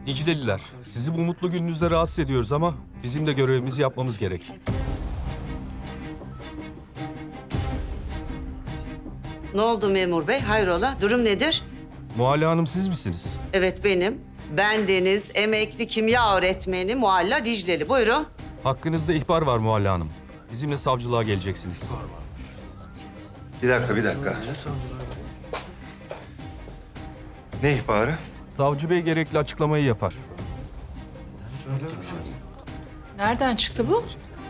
Dicleliler, sizi bu mutlu gününüzde rahatsız ediyoruz ama bizim de görevimizi yapmamız gerek. Ne oldu memur bey? Hayrola? Durum nedir? Muhalle Hanım siz misiniz? Evet benim. Ben Deniz, emekli kimya öğretmeni Mualla Dicleli. Buyurun. Hakkınızda ihbar var Muhalle Hanım. Bizimle savcılığa geleceksiniz. Bir dakika. Ne ihbarı? Savcı Bey gerekli açıklamayı yapar. Nereden çıktı bu?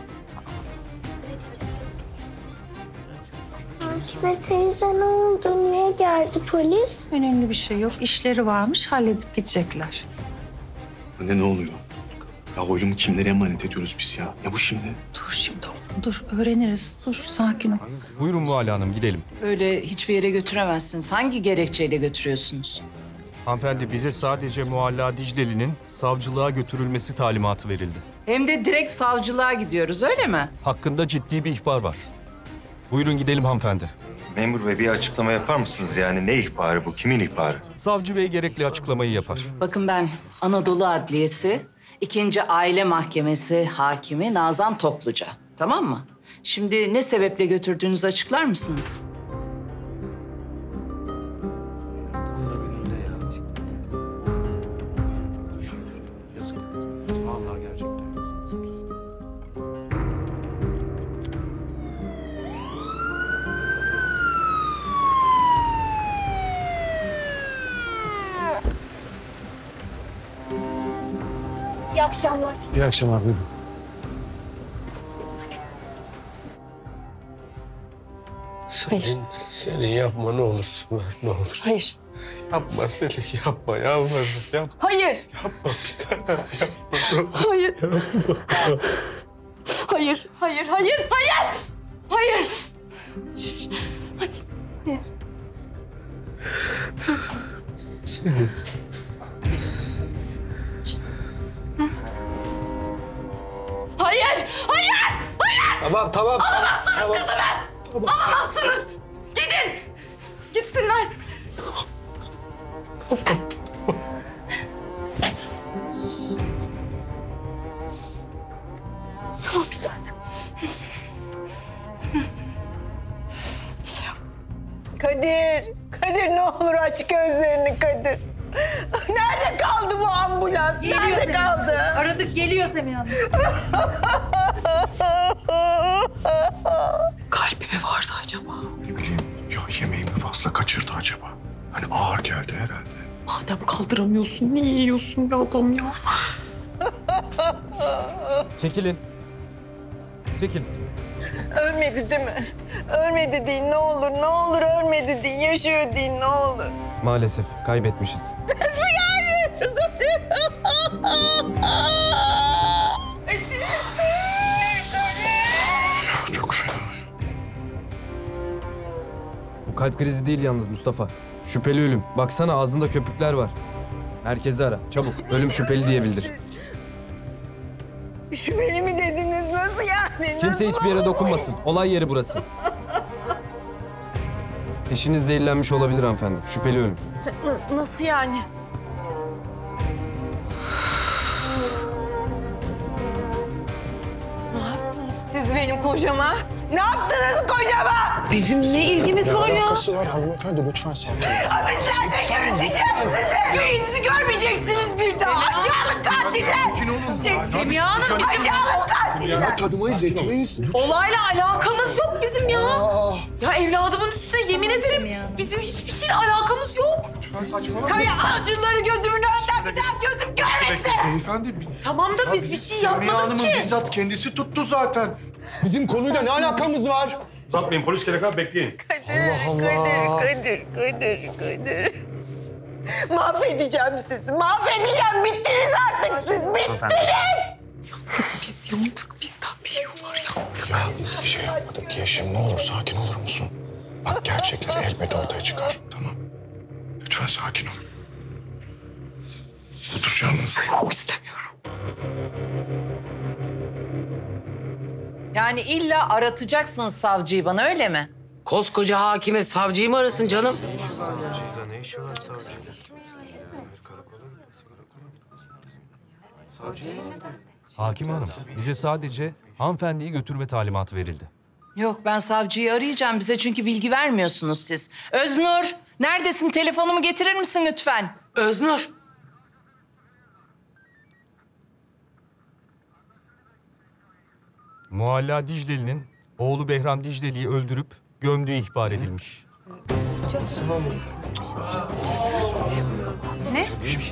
Hakibe teyze ne oldu? Niye geldi polis? Önemli bir şey yok. İşleri varmış, halledip gidecekler. Anne ne oluyor? Ya oyumu kimlere emanet ediyoruz biz ya? Ya bu şimdi? Dur şimdi oğlum, dur. Öğreniriz. Dur, sakin ol. Buyurun Muhalle Hanım gidelim. Öyle hiçbir yere götüremezsiniz. Hangi gerekçeyle götürüyorsunuz? Hanımefendi bize sadece Muhalla Dicleli'nin savcılığa götürülmesi talimatı verildi. Hem de direkt savcılığa gidiyoruz, öyle mi? Hakkında ciddi bir ihbar var. Buyurun gidelim hanımefendi. Memur bey bir açıklama yapar mısınız? Yani ne ihbarı bu? Kimin ihbarı? Savcı Bey gerekli açıklamayı yapar. Bakın ben Anadolu Adliyesi 2. Aile Mahkemesi hakimi Nazan Topluca. Tamam mı? Şimdi ne sebeple götürdüğünüzü açıklar mısınız? İyi akşamlar. İyi akşamlar, buyurun. Senin yapma ne olursun, ne olur. Hayır. Yapma Selin, yapma yalvarırım, yapma. Hayır. Yapma bir tane, yapma. Hayır. Hayır. Hayır. Hayır. Hayır. Hayır. Selin. Hayır. Hayır. Hayır. Tamam. Alamazsınız kızımı. Alamazsınız. Gidin. Gitsinler. Tamam bir tanem. Bir şey yok. Kadir ne olur aç gözlerini Kadir. Nerede kaldı bu ambulans? Nerede kaldı? Aradık geliyor Semiha Hanım. Kalbi mi vardı acaba? Ne bileyim. Ya yemeği mi fazla kaçırdı acaba? Hani ağır geldi herhalde. Madem kaldıramıyorsun niye yiyorsun be adam ya? Çekilin. Çekil. Ölmedi değil mi? Ölmedi deyin ne olur ölmedi deyin. Yaşıyor deyin ne olur. Maalesef kaybetmişiz. Ya çok fena. Bu kalp krizi değil yalnız Mustafa. Şüpheli ölüm. Baksana ağzında köpükler var. Herkesi ara. Çabuk. Ölüm şüpheli diye bildir. Şüpheli mi dediniz? Nasıl yani? Kimse hiçbir yere dokunmasın. Olay yeri burası. Eşiniz zehirlenmiş olabilir hanımefendi. Şüpheli ölüm. Nasıl yani? Ne yaptınız siz benim kocama? Ne yaptınız kocama? Bizim ne ilgimiz var ya? Alakası var hanımefendi, lütfen sakin. Hapislerde yürüteceğim sizi. Yüzünüzü görmeyeceksiniz bir daha. Aşağılık katiller. Semiha Hanım bizim Aşağılık katiller. Ya tanımayız, etmeyiz. olayla alakamız yok bizim ya. Ya evladımın üstüne yemin ederim bizim hiçbir şeyle alakamız yok. Kaya al şunları gözümün önünden bir daha gözüm görmesin. Beyefendi, Tamam da biz bir şey Semiha yapmadık Hanım'ın ki. bizzat kendisi tuttu zaten. Bizim konuyla ne alakamız var? Uzatmayın polis gelene kadar bekleyin. Kadir. Mahvedeceğim sizi. Mahvedeceğim. Bittiniz artık siz. Bittiniz. Biz yandık bizden biliyorlar yandık. Ya biz bir şey yapmadık Yeşim. Ne olur sakin olur musun? Bak gerçekler elbet ortaya çıkar. Tamam. Lütfen sakin ol. Otur canım. Yok istemiyorum. Yani illa aratacaksınız savcıyı bana, öyle mi? Koskoca hakime savcıyı mı arasın canım? Hakim Hanım, bize sadece hanımefendiyi götürme talimatı verildi. Yok, ben savcıyı arayacağım. Bize çünkü bilgi vermiyorsunuz siz. Öznur, neredesin? Telefonumu getirir misin lütfen? Öznur. Mualla Dicleli'nin oğlu Behram Dicleli'yi öldürüp gömdüğü ihbar edilmiş. Ne?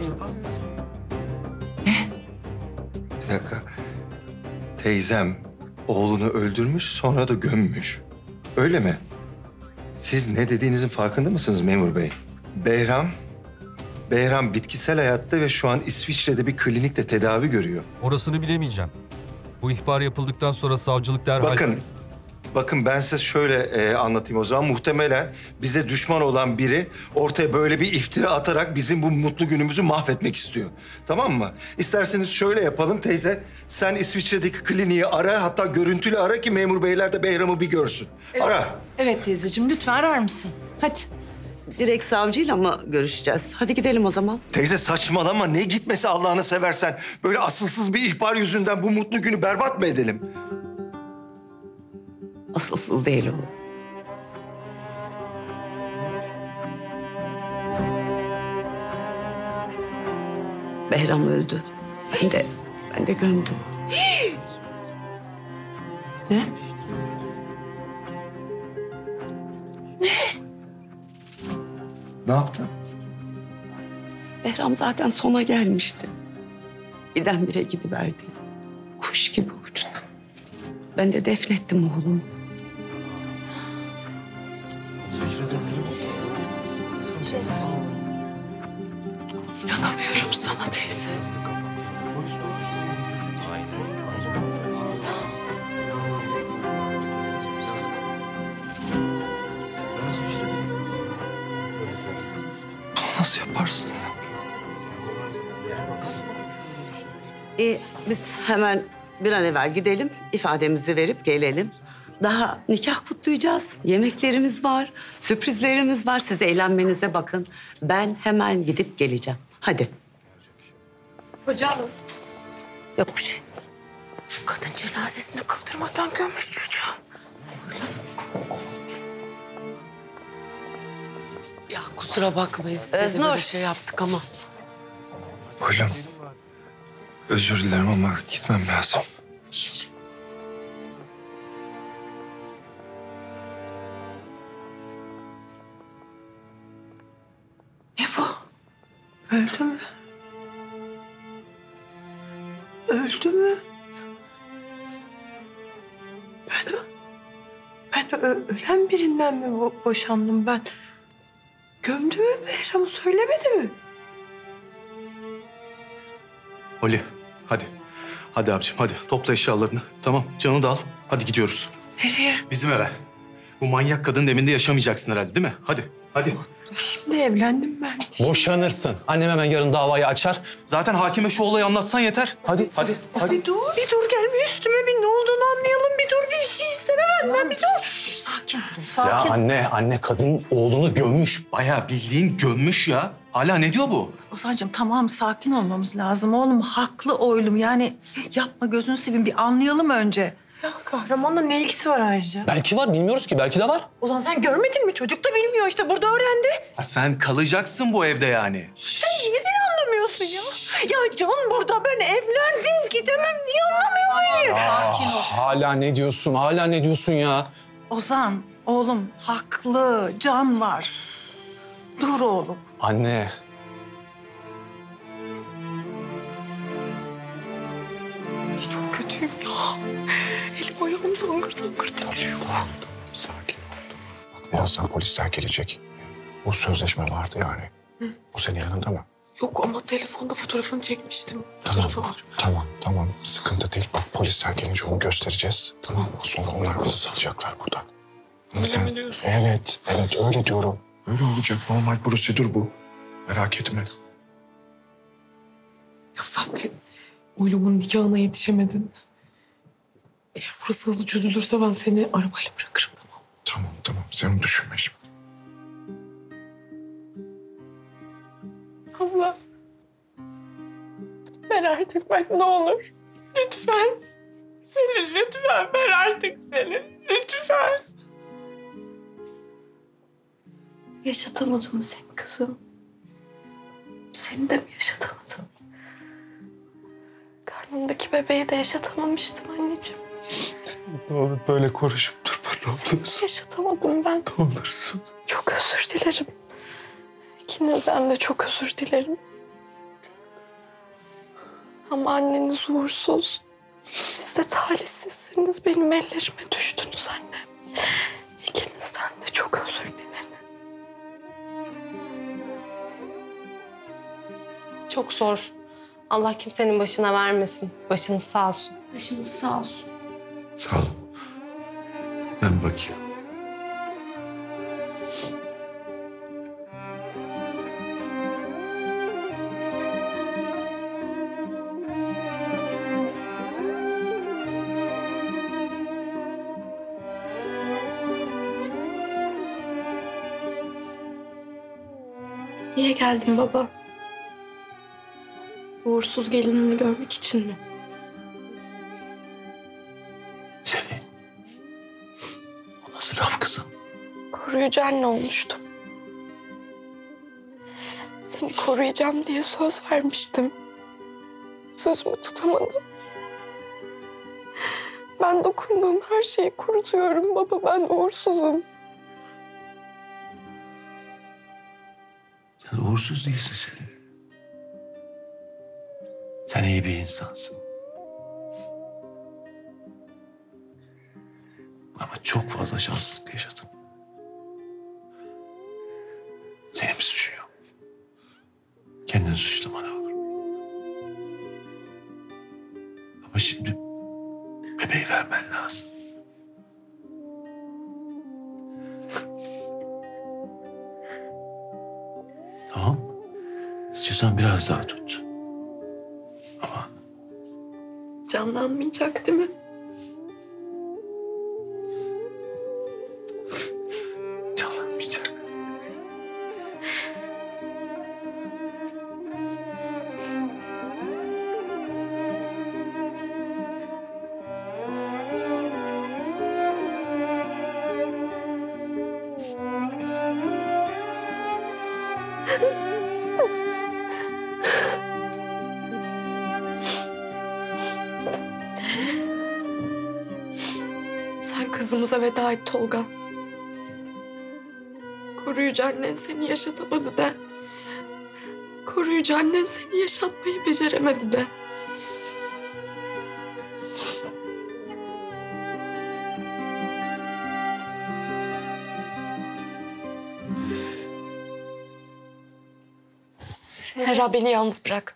Bir dakika. Teyzem oğlunu öldürmüş sonra da gömmüş. Öyle mi? Siz ne dediğinizin farkında mısınız memur bey? Behram bitkisel hayatta ve şu an İsviçre'de bir klinikte tedavi görüyor. Orasını bilemeyeceğim. Bu ihbar yapıldıktan sonra savcılık derhal... Bakın ben size şöyle anlatayım o zaman. Muhtemelen bize düşman olan biri ortaya böyle bir iftira atarak bizim bu mutlu günümüzü mahvetmek istiyor. Tamam mı? İsterseniz şöyle yapalım teyze. Sen İsviçre'deki kliniği ara, hatta görüntülü ara ki memur beyler de Behram'ı bir görsün. Ara. Evet teyzeciğim, lütfen arar mısın? Hadi. Direkt savcıyla mı görüşeceğiz? Hadi gidelim o zaman. Teyze saçmalama. Ne gitmesi Allah'ını seversen. Böyle asılsız bir ihbar yüzünden bu mutlu günü berbat mı edelim? Asılsız değil oğlum. Behram öldü. Ben de gömdüm. Ne? Ne yaptın? Behram zaten sona gelmişti. Birdenbire gidiverdi. Kuş gibi uçtu. Ben de defnettim oğlumu. İnanamıyorum sana teyze. Nasıl yaparsın ya? Biz hemen bir an evvel gidelim, ifademizi verip gelelim. Daha nikah kutlayacağız, yemeklerimiz var, sürprizlerimiz var. Siz eğlenmenize bakın. Ben hemen gidip geleceğim. Hadi. Hocam. Yok bir şey. Kadın cenazesini kıldırmadan gömmüş çocuğu. Ya kusura bakmayın size böyle şey yaptık ama. Hocam, özür dilerim ama gitmem lazım. Ne bu? Öldü mü? Öldü mü? Ben ölen birinden mi boşandım ben? Gömdü mü Behram'ı söylemedi mi? Oli, hadi. Hadi abiciğim, hadi. Topla eşyalarını. Tamam, Can'ı da al. Hadi gidiyoruz. Nereye? Bizim eve. Bu manyak kadının evinde yaşamayacaksın herhalde değil mi? Hadi, hadi. Şimdi evlendim ben. Boşanırsın. Annem hemen yarın davayı açar. Zaten hakime şu olayı anlatsan yeter. Hadi, hadi. Bir dur gelme üstüme bir ne olduğunu anlayalım. Bir dur bir şey isteme benden bir dur. Sakin olun, Ya sakin. anne kadın oğlunu gömmüş. Bayağı bildiğin gömmüş ya. Hala ne diyor bu? Ozan'cığım tamam sakin olmamız lazım. Oğlum haklı oğlum yani yapma gözünü seveyim bir anlayalım önce. Ya kahramanla ne ilgisi var ayrıca? Belki var, bilmiyoruz ki. Belki de var. Ozan sen görmedin mi? Çocuk da bilmiyor işte burada öğrendi. Ha, sen kalacaksın bu evde yani. Sen niye beni anlamıyorsun ya? Ya Can burada ben evlendim gidemem niye anlamıyor beni? Sakin ol. Hala ne diyorsun ya? Ozan oğlum haklı Can var. Dur oğlum. Anne. Çok kötüyüm ya. Elim ayağım zangır zangır titriyor. Sakin ol. Bak birazdan polisler gelecek. Bu sözleşme vardı yani. Bu senin yanında mı? Yok ama telefonda fotoğrafını çekmiştim. Tamam, Fotoğrafı var. tamam. Sıkıntı değil. Bak polisler gelince onu göstereceğiz. Tamam mı? Sonra onlar bizi salacaklar buradan. Öyle mi diyorsun? Evet öyle diyorum. Öyle olacak. Normal prosedür bu. Merak etme. Ya sen de oğlumun nikahına yetişemedin. Eğer burası hızlı çözülürse ben seni arabayla bırakırım tamam. Tamam. Sen onu düşünme şimdi. Abla. Ver artık bak ne olur. Lütfen. Selin lütfen ver artık Selin. Lütfen. Yaşatamadım mı seni kızım? Seni de mi yaşatamadım? Karnımdaki bebeği de yaşatamamıştım anneciğim. Ne olur böyle konuşup durma ne Seni olursun. yaşatamadım ben. Ne olursun. Çok özür dilerim. İkinizden de çok özür dilerim. Ama anneniz uğursuz. Siz de talihsizsiniz. Benim ellerime düştünüz annem. İkinizden de çok özür dilerim. Çok zor. Allah kimsenin başına vermesin. Başınız sağ olsun. Başınız sağ olsun. Sağ olun. Ben bakayım. Niye geldin baba? Uğursuz gelinini görmek için mi? Selin. O nasıl laf kızım? Koruyucu anne olmuştum. Seni koruyacağım diye söz vermiştim. Sözümü tutamadım. Ben dokunduğum her şeyi kurutuyorum baba. Ben uğursuzum. Sen uğursuz değilsin Selin. Sen iyi bir insansın. Ama çok fazla şanssızlık yaşadın. Senin bir suçun yok. Kendini suçlama ne olur. Ama şimdi bebeği vermen lazım. Tamam. İstiyorsan biraz daha tut. Ama Canlanmayacak değil mi? canlanmayacak. Sen kızımıza veda et Tolga. Koruyucu annen seni yaşatamadı de. Koruyucu annen seni yaşatmayı beceremedi de. Serra beni yalnız bırak.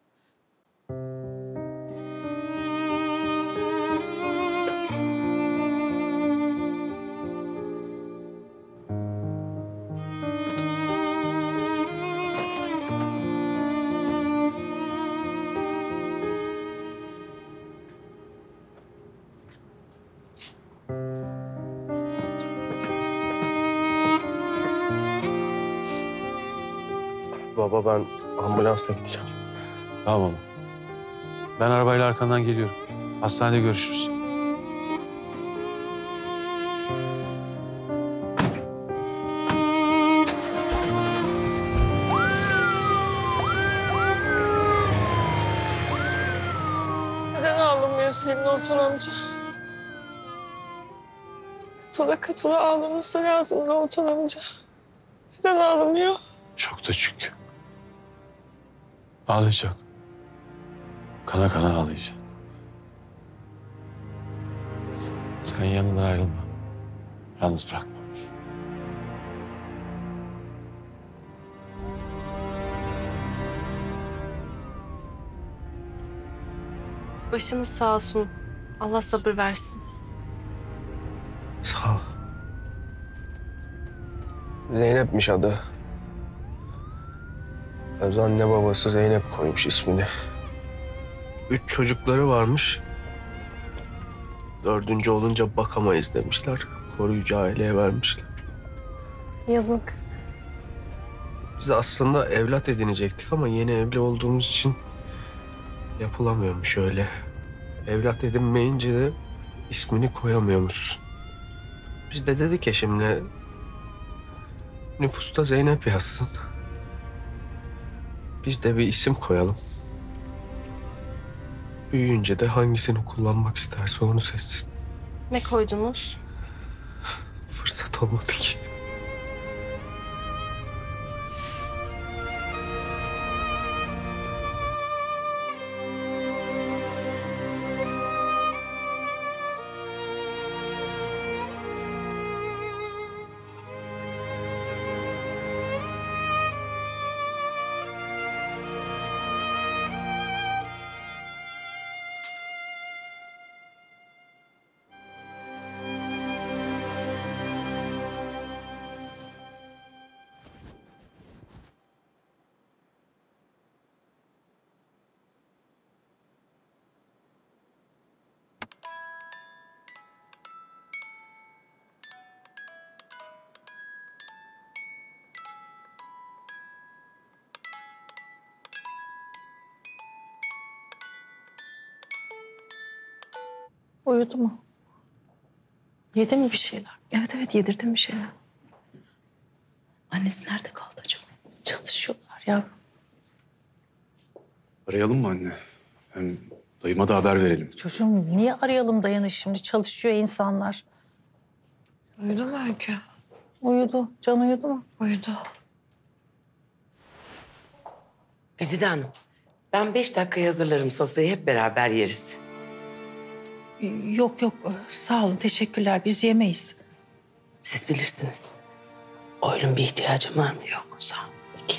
Baba ben ambulansla gideceğim. Tamam oğlum. Ben arabayla arkandan geliyorum. Hastanede görüşürüz. Neden ağlamıyor senin Oltan amca? Katıla ağlaması lazım Oltan amca. Neden ağlamıyor? Çok da çünkü. Ağlayacak. Kana kana ağlayacak. Sen yanından ayrılma. Yalnız bırakma. Başınız sağ olsun. Allah sabır versin. Sağ ol. Zeynep'miş adı. Öz anne babası Zeynep koymuş ismini. 3 çocukları varmış. 4. olunca bakamayız demişler. Koruyucu aileye vermişler. Yazık. Biz aslında evlat edinecektik ama yeni evli olduğumuz için Yapılamıyormuş öyle. Evlat edinmeyince de ismini koyamıyormuşsun. Biz de dedik ya şimdi nüfusta Zeynep yazsın. Biz de bir isim koyalım. Büyüyünce de hangisini kullanmak isterse onu seçsin. Ne koydunuz? Fırsat olmadı ki. Uyudu mu? Yedi mi bir şeyler? Evet yedirdim bir şeyler. Annesi nerede kaldı acaba? Çalışıyorlar ya. Arayalım mı anne? Hem dayıma da haber verelim. Çocuğum niye arayalım Dayan'ı şimdi? Çalışıyor insanlar. Uyudu mu Öykü? Uyudu. Can uyudu mu? Uyudu. Güzide Hanım, ben 5 dakikaya hazırlarım sofrayı, hep beraber yeriz. Yok sağ olun teşekkürler biz yemeyiz. Siz bilirsiniz. Oylum bir ihtiyacım var mı? Yok, sağ ol. Peki.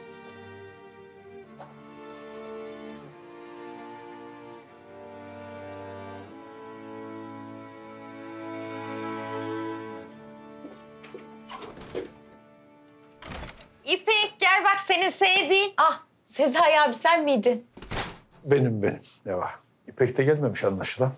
İpek gel bak senin sevdiğin. Ah Sezai abi sen miydin? Benim. Ne var? İpek de gelmemiş anlaşılan.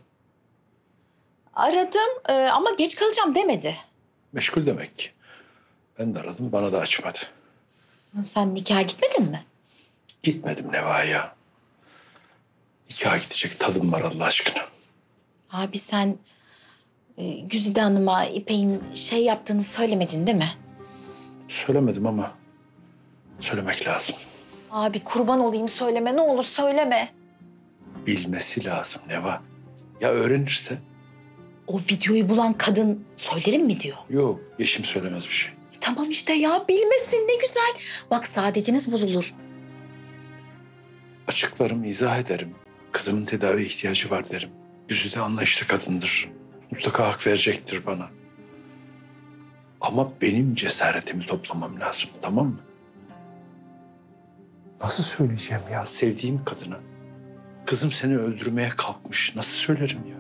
Aradım ama geç kalacağım demedi. Meşgul demek ki. Ben de aradım, bana da açmadı. Sen nikaha gitmedin mi? Gitmedim Neva ya. Nikaha gidecek tadım var Allah aşkına. Abi sen Güzide Hanım'a İpek'in şey yaptığını söylemedin değil mi? Söylemedim ama söylemek lazım. Abi kurban olayım söyleme ne olur söyleme. Bilmesi lazım Neva. Ya öğrenirse? O videoyu bulan kadın söylerim mi diyor. Yok, Yeşim söylemez bir şey. Tamam işte ya bilmesin ne güzel. Bak saadetiniz bozulur. Açıklarım, izah ederim. Kızımın tedavi ihtiyacı var derim. Yüzü de anlayışlı kadındır. Mutlaka hak verecektir bana. Ama benim cesaretimi toplamam lazım, tamam mı? Nasıl söyleyeceğim ya sevdiğim kadına? Kızım seni öldürmeye kalkmış. Nasıl söylerim ya?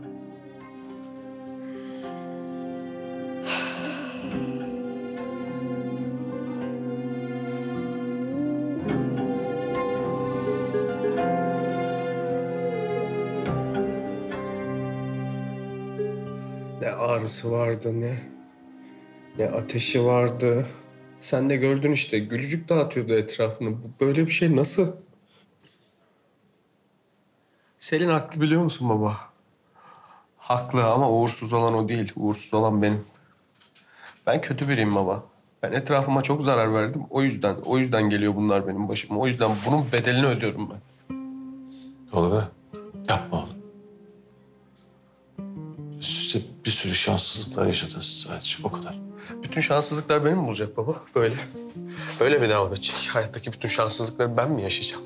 Ne ağrısı vardı ne ateşi vardı. Sen de gördün işte gülücük dağıtıyordu etrafını. Böyle bir şey nasıl? Selin haklı biliyor musun baba? Haklı ama uğursuz olan o değil. Uğursuz olan benim. Ben kötü biriyim baba. Ben etrafıma çok zarar verdim. O yüzden geliyor bunlar benim başıma. O yüzden bunun bedelini ödüyorum ben. Tolga, yapma oğlum. İşte bir sürü şanssızlıklar yaşadınız sadece, o kadar. Bütün şanssızlıklar benim mi olacak baba? Böyle. Öyle mi devam edecek? Hayattaki bütün şanssızlıkları ben mi yaşayacağım?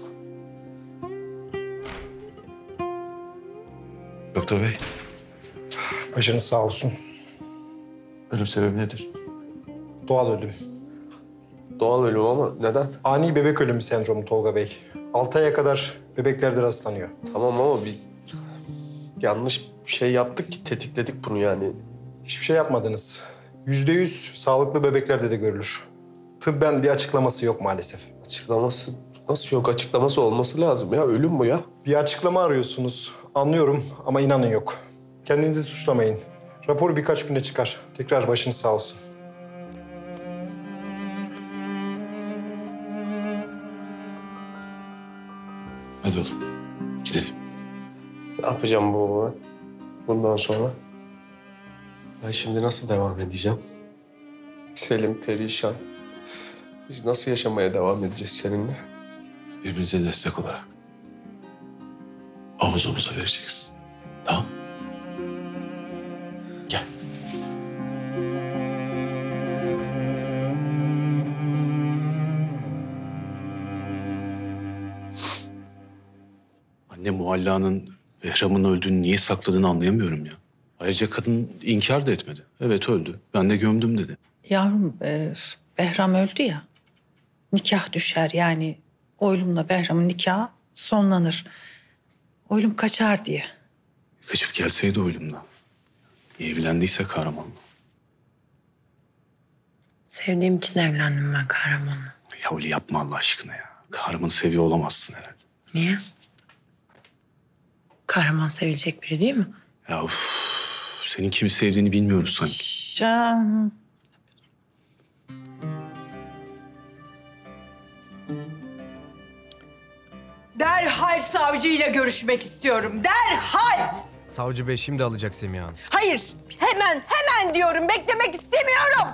Doktor bey. Başınız sağ olsun. Ölüm sebebi nedir? Doğal ölüm. Doğal ölüm ama neden? Ani bebek ölümü sendromu Tolga Bey. 6 aya kadar bebeklerde rastlanıyor. Tamam ama biz yanlış bir şey yaptık ki tetikledik bunu yani. Hiçbir şey yapmadınız. %100 sağlıklı bebeklerde de görülür. Tıbben bir açıklaması yok maalesef. Açıklaması nasıl yok? Açıklaması olması lazım ya. Ölüm bu ya. Bir açıklama arıyorsunuz. Anlıyorum ama inanın yok. Kendinizi suçlamayın. Rapor birkaç günde çıkar. Tekrar başınız sağ olsun. Hadi oğlum. Gidelim. Ne yapacağım baba? Bundan sonra? Ben şimdi nasıl devam edeceğim? Selim perişan. Biz nasıl yaşamaya devam edeceğiz seninle? Birbirinize destek olarak. Omuz omuza vereceksin. Tamam. Gel. Anne Muhalla'nın Behram'ın öldüğünü niye sakladığını anlayamıyorum ya. Ayrıca kadın inkar da etmedi. Evet öldü. Ben de gömdüm dedi. Yavrum Behram öldü ya. Nikah düşer yani. Oylum'la Behram'ın nikahı sonlanır. Oylum kaçar diye. Kaçıp gelseydi oylumdan. İyi evlendiyse Kahraman'la. Sevdiğim için evlendim ben Kahraman'la. Ya öyle yapma Allah aşkına ya. Kahraman'ı seviyor olamazsın herhalde. Niye? Kahraman sevilecek biri değil mi? Ya senin kimi sevdiğini bilmiyoruz sanki. Can. Derhal savcıyla görüşmek istiyorum. Derhal! Savcı bey şimdi alacak Semiha Hanım. Hayır, hemen diyorum. Beklemek istemiyorum.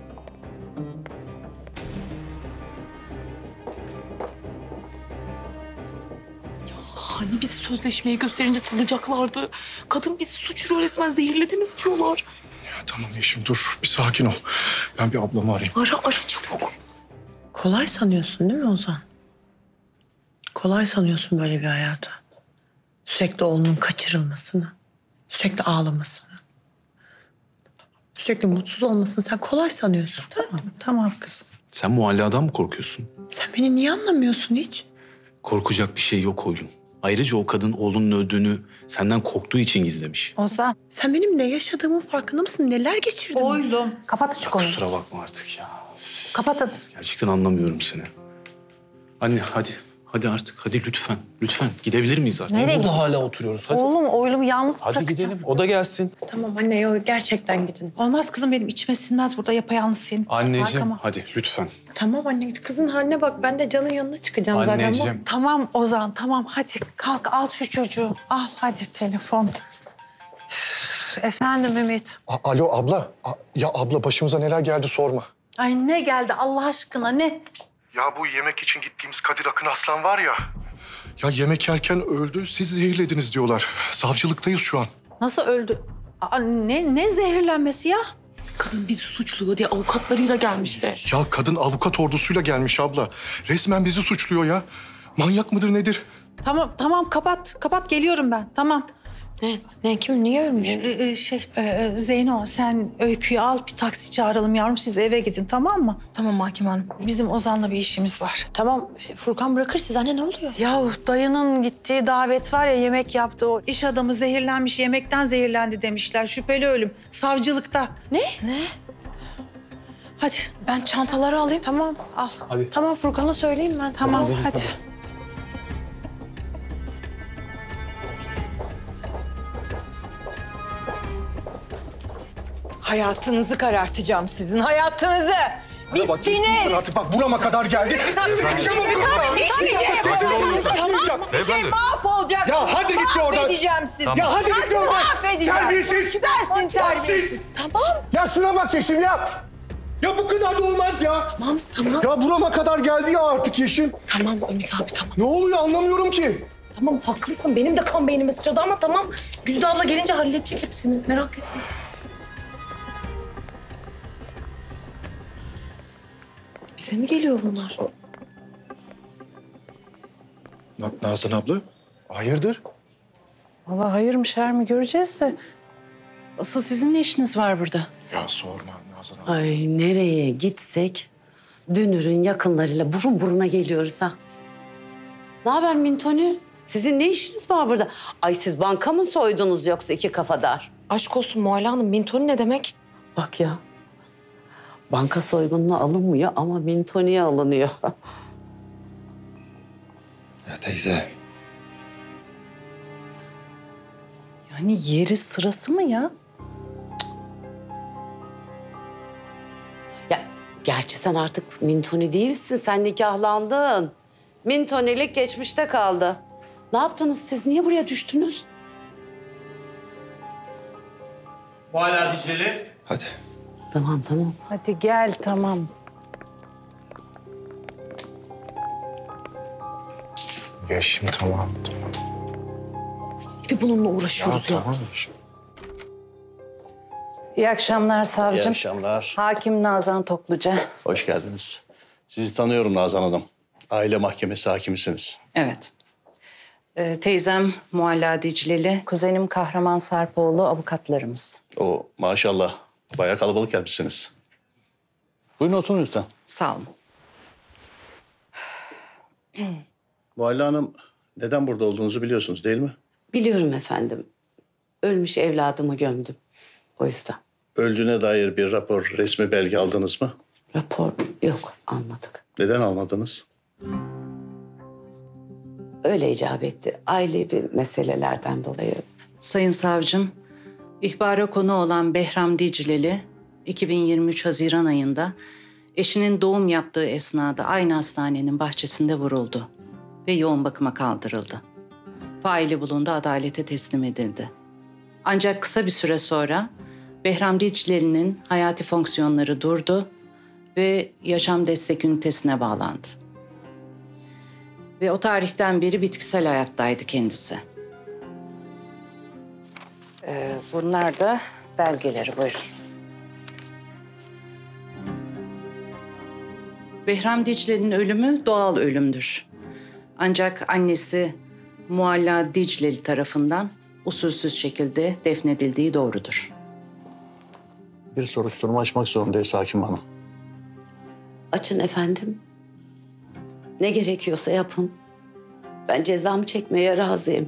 Hani bizi sözleşmeye gösterince salacaklardı. Kadın bizi suçluyor, resmen zehirlediniz diyorlar. Tamam Yeşim dur bir sakin ol. Ben bir ablamı arayayım. Ara çabuk. Kolay sanıyorsun değil mi Ozan? Kolay sanıyorsun böyle bir hayatı. Sürekli oğlunun kaçırılmasını, sürekli ağlamasını, sürekli mutsuz olmasını sen kolay sanıyorsun. Tamam kızım. Sen Muhalla'dan mı korkuyorsun? Sen beni niye anlamıyorsun hiç? Korkacak bir şey yok oğlum. Ayrıca o kadın oğlunun öldüğünü senden korktuğu için gizlemiş. Ozan sen benim ne yaşadığımın farkında mısın? Neler geçirdim? Oylum. Kapat şu konuyu. Kusura bakma artık ya. Kapatın. Gerçekten anlamıyorum seni. Anne hadi. Hadi artık. Hadi lütfen. Lütfen. Gidebilir miyiz artık? Nereye Burada hala oturuyoruz. Hadi. Oğlum oylumu yalnız Hadi bırakacağız. gidelim. O da gelsin. Tamam anne yok gerçekten gidin. Olmaz kızım benim içime sinmez burada yapayalnız senin. Anneciğim Arkama. hadi lütfen. Tamam anne kızın haline bak ben de Can'ın yanına çıkacağım zaten. Anneciğim. Tamam Ozan tamam hadi kalk al şu çocuğu. Al hadi telefon. Üf, efendim Ümit. Alo abla. Ya abla başımıza neler geldi sorma. Ay ne geldi Allah aşkına ne? Ya bu yemek için gittiğimiz Kadir Akın Aslan var ya. Ya yemek yerken öldü, siz zehirlediniz diyorlar. Savcılıktayız şu an. Nasıl öldü? Aa, ne zehirlenmesi ya? Kadın bizi suçluyor diye avukatlarıyla gelmişti. Ya kadın avukat ordusuyla gelmiş abla. Resmen bizi suçluyor ya. Manyak mıdır nedir? Tamam kapat geliyorum ben tamam. Ne kim niye ölmüş? Zeyno sen Öykü'yü al bir taksi çağıralım yavrum siz eve gidin tamam mı? Tamam Hakim Hanım. Bizim Ozan'la bir işimiz var. Tamam Furkan bırakır siz anne ne oluyor? Ya dayının gittiği davet var ya yemek yaptı o. İş adamı zehirlenmiş yemekten zehirlendi demişler. Şüpheli ölüm savcılıkta. Ne? Hadi. Ben çantaları alayım. Tamam al. Hadi. Tamam Furkan'a söyleyeyim ben. Tamam hadi. Hayatınızı karartacağım sizin, hayatınızı. Hadi bak, Bittiniz. gitsin artık bak burama kadar geldi. Hiçbir şey yapmayacağım. Bir şey mahvolacak. Ya hadi git oradan. Mahvedeceğim sizi. Ya hadi git oradan. Mahvedeceğim. Terbiyesiz. Sensin terbiyesiz. Tamam. Ya şuna bak Yeşim ya. Ya bu kadar da olmaz ya. Tamam. Ya burama kadar geldi ya artık Yeşim. Tamam Ümit abi tamam. Ne oluyor anlamıyorum ki. Tamam haklısın. Benim de kan beynime sıçradı ama tamam. Güzide abla gelince halledecek hepsini. Merak etme. Bize mi geliyor bunlar? Nazan abla. Hayırdır? Vallahi hayır mı şer mi göreceğiz de. Asıl sizin ne işiniz var burada? Ya sorma Nazan abla. Ay nereye gitsek Dünür'ün yakınlarıyla burun buruna geliyoruz ha. Ne haber Mintoni? Sizin ne işiniz var burada? Ay siz banka mı soydunuz yoksa iki kafadar? Aşk olsun Muhalle Hanım. Mintoni ne demek? Bak ya. Banka soygununa alınmıyor ama Mintoni'ye alınıyor. Ya teyze. Yani yeri sırası mı ya? Ya gerçi sen artık Mintoni değilsin. Sen nikahlandın. Mintonilik geçmişte kaldı. Ne yaptınız siz? Niye buraya düştünüz? Mualla Dicle'li. Hadi. Tamam. Hadi gel, tamam. Yeşim tamam. Bir de bununla uğraşıyoruz ya. İyi akşamlar savcım. İyi akşamlar. Hakim Nazan Topluca. Hoş geldiniz. Sizi tanıyorum Nazan Hanım. Aile mahkemesi hakimisiniz. Evet. Teyzem Mualla Dicleli, kuzenim Kahraman Sarpoğlu avukatlarımız. O maşallah bayağı kalabalık gelmişsiniz. Buyurun oturun lütfen. Sağ olun. Mualla Hanım, neden burada olduğunuzu biliyorsunuz değil mi? Biliyorum efendim. Ölmüş evladımı gömdüm. O yüzden. Öldüğüne dair bir rapor, resmi belge aldınız mı? Rapor yok, almadık. Neden almadınız? Öyle icap etti. Ailevi meselelerden dolayı. Sayın savcım, ihbara konu olan Behram Dicleli 2023 Haziran ayında eşinin doğum yaptığı esnada aynı hastanenin bahçesinde vuruldu ve yoğun bakıma kaldırıldı. Faili bulundu, adalete teslim edildi. Ancak kısa bir süre sonra Behram Dicleli'nin hayati fonksiyonları durdu ve yaşam destek ünitesine bağlandı. Ve o tarihten beri bitkisel hayattaydı kendisi. Bunlar da belgeleri, buyurun. Behram Dicleli'nin ölümü doğal ölümdür. Ancak annesi Mualla Dicleli tarafından usulsüz şekilde defnedildiği doğrudur. Bir soruşturma açmak zorundayız hakim hanım. Açın efendim. Ne gerekiyorsa yapın. Ben cezamı çekmeye razıyım.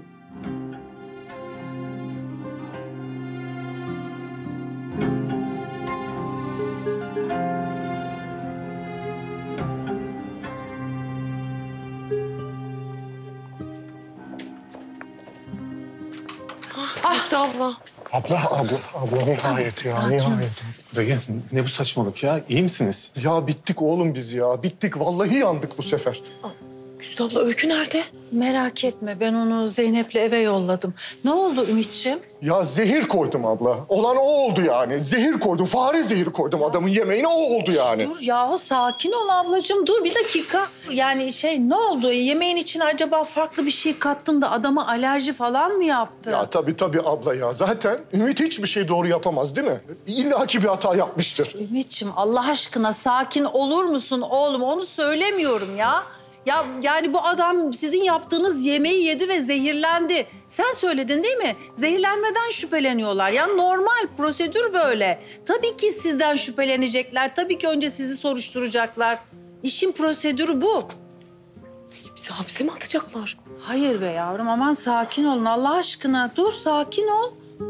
Müftü abla. Abla nihayet ya, nihayet. Dayı ne bu saçmalık ya? İyi misiniz? Ya bittik oğlum biz ya. Bittik, vallahi yandık bu sefer. Müftü abla, Öykü nerede? Merak etme, ben onu Zeynep'le eve yolladım. Ne oldu Ümitciğim? Ya zehir koydum abla. Olan o oldu yani. Zehir koydum, fare zehri koydum adamın yemeğine, o oldu yani. Dur yahu, sakin ol ablacığım. Dur bir dakika. Yani ne oldu? Yemeğin içine acaba farklı bir şey kattın da adama alerji falan mı yaptı? Ya tabii abla ya. Zaten Ümit hiçbir şey doğru yapamaz değil mi? İlla ki bir hata yapmıştır. Ümitciğim, Allah aşkına sakin olur musun oğlum? Onu söylemiyorum ya. Ya yani bu adam sizin yaptığınız yemeği yedi ve zehirlendi. Sen söyledin değil mi? Zehirlenmeden şüpheleniyorlar. Ya normal, prosedür böyle. Tabii ki sizden şüphelenecekler. Tabii ki önce sizi soruşturacaklar. İşin prosedürü bu. Peki bizi hapse mi atacaklar? Hayır be yavrum, aman sakin olun Allah aşkına. Dur, sakin ol.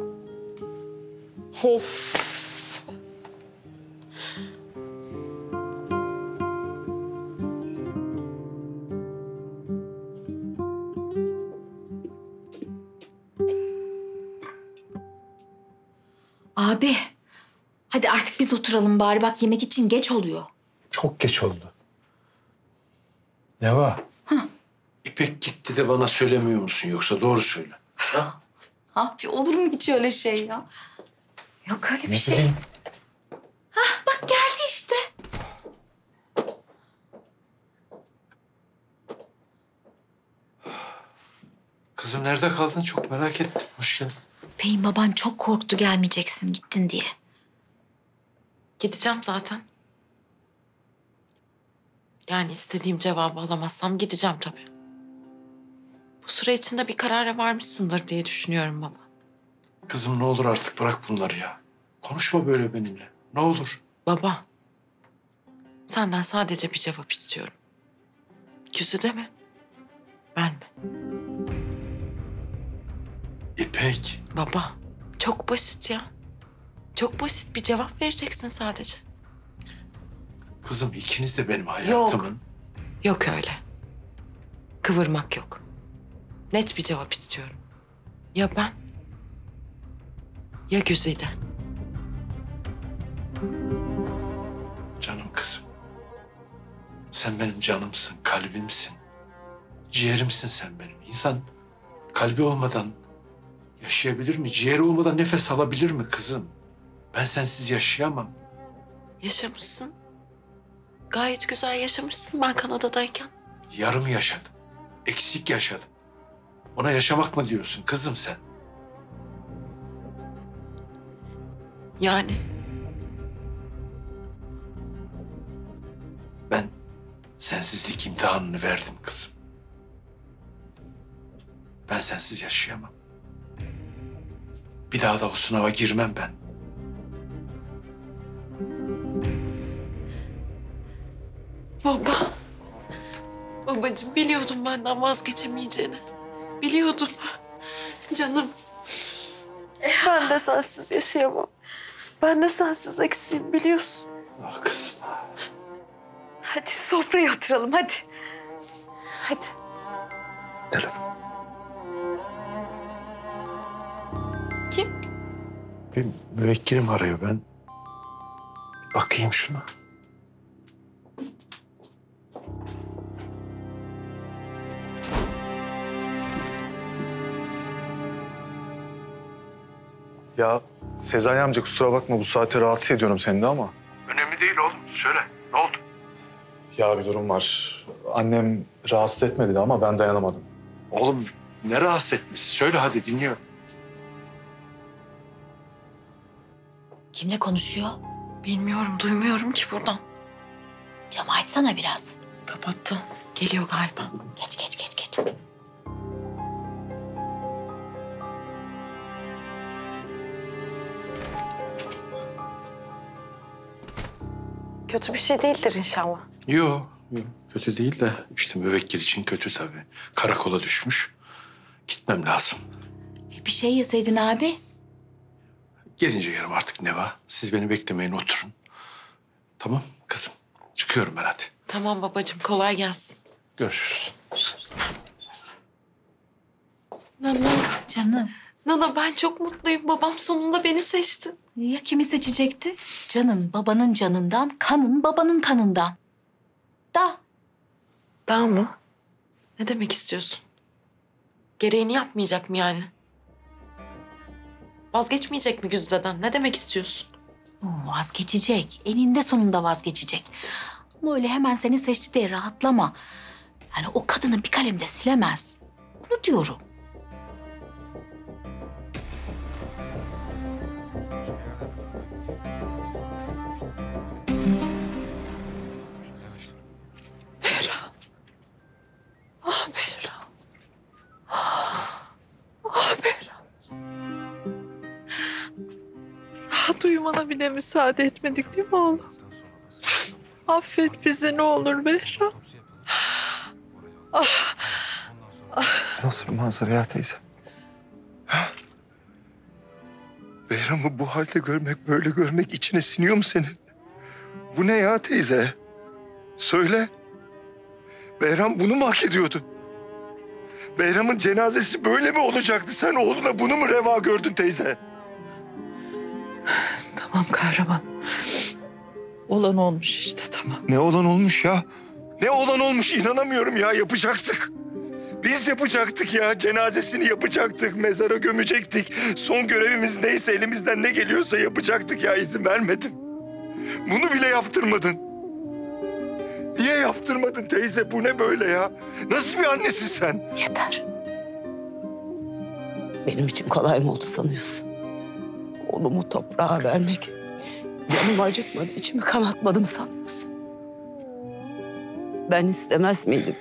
Of. Abi, hadi artık biz oturalım bari. Bak yemek için geç oluyor. Çok geç oldu. Ne var? İpek gitti de bana söylemiyor musun yoksa doğru söyle. Abi olur mu hiç öyle şey ya? Yok öyle bir Ne şey. bileyim. Hah bak geldi işte. Kızım nerede kaldın? Çok merak ettim. Hoş geldin. Beyim baban çok korktu gelmeyeceksin gittin diye. Gideceğim zaten. Yani istediğim cevabı alamazsam gideceğim tabii. Bu süre içinde bir karara varmışsındır diye düşünüyorum baba. Kızım ne olur artık bırak bunları ya. Konuşma böyle benimle. Ne olur. Baba, senden sadece bir cevap istiyorum. Güzide mi? Ben mi? İpek. Baba, çok basit ya. Çok basit bir cevap vereceksin sadece. Kızım ikiniz de benim hayatımın... Yok öyle. Kıvırmak yok. Net bir cevap istiyorum. Ya ben, ya Güzide. Canım kızım. Sen benim canımsın, kalbimsin. Ciğerimsin sen benim. İnsan Kalbi olmadan yaşayabilir mi? Ciğeri olmadan nefes alabilir mi kızım? Ben sensiz yaşayamam. Yaşamışsın. Gayet güzel yaşamışsın ben Kanada'dayken. Yarım yaşadım. Eksik yaşadım. Ona yaşamak mı diyorsun kızım sen? Yani Ben sensizlik imtihanını verdim kızım. Ben sensiz yaşayamam. Bir daha da o sınava girmem ben. baba. Babacığım biliyordum benden vazgeçemeyeceğini. Biliyordum. Canım. Ben de sensiz yaşayamam. Ben de sensiz eksiğim biliyorsun. Ah kızım. Hadi sofraya oturalım hadi. Hadi. Kim? Bir müvekkilim arıyor ben. Bir bakayım şuna. Ya Sezai amca kusura bakma bu saate rahatsız ediyorum seni de ama. Önemli değil oğlum. Söyle. Ne oldu? Ya bir durum var. Annem rahatsız etmedi de ama ben dayanamadım. Oğlum ne rahatsız etmiş? Söyle hadi dinliyorum. Kimle konuşuyor? Bilmiyorum, duymuyorum ki buradan. Camı açsana biraz. Kapattı. Geliyor galiba. Geç. Kötü bir şey değildir inşallah. Yok. Kötü değil de işte müvekkil için kötü tabii. Karakola düşmüş. Gitmem lazım. Bir şey yeseydin abi. Gelince yerim artık Neva. Siz beni beklemeyin, oturun. Tamam kızım. Çıkıyorum ben hadi. Tamam babacığım, kolay gelsin. Görüşürüz. Nana. Canım. Nana ben çok mutluyum. Babam sonunda beni seçti. Ya kimi seçecekti? Canın babanın canından, kanın babanın kanından. Daha mı? Ne demek istiyorsun? Gereğini yapmayacak mı yani? Vazgeçmeyecek mi Güzide'den? Ne demek istiyorsun? Vazgeçecek. Eninde sonunda vazgeçecek. Ama öyle hemen seni seçti diye rahatlama. Yani o kadını bir kalemde silemez. Bunu diyorum. Rahat uyumana bile müsaade etmedik değil mi oğlum? Affet bizi ne olur Behram. Nasıl bir manzara ya teyze? Ha? Behram'ı bu halde görmek, böyle görmek içine siniyor mu senin? Bu ne ya teyze? Söyle. Behram bunu mu hak ediyordu? Behram'ın cenazesi böyle mi olacaktı? Sen oğluna bunu mu reva gördün teyze? Tamam kahraman. Olan olmuş işte tamam. Ne olan olmuş ya? Ne olan olmuş inanamıyorum ya, yapacaktık. Biz yapacaktık ya, cenazesini yapacaktık, mezara gömecektik. Son görevimiz neyse, elimizden ne geliyorsa yapacaktık ya, izin vermedin. Bunu bile yaptırmadın. Niye yaptırmadın teyze, bu ne böyle ya? Nasıl bir annesin sen? Yeter. Benim için kolay mı oldu sanıyorsun? Oğlumu toprağa vermek, canımı acıtmadı, içimi kanatmadı mı sanıyorsun? Ben istemez miydim?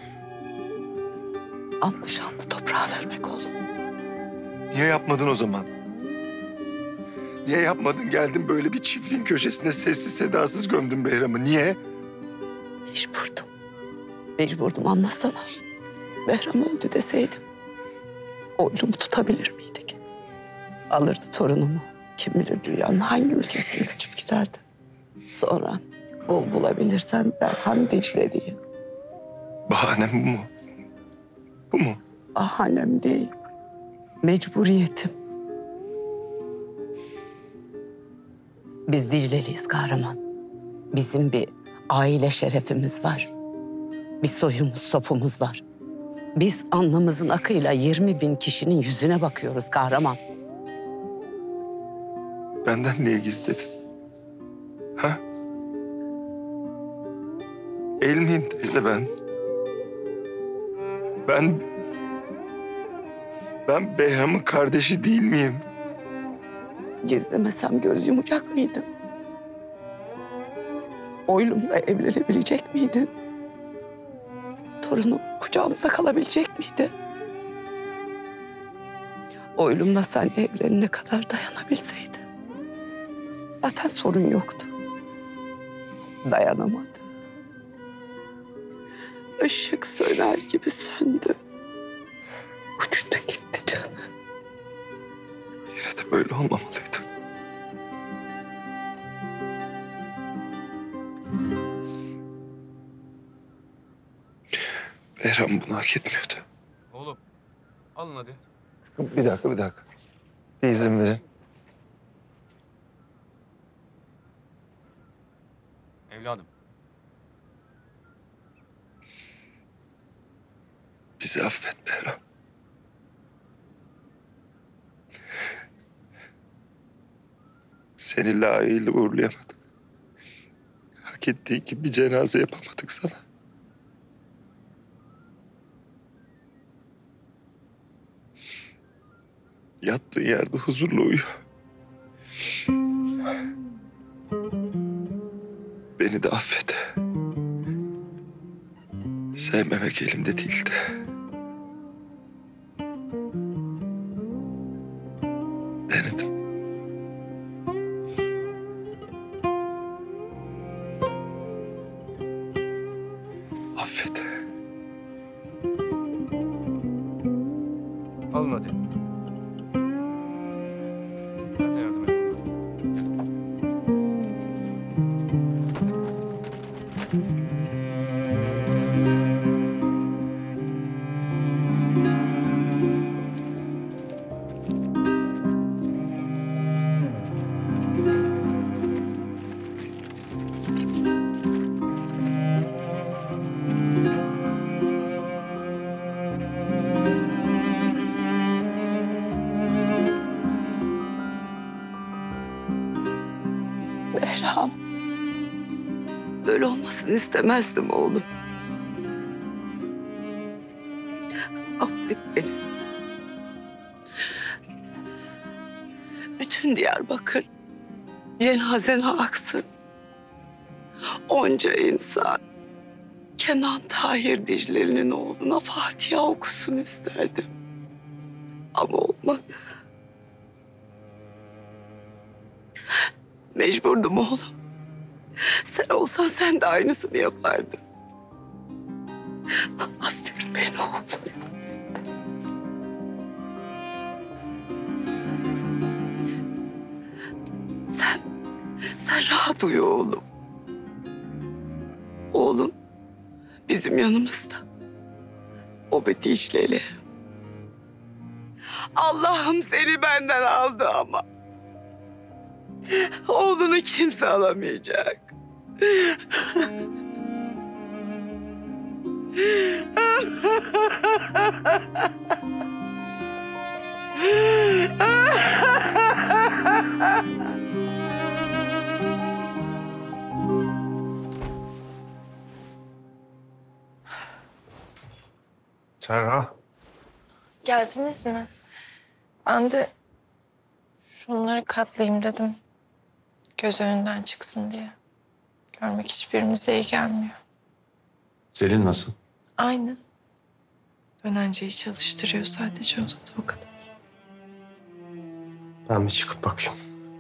Anlı şanlı toprağa vermek oğlum. Niye yapmadın o zaman? Niye yapmadın? Geldin böyle bir çiftliğin köşesine sessiz sedasız gömdün Behram'ı. Niye? Mecburdum. Mecburdum, anlasalar. Behram öldü deseydim. Oğlumu tutabilir miydik? Alırdı torunumu. Kim bilir dünyanın hangi ülkesine kaçıp giderdi. Sonra bulabilirsen Berhan Dicle'liyi. Bahanem bu mu? Bu mu? Bahanem değil. Mecburiyetim. Biz Dicle'liyiz kahraman. Bizim bir aile şerefimiz var. Bir soyumuz, sopumuz var. Biz alnımızın akıyla 20.000 kişinin yüzüne bakıyoruz kahraman. Benden niye gizledin? Ha? El miyim teyze ben? Ben Behram'ın kardeşi değil miyim? Gizlemesem göz yumacak mıydın? Oylumla evlenebilecek miydin? Torunum kucağımızda kalabilecek miydi? Oylumla sen evlenene kadar dayanabilseydi zaten sorun yoktu. Dayanamadı. Işık söner gibi söndü. Uçtu gitti canım. Yine de böyle olmamalıydı. Behram bunu hak etmiyordu. Oğlum alın hadi. Bir dakika. Bir izin verin. Evladım. Bizi affet Behram. Seni layığıyla uğurlayamadık. Hak ettiği gibi bir cenaze yapamadık sana. Yattığın yerde huzurla uyu. Beni de affet. Sevmemek elimde değildi. Denedim. Affet. Alın hadi. Ben de yardım edeyim. Behram. Böyle olmasını istemezdim oğlum. Affet beni. Bütün Diyarbakır cenazene aksın. Onca insan Kenan Tahir Dicle'nin oğluna Fatiha okusun isterdim. Ama olmadı. Mecburdum oğlum. Sen olsan sen de aynısını yapardın. Affet beni oğlum. Sen rahat uyu oğlum. Oğlum bizim yanımızda. O Beti işleli. Allah'ım seni benden aldı ama oğlunu kimse alamayacak. Serra. Geldiniz mi? Ben de şunları katlayayım dedim. Göz önünden çıksın diye. Görmek hiçbirimize iyi gelmiyor. Selin nasıl? Aynı. Dönenceyi çalıştırıyor sadece odada o kadar. Ben bir çıkıp bakayım.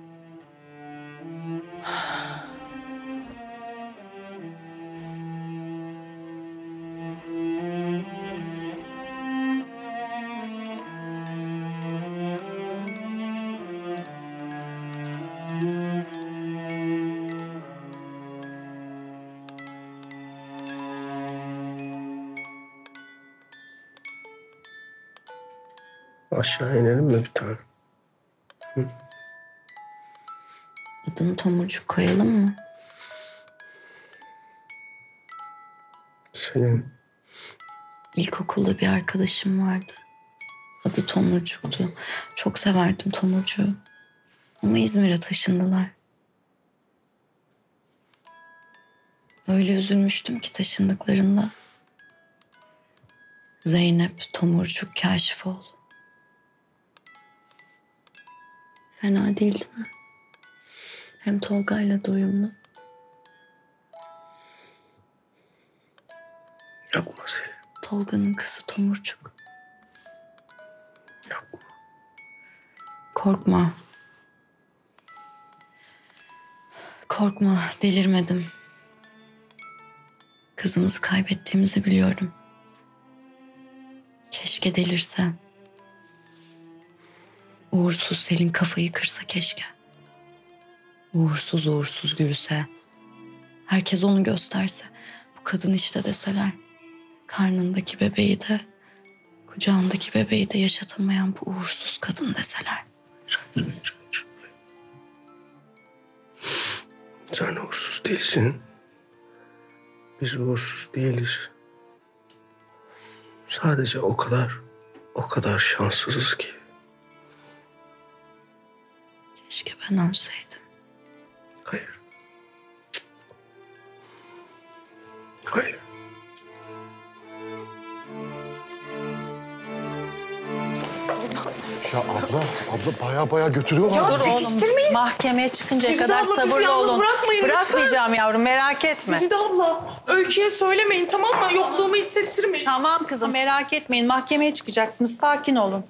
Aşağı inelim mi bir tane? Hı? Adını tomurcuk koyalım mı? Selin, İlkokulda bir arkadaşım vardı. Adı Tomurcuk'tu. Çok severdim Tomurcuk'u. Ama İzmir'e taşındılar. Öyle üzülmüştüm ki taşındıklarında. Zeynep, Tomurcuk, Kaşifoğlu. Fena değil değil mi? Hem Tolga'yla da uyumlu. Yapma Selin. Tolga'nın kızı Tomurcuk. Yapma. Korkma. Korkma, delirmedim. Kızımızı kaybettiğimizi biliyorum. Keşke delirse. Uğursuz Selin kafayı kırsa keşke. Uğursuz uğursuz gülse. Herkes onu gösterse. Bu kadın işte deseler. Karnındaki bebeği de, kucağındaki bebeği de yaşatamayan bu uğursuz kadın deseler. Sen uğursuz değilsin. Biz uğursuz değiliz. Sadece o kadar şanssızız ki. Keşke ben ölseydim. Hayır. Hayır. Ya abla baya götürüyorlar. Dur oğlum, mahkemeye çıkıncaya Güzide kadar abla, bizi sabırlı yalnız olun. bırakmayın lütfen. Bırakmayacağım yavrum, merak etme. Güzide abla, Öykü'ye söylemeyin tamam mı? Yokluğumu hissettirmeyin. Tamam kızım, merak etmeyin. Mahkemeye çıkacaksınız, sakin olun.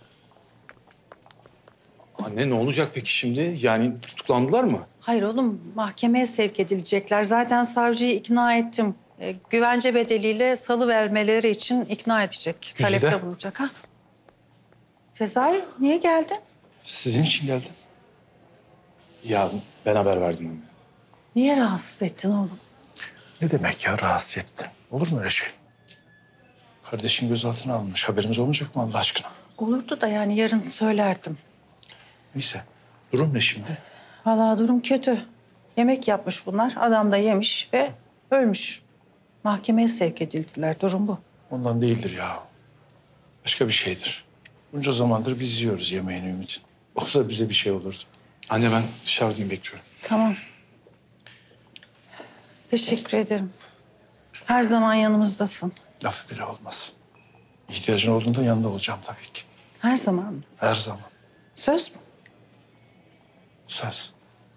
Anne ne olacak peki şimdi? Yani tutuklandılar mı? Hayır oğlum, mahkemeye sevk edilecekler. Zaten savcıyı ikna ettim. Güvence bedeliyle salı vermeleri için ikna edecek. Talepte bulunacak ha. Sezai, niye geldin? Sizin için geldim. Ya ben haber verdim anne. Niye rahatsız ettin oğlum? Ne demek ya rahatsız ettin? Olur mu öyle şey? Kardeşin gözaltına alınmış. Haberimiz olmayacak mı Allah aşkına? Olurdu da yani yarın söylerdim. Neyse. Durum ne şimdi? Vallahi durum kötü. Yemek yapmış bunlar. Adam da yemiş ve ölmüş. Mahkemeye sevk edildiler. Durum bu. Ondan değildir ya. Başka bir şeydir. Bunca zamandır biz yiyoruz yemeğini Ümit'in. Olsa bize bir şey olurdu. Anne ben dışarıdayım bekliyorum. Tamam. Teşekkür ederim. Her zaman yanımızdasın. Lafı bile olmaz. İhtiyacın olduğunda yanında olacağım tabii ki. Her zaman mı? Her zaman. Söz mü? Söz.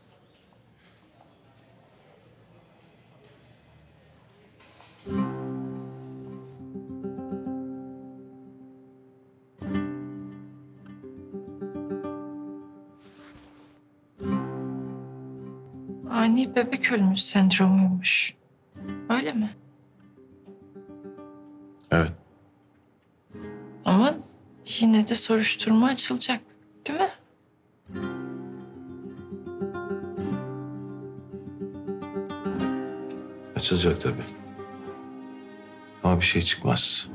Ani bebek ölümü sendromuymuş. Öyle mi? Evet. Ama yine de soruşturma açılacak, değil mi? Açılacak tabii. Ama bir şey çıkmaz.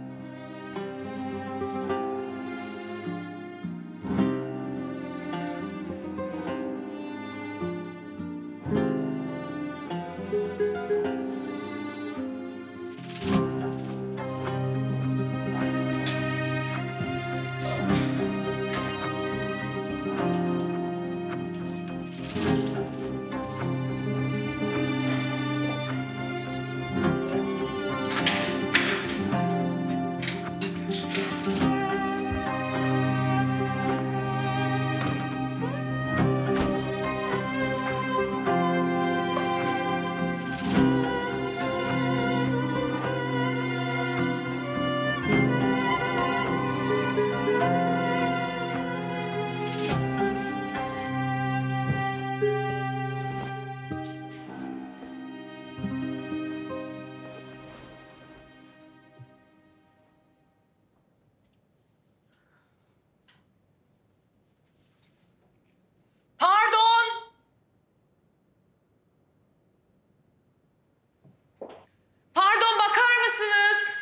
Pardon. Pardon, bakar mısınız?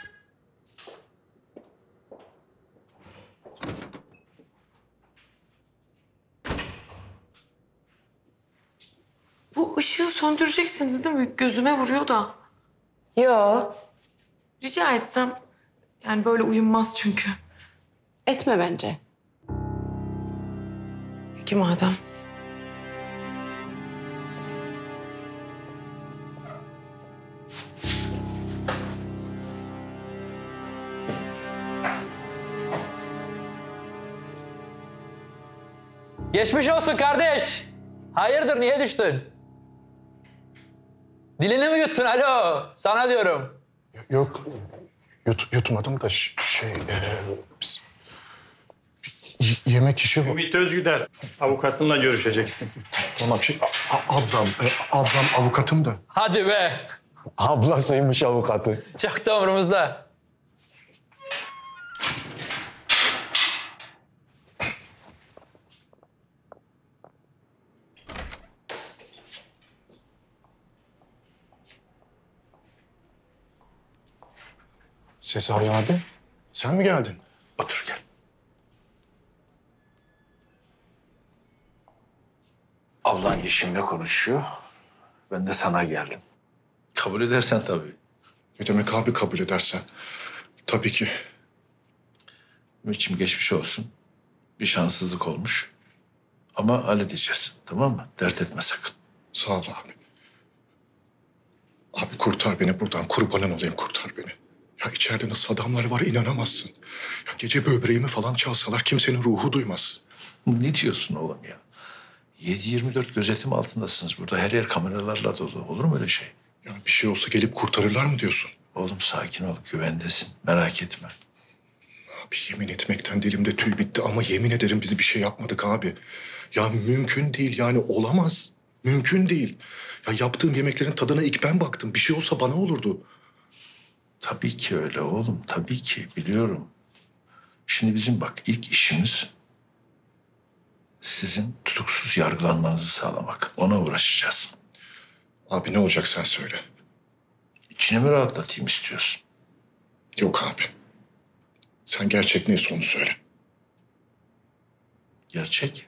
Bu ışığı söndüreceksiniz değil mi? Gözüme vuruyor da. Yo. Rica etsem Yani böyle uyunmaz çünkü. Etme bence. Peki madem. Geçmiş olsun kardeş. Hayırdır, niye düştün? Dilini mi yuttun? Alo, sana diyorum. Yok, yutmadım da yemek işi... Ümit Özgüder, avukatınla görüşeceksin. Tamam, ablam avukatım da. Hadi be. Ablasıymış avukatı. Çok da umurumuzda. Sezai abi, sen mi geldin? Otur gel. Ablan Yeşim'le konuşuyor. Ben de sana geldim. Kabul edersen tabii. Ne demek abi kabul edersen? Tabii ki. Ümit'ciğim geçmiş olsun. Bir şanssızlık olmuş. Ama halledeceğiz. Tamam mı? Dert etme sakın. Sağ ol abi. Abi kurtar beni buradan. Kurbanın olayım, kurtar beni. Ya içeride nasıl adamlar var inanamazsın. Ya gece böbreğimi falan çalsalar kimsenin ruhu duymaz. Ne diyorsun oğlum ya? 7/24 gözetim altındasınız burada. Her yer kameralarla dolu. Olur mu öyle şey? Ya bir şey olsa gelip kurtarırlar mı diyorsun? Oğlum sakin ol. Güvendesin. Merak etme. Abi yemin etmekten dilimde tüy bitti ama yemin ederim biz bir şey yapmadık abi. Ya mümkün değil yani olamaz. Mümkün değil. Ya yaptığım yemeklerin tadına ilk ben baktım. Bir şey olsa bana olurdu. Tabii ki öyle oğlum. Tabii ki. Biliyorum. Şimdi bizim bak ilk işimiz sizin tutuksuz yargılanmanızı sağlamak. Ona uğraşacağız. Abi ne olacak sen söyle. İçini mi rahatlatayım istiyorsun? Yok abi. Sen gerçek neyse onu söyle. Gerçek.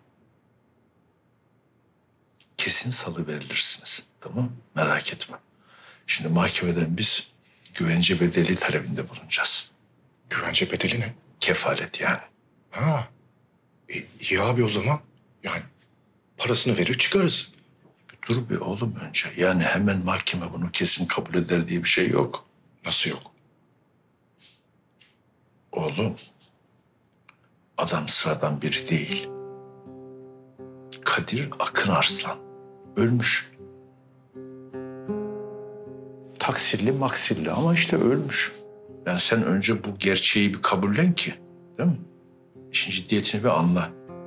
Kesin salıverilirsiniz. Tamam mı? Merak etme. Şimdi mahkemeden biz güvence bedeli talebinde bulunacağız. Güvence bedeli ne? Kefalet yani. Ha. İyi abi o zaman. Yani parasını verir çıkarız. Dur bir oğlum önce. Yani hemen mahkeme bunu kesin kabul eder diye bir şey yok. Nasıl yok? Oğlum, adam sıradan biri değil. Kadir Akın Arslan. Ölmüş. Taksirli maksirli ama işte ölmüş. Yani sen önce bu gerçeği bir kabullen ki. Değil mi? İşin ciddiyetini bir anla.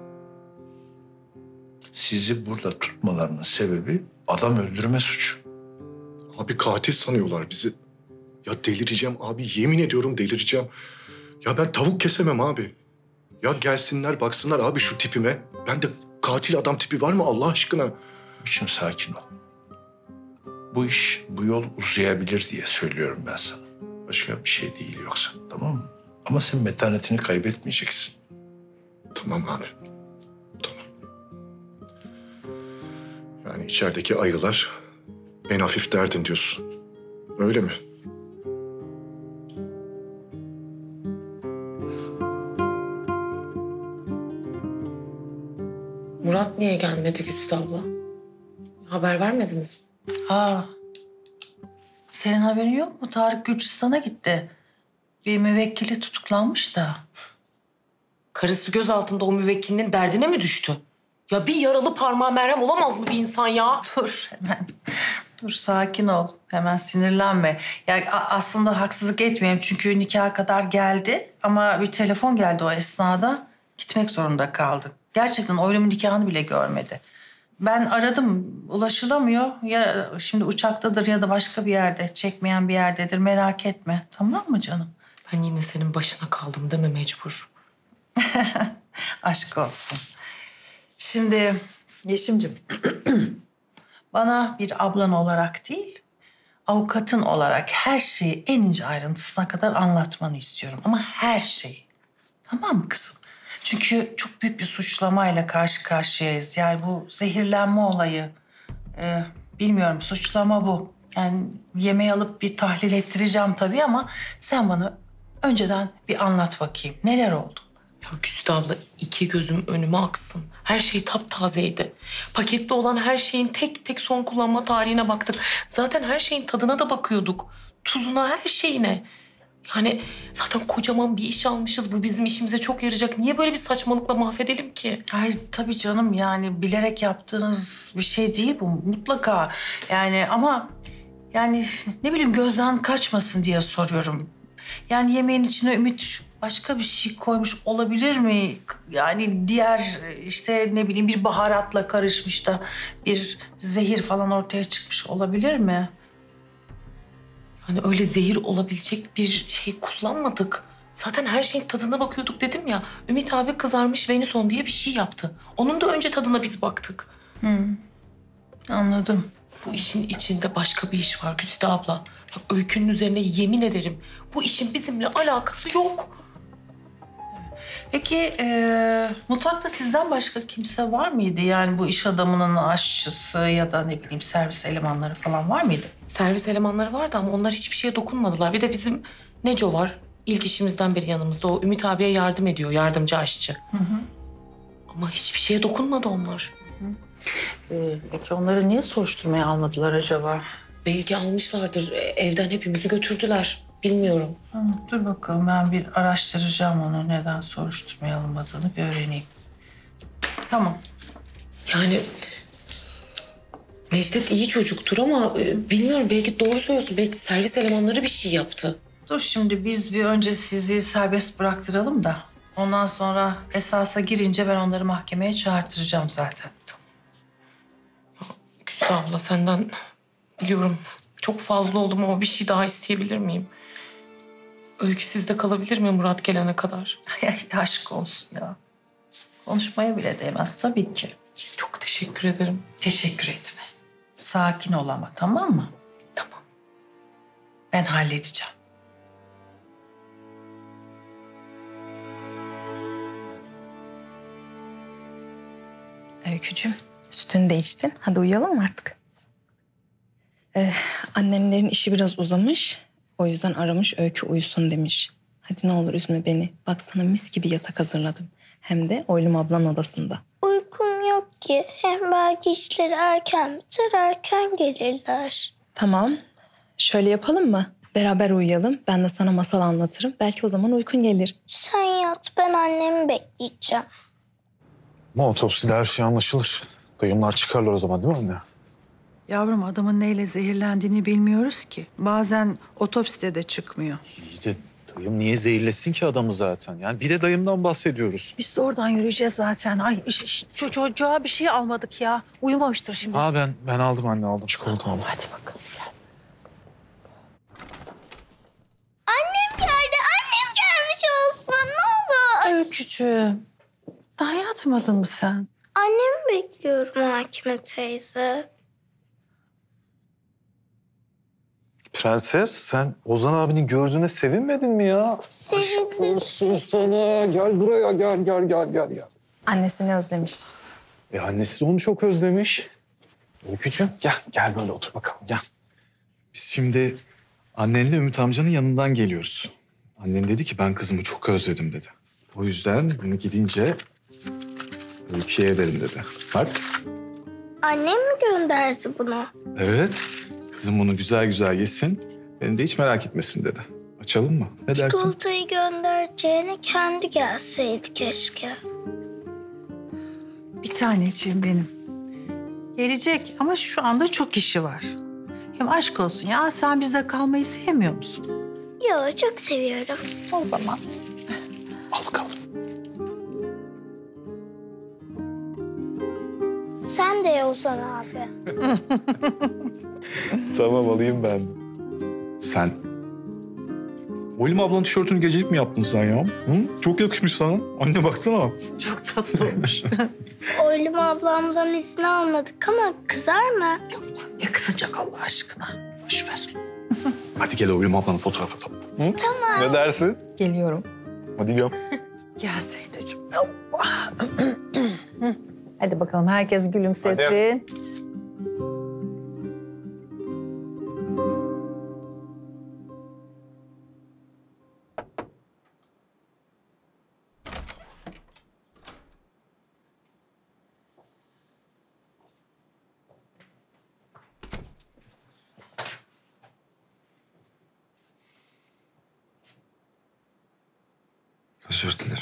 Sizi burada tutmalarının sebebi adam öldürme suçu. Abi katil sanıyorlar bizi. Ya delireceğim abi. Yemin ediyorum delireceğim. Ya ben tavuk kesemem abi. Ya gelsinler baksınlar abi şu tipime. Ben de katil adam tipi var mı Allah aşkına? Şimdi sakin ol. Bu iş, bu yol uzayabilir diye söylüyorum ben sana. Başka bir şey değil yoksa, tamam mı? Ama sen metanetini kaybetmeyeceksin. Tamam abi. Tamam. Yani içerideki ayılar en hafif derdin diyorsun. Öyle mi? Murat niye gelmedi Güzide abla? Haber vermediniz mi? Senin haberin yok mu? Tarık Gürcistan'a gitti. Bir müvekkili tutuklanmış da. Karısı göz altında o müvekkilinin derdine mi düştü? Ya bir yaralı parmağı merhem olamaz mı bir insan ya? Dur hemen. Dur sakin ol. Hemen sinirlenme. Ya aslında haksızlık etmeyeyim çünkü nikaha kadar geldi. Ama bir telefon geldi o esnada. Gitmek zorunda kaldı. Gerçekten oylumun nikahını bile görmedi. Ben aradım, ulaşılamıyor. Ya şimdi uçaktadır ya da başka bir yerde, çekmeyen bir yerdedir. Merak etme. Tamam mı canım? Ben yine senin başına kaldım değil mi mecbur? Aşk olsun. Şimdi Yeşim'cim, bana bir ablan olarak değil, avukatın olarak her şeyi en ince ayrıntısına kadar anlatmanı istiyorum. Ama her şeyi. Tamam mı kızım? Çünkü çok büyük bir suçlamayla karşı karşıyayız. Yani bu zehirlenme olayı. Bilmiyorum, suçlama bu. Yani yemeği alıp bir tahlil ettireceğim tabii ama sen bana önceden bir anlat bakayım. Neler oldu? Ya Güzide abla, iki gözüm önüme aksın. Her şey taptazeydi. Paketli olan her şeyin tek tek son kullanma tarihine baktık. Zaten her şeyin tadına da bakıyorduk. Tuzuna, her şeyine. Yani zaten kocaman bir iş almışız. Bu bizim işimize çok yarayacak. Niye böyle bir saçmalıkla mahvedelim ki? Hayır tabii canım, yani bilerek yaptığınız bir şey değil bu mutlaka. Yani ama yani ne bileyim gözden kaçmasın diye soruyorum. Yani yemeğin içine Ümit başka bir şey koymuş olabilir mi? Yani diğer işte ne bileyim bir baharatla karışmış da bir zehir falan ortaya çıkmış olabilir mi? Hani öyle zehir olabilecek bir şey kullanmadık. Zaten her şeyin tadına bakıyorduk dedim ya. Ümit abi kızarmış venison diye bir şey yaptı. Onun da önce tadına biz baktık. Anladım. Bu işin içinde başka bir iş var Güzide abla. Bak Öykü'nün üzerine yemin ederim. Bu işin bizimle alakası yok. Peki mutfakta sizden başka kimse var mıydı? Yani bu iş adamının aşçısı ya da ne bileyim servis elemanları falan var mıydı? Servis elemanları vardı ama onlar hiçbir şeye dokunmadılar. Bir de bizim Neco var. İlk işimizden beri yanımızda. O Ümit abiye yardım ediyor, yardımcı aşçı. Ama hiçbir şeye dokunmadı onlar. Peki onları niye soruşturmaya almadılar acaba? Belki almışlardır. Evden hepimizi götürdüler. Bilmiyorum. Dur bakalım, ben bir araştıracağım onu. Neden soruşturmaya alınmadığını bir öğreneyim. Tamam. Yani Necdet iyi çocuktur ama bilmiyorum, belki doğru söylüyorsun. Belki servis elemanları bir şey yaptı. Dur şimdi biz bir önce sizi serbest bıraktıralım da ondan sonra esasa girince ben onları mahkemeye çağırtıracağım zaten. Güzide abla, senden biliyorum çok fazla oldum ama bir şey daha isteyebilir miyim? Öykü sizde kalabilir mi Murat gelene kadar? Ay, aşk olsun ya. Konuşmaya bile değmez tabii ki. Çok teşekkür ederim. Teşekkür etme. Sakin ol ama, tamam mı? Tamam. Ben halledeceğim. Öykücüğüm, sütünü de içtin. Hadi uyuyalım mı artık? Annenlerin işi biraz uzamış. O yüzden aramış, Öykü uyusun demiş. Hadi ne olur üzme beni. Bak sana mis gibi yatak hazırladım. Hem de Oylum ablanın odasında. Uykum yok ki. Hem belki işleri erken biter, erken gelirler. Tamam. Şöyle yapalım mı? Beraber uyuyalım. Ben de sana masal anlatırım. Belki o zaman uykun gelir. Sen yat, ben annemi bekleyeceğim. Ama otopside her şey anlaşılır. Dayımlar çıkarlar o zaman değil mi anne? Yavrum, adamın neyle zehirlendiğini bilmiyoruz ki. Bazen otopside de çıkmıyor. İyi de dayım niye zehirlesin ki adamı zaten? Yani bir de dayımdan bahsediyoruz. Biz de oradan yürüyeceğiz zaten. Ay şu çocuğa bir şey almadık ya. Uyumamıştır şimdi. Ha ben aldım anne, aldım. Çikolata aldım. Hadi bakalım. Annem geldi, annem gelmiş olsun. Ne oldu? Öykücüğüm, daha yatmadın mı sen? Annemi bekliyorum Hakime teyze. Prenses, sen Ozan abini gördüğüne sevinmedin mi ya? Sevindim. Aşk olsun sana. Gel buraya, gel. Annesini özlemiş. Annesi de onu çok özlemiş. Öykücüğüm gel böyle otur bakalım, gel. Biz şimdi annenle Ümit amcanın yanından geliyoruz. Annen dedi ki ben kızımı çok özledim dedi. O yüzden bunu gidince Öykü'ye ederim dedi. Bak. Annem mi gönderdi bunu? Evet. Kızım bunu güzel güzel yesin. Beni de hiç merak etmesin dedi. Açalım mı? Ne dersin? Çikolatayı göndereceğine kendi gelseydi keşke. Bir taneciğim benim. Gelecek ama şu anda çok işi var. Hem aşk olsun ya, sen bizde kalmayı sevmiyor musun? Yo, çok seviyorum. O zaman. Al bakalım. Sen de ye Ozan abi. Tamam, alayım ben. Sen. Oylum ablanın tişörtünü gecelik mi yaptın sen ya? Hı? Çok yakışmış sana. Anne baksana. Çok tatlı olmuş. Oylum ablamdan izin almadık ama kızar mı? Ne kızacak Allah aşkına? Boş ver. Hadi gel Oylum ablanın fotoğraf atalım. Hı? Tamam. Ne dersin? Geliyorum. Hadi gel. Gel Zeynep'ciğim. Hadi bakalım, herkes gülümsesin. Hadi. Özür dilerim.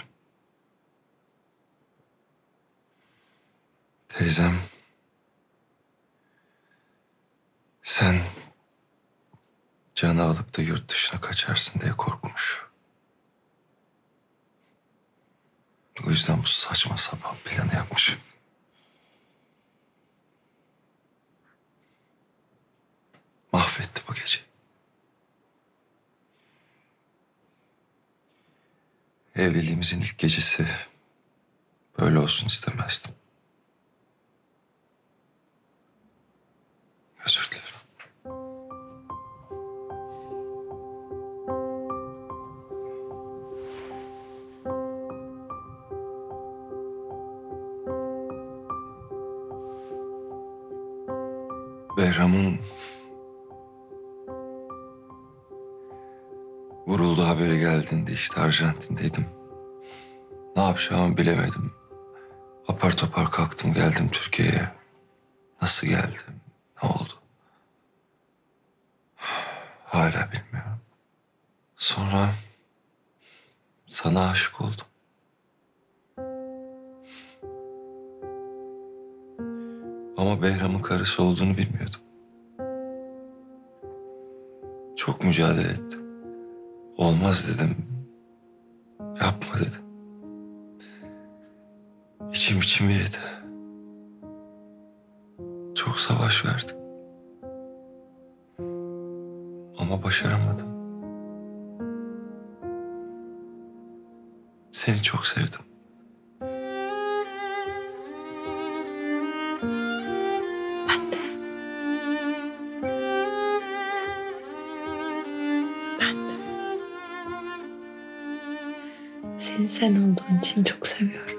Teyzem... Sen... Can'ı alıp da yurt dışına kaçarsın diye korkmuş. O yüzden bu saçma sapan planı yapmış. Mahvetti bu gece. Evliliğimizin ilk gecesi böyle olsun istemezdim. Özür dilerim. Behram'ın vurulduğu haberi geldiğinde işte Arjantin'deydim. Ne yapacağımı bilemedim. Apar topar kalktım geldim Türkiye'ye. Nasıl geldim? Ne oldu? Hala bilmiyorum. Sonra sana aşık oldum. Ama Behram'ın karısı olduğunu bilmiyordum. Çok mücadele ettim. Olmaz dedim. Yapma dedim. İçimi yedi. Çok savaş verdim. Ama başaramadım. Seni çok sevdim. Seni sen olduğun için çok seviyorum.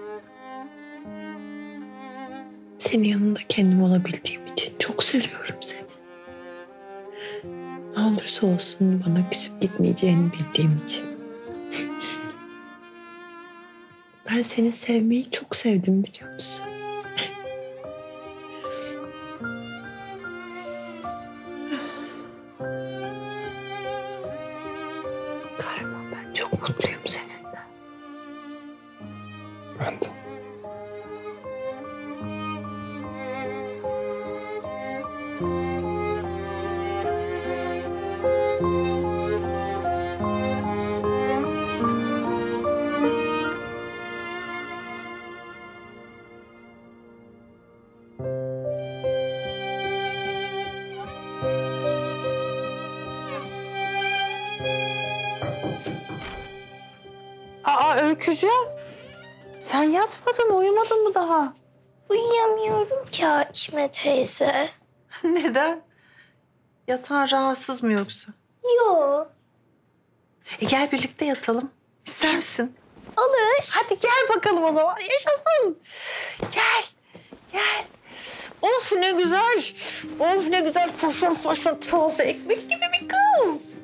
Senin yanında kendim olabildiğim için çok seviyorum seni. Ne olursa olsun bana küsüp gitmeyeceğini bildiğim için. Ben seni sevmeyi çok sevdim biliyor musun? Kahraman, ben çok mutluyum seninle. Ben de. Aa Öykücüğüm. Sen yatmadın mı? Uyumadın mı daha? Uyuyamıyorum ki Hakime teyze. Neden? Yatağın rahatsız mı yoksa? Yok. Gel birlikte yatalım. İster misin? Olur. Hadi gel bakalım o zaman. Yaşasın. Gel. Gel. Of ne güzel. Of ne güzel foşur foşur taze ekmek gibi bir kız.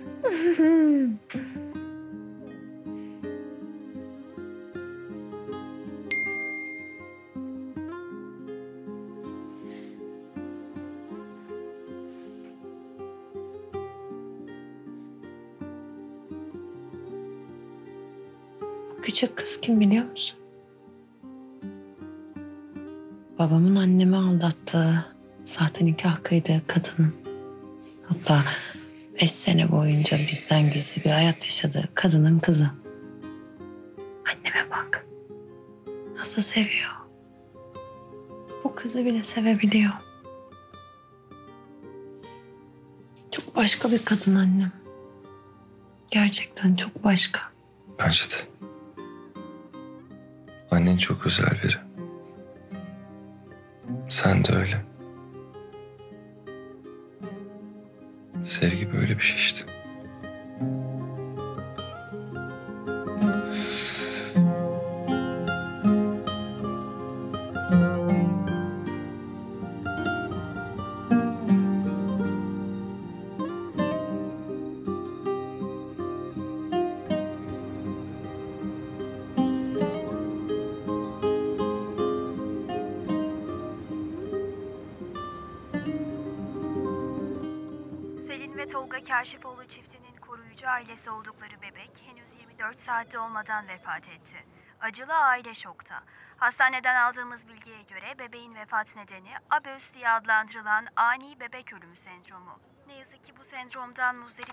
Küçük kız kim biliyor musun? Babamın annemi aldattığı, sahte nikah kıydığı kadın. Hatta 5 sene boyunca bizden gizli bir hayat yaşadığı kadının kızı. Anneme bak. Nasıl seviyor. Bu kızı bile sevebiliyor. Çok başka bir kadın annem. Gerçekten çok başka. Bence de. Annen çok özel biri. Sen de öyle. Sevgi böyle bir şey işte. Selin ve Tolga Kaşifoğlu çiftinin koruyucu ailesi oldukları bebek henüz 24 4 saatte olmadan vefat etti. Acılı aile şokta. Hastaneden aldığımız bilgiye göre bebeğin vefat nedeni ABÖS diye adlandırılan ani bebek ölümü sendromu. Ne yazık ki bu sendromdan muzdarip...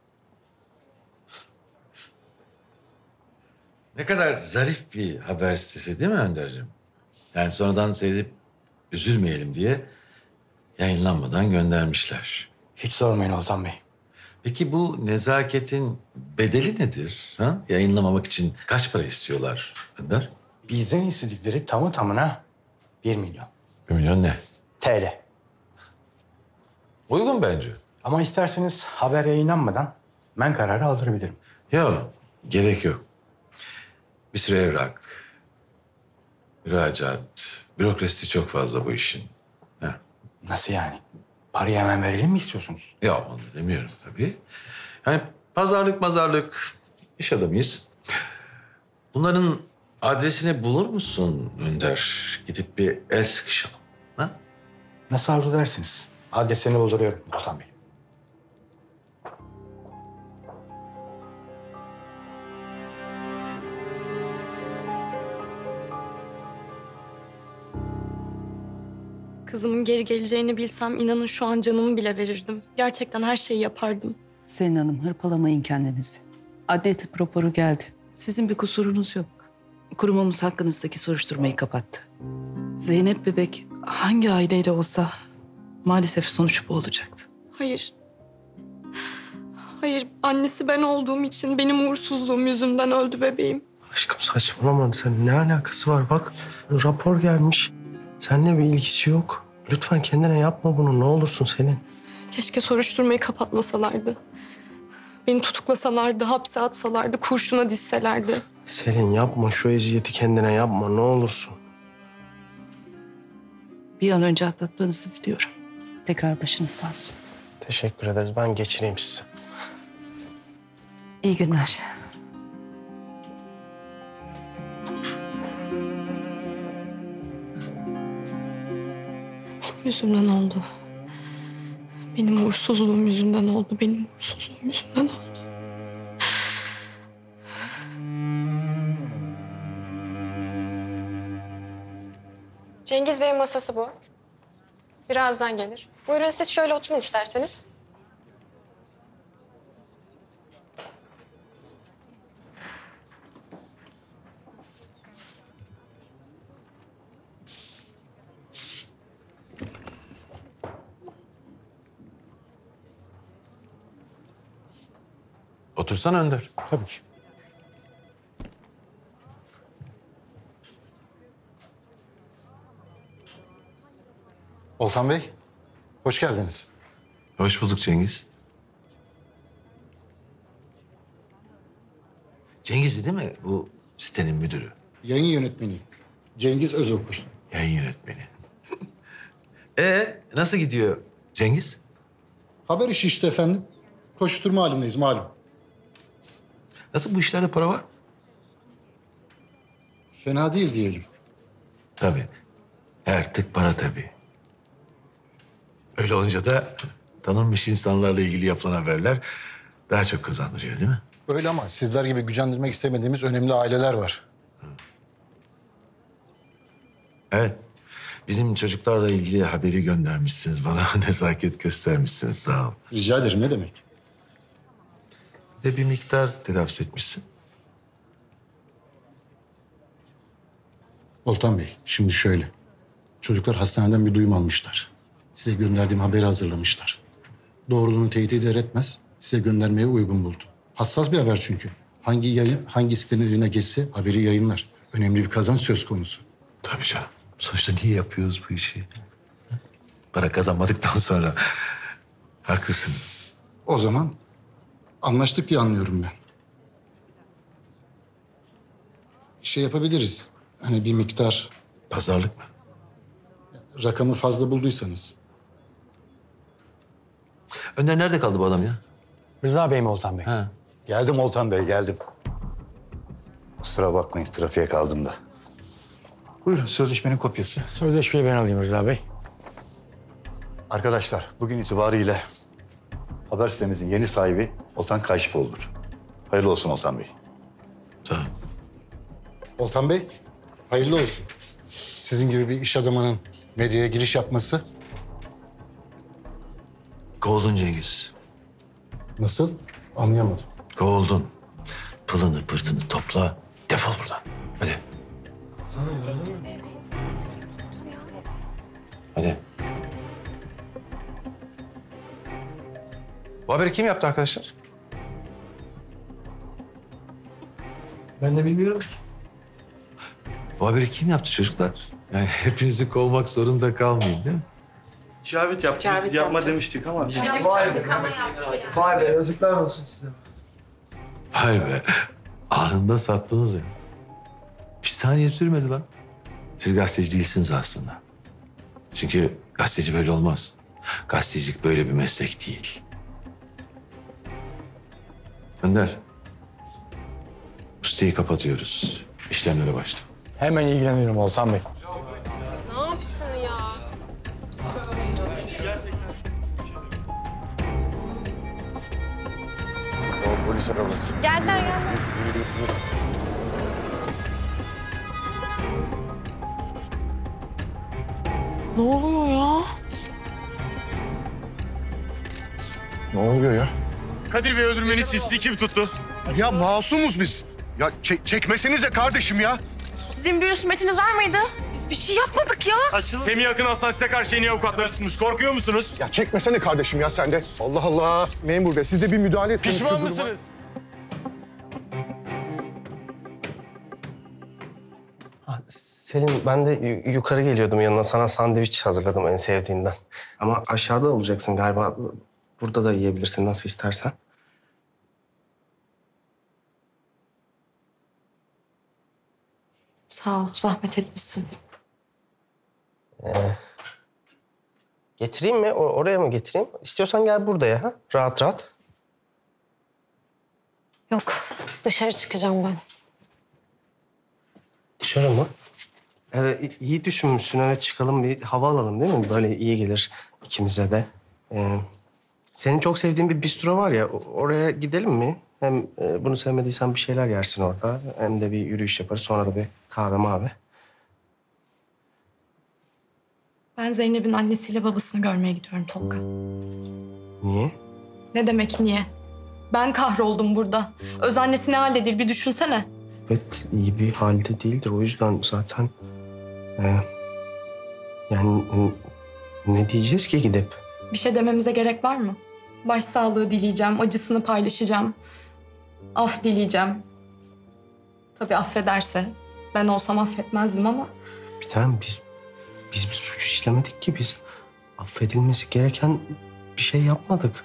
Ne kadar zarif bir haber sitesi değil mi Önder'cim? Yani sonradan seyredip üzülmeyelim diye yayınlanmadan göndermişler. Hiç sormayın Oltan Bey. Peki bu nezaketin bedeli nedir? Ha? Yayınlamamak için kaç para istiyorlar Önder? Bizden istedikleri tamı tamına 1 milyon. 1 milyon ne? TL. Uygun bence. Ama isterseniz haber yayınlanmadan ben kararı aldırabilirim. Yok, gerek yok. Bir sürü evrak, müracaat, bürokrasi çok fazla bu işin. Ha. Nasıl yani? Parayı hemen verelim mi istiyorsunuz? Yok, onu demiyorum tabii. Yani pazarlık, iş adamıyız. Bunların adresini bulur musun Önder? Gidip bir el sıkışalım. Ha? Nasıl arzu edersiniz? Adresini bulduruyorum Oltan Bey. Kızımın geri geleceğini bilsem inanın şu an canımı bile verirdim. Gerçekten her şeyi yapardım. Selin Hanım, hırpalamayın kendinizi. Adli tıp raporu geldi. Sizin bir kusurunuz yok. Kurumumuz hakkınızdaki soruşturmayı kapattı. Zeynep bebek hangi aileyle olsa maalesef sonuç bu olacaktı. Hayır. Hayır, annesi ben olduğum için benim uğursuzluğum yüzünden öldü bebeğim. Aşkım saçmalama, sen ne alakası var? Bak rapor gelmiş. Seninle bir ilgisi yok. Lütfen kendine yapma bunu, ne olursun Selin. Keşke soruşturmayı kapatmasalardı. Beni tutuklasalardı, hapse atsalardı, kurşuna dizselerdi. Selin yapma, şu eziyeti kendine yapma, ne olursun. Bir an önce atlatmanızı diliyorum. Tekrar başınız sağ olsun. Teşekkür ederiz, ben geçireyim sizi. İyi günler. Benim yüzümden oldu. Benim uğursuzluğum yüzünden oldu. Benim uğursuzluğum yüzünden oldu. Cengiz Bey'in masası bu. Birazdan gelir. Buyurun siz şöyle oturun isterseniz. Otursana Önder. Tabii ki. Oltan Bey, hoş geldiniz. Hoş bulduk Cengiz. Cengiz'di değil mi bu sitenin müdürü? Yayın yönetmeni Cengiz Özokur. Yayın yönetmeni. Nasıl gidiyor Cengiz? Haber işi işte efendim. Koşturma halindeyiz malum. Nasıl, bu işlerde para var? Fena değil diyelim. Tabii. Her tık para tabii. Öyle olunca da tanınmış insanlarla ilgili yapılan haberler daha çok kazandırıyor değil mi? Öyle ama sizler gibi gücendirmek istemediğimiz önemli aileler var. Evet. Bizim çocuklarla ilgili haberi göndermişsiniz bana. Nezaket göstermişsiniz. Sağ ol. Rica ederim, ne demek? Bir de bir miktar telaffuz etmişsin. Oltan Bey, şimdi şöyle. Çocuklar hastaneden bir duyum almışlar. Size gönderdiğim haberi hazırlamışlar. Doğruluğunu teyit eder etmez size göndermeye uygun buldum. Hassas bir haber çünkü. Hangi yayın, hangi sitenin eline geçse haberi yayınlar. Önemli bir kazanç söz konusu. Tabii canım. Sonuçta niye yapıyoruz bu işi? Para kazanmadıktan sonra. Haklısın. O zaman anlaştık diye anlıyorum ben. Şey yapabiliriz. Hani bir miktar... Pazarlık mı? Rakamı fazla bulduysanız. Önder nerede kaldı bu adam ya? Rıza Bey mi Oltan Bey? Ha. Geldim Oltan Bey, geldim. Kusura bakmayın, trafiğe kaldım da. Buyurun sözleşmenin kopyası. Sözleşmeyi ben alayım Rıza Bey. Arkadaşlar, bugün itibariyle haber sitemizin yeni sahibi Oltan Kaşifoğlu'dur. Hayırlı olsun Oltan Bey. Sağ ol. Oltan Bey, hayırlı olsun. Sizin gibi bir iş adamının medyaya giriş yapması. Kovuldun Cengiz. Nasıl? Anlayamadım. Kovuldun. Pılını pırtını topla. Defol buradan. Hadi. Hadi. Bu haberi kim yaptı arkadaşlar? Ben de bilmiyorum. Bu haberi kim yaptı çocuklar? Yani hepinizi kovmak zorunda kalmayın değil mi? Cavit yaptı. Cavit Biz yapma yaptı. demiştik ama. Vay be yazıklar olsun size. Vay be. Anında sattınız ya. Bir saniye sürmedi lan. Siz gazeteci değilsiniz aslında. Çünkü gazeteci böyle olmaz. Gazetecilik böyle bir meslek değil. Önder. Bu siteyi kapatıyoruz. İşlemlere başla. Hemen ilgileniyorum Oltan Bey. ne yapsın ya? O polis arabası. Geldiler. Ne oluyor ya? Ne oluyor ya? Kadir Bey öldürmeni sizi kim tuttu? Ya masumuz biz. Ya çekmesenize kardeşim ya. Sizin bir üstmetiniz var mıydı? Biz bir şey yapmadık ya. Semih Akın Aslan size karşı en iyi avukatları tutmuş. Korkuyor musunuz? Ya çekmesene kardeşim ya sen de. Allah Allah. Memur bey siz de bir müdahale etseniz şu Pişman duruma. mısınız? Selin, ben de yukarı geliyordum yanına. Sana sandviç hazırladım en sevdiğinden. Ama aşağıda olacaksın galiba. Burada da yiyebilirsin nasıl istersen. Sağ ol, zahmet etmişsin. Getireyim mi? Oraya mı getireyim? İstiyorsan gel buraya. Ha? Rahat rahat. Yok, dışarı çıkacağım ben. Dışarı mı? Evet, iyi düşünmüşsün. Evet, çıkalım bir hava alalım değil mi? Böyle iyi gelir ikimize de. Senin çok sevdiğin bir bistro var ya, oraya gidelim mi? Hem bunu sevmediysen bir şeyler yersin orada. Hem de bir yürüyüş yaparız. Sonra da bir kahve mavi. Ben Zeynep'in annesiyle babasını görmeye gidiyorum Tolga. Niye? Ne demek niye? Ben kahroldum burada. Öz annesi ne haldedir bir düşünsene. Evet, iyi bir halde değildir. O yüzden zaten... yani ne diyeceğiz ki gidip? Bir şey dememize gerek var mı? Başsağlığı dileyeceğim, acısını paylaşacağım. Af dileyeceğim. Tabii affederse. Ben olsam affetmezdim ama. Bir tanem biz bir suç işlemedik ki. Biz affedilmesi gereken bir şey yapmadık.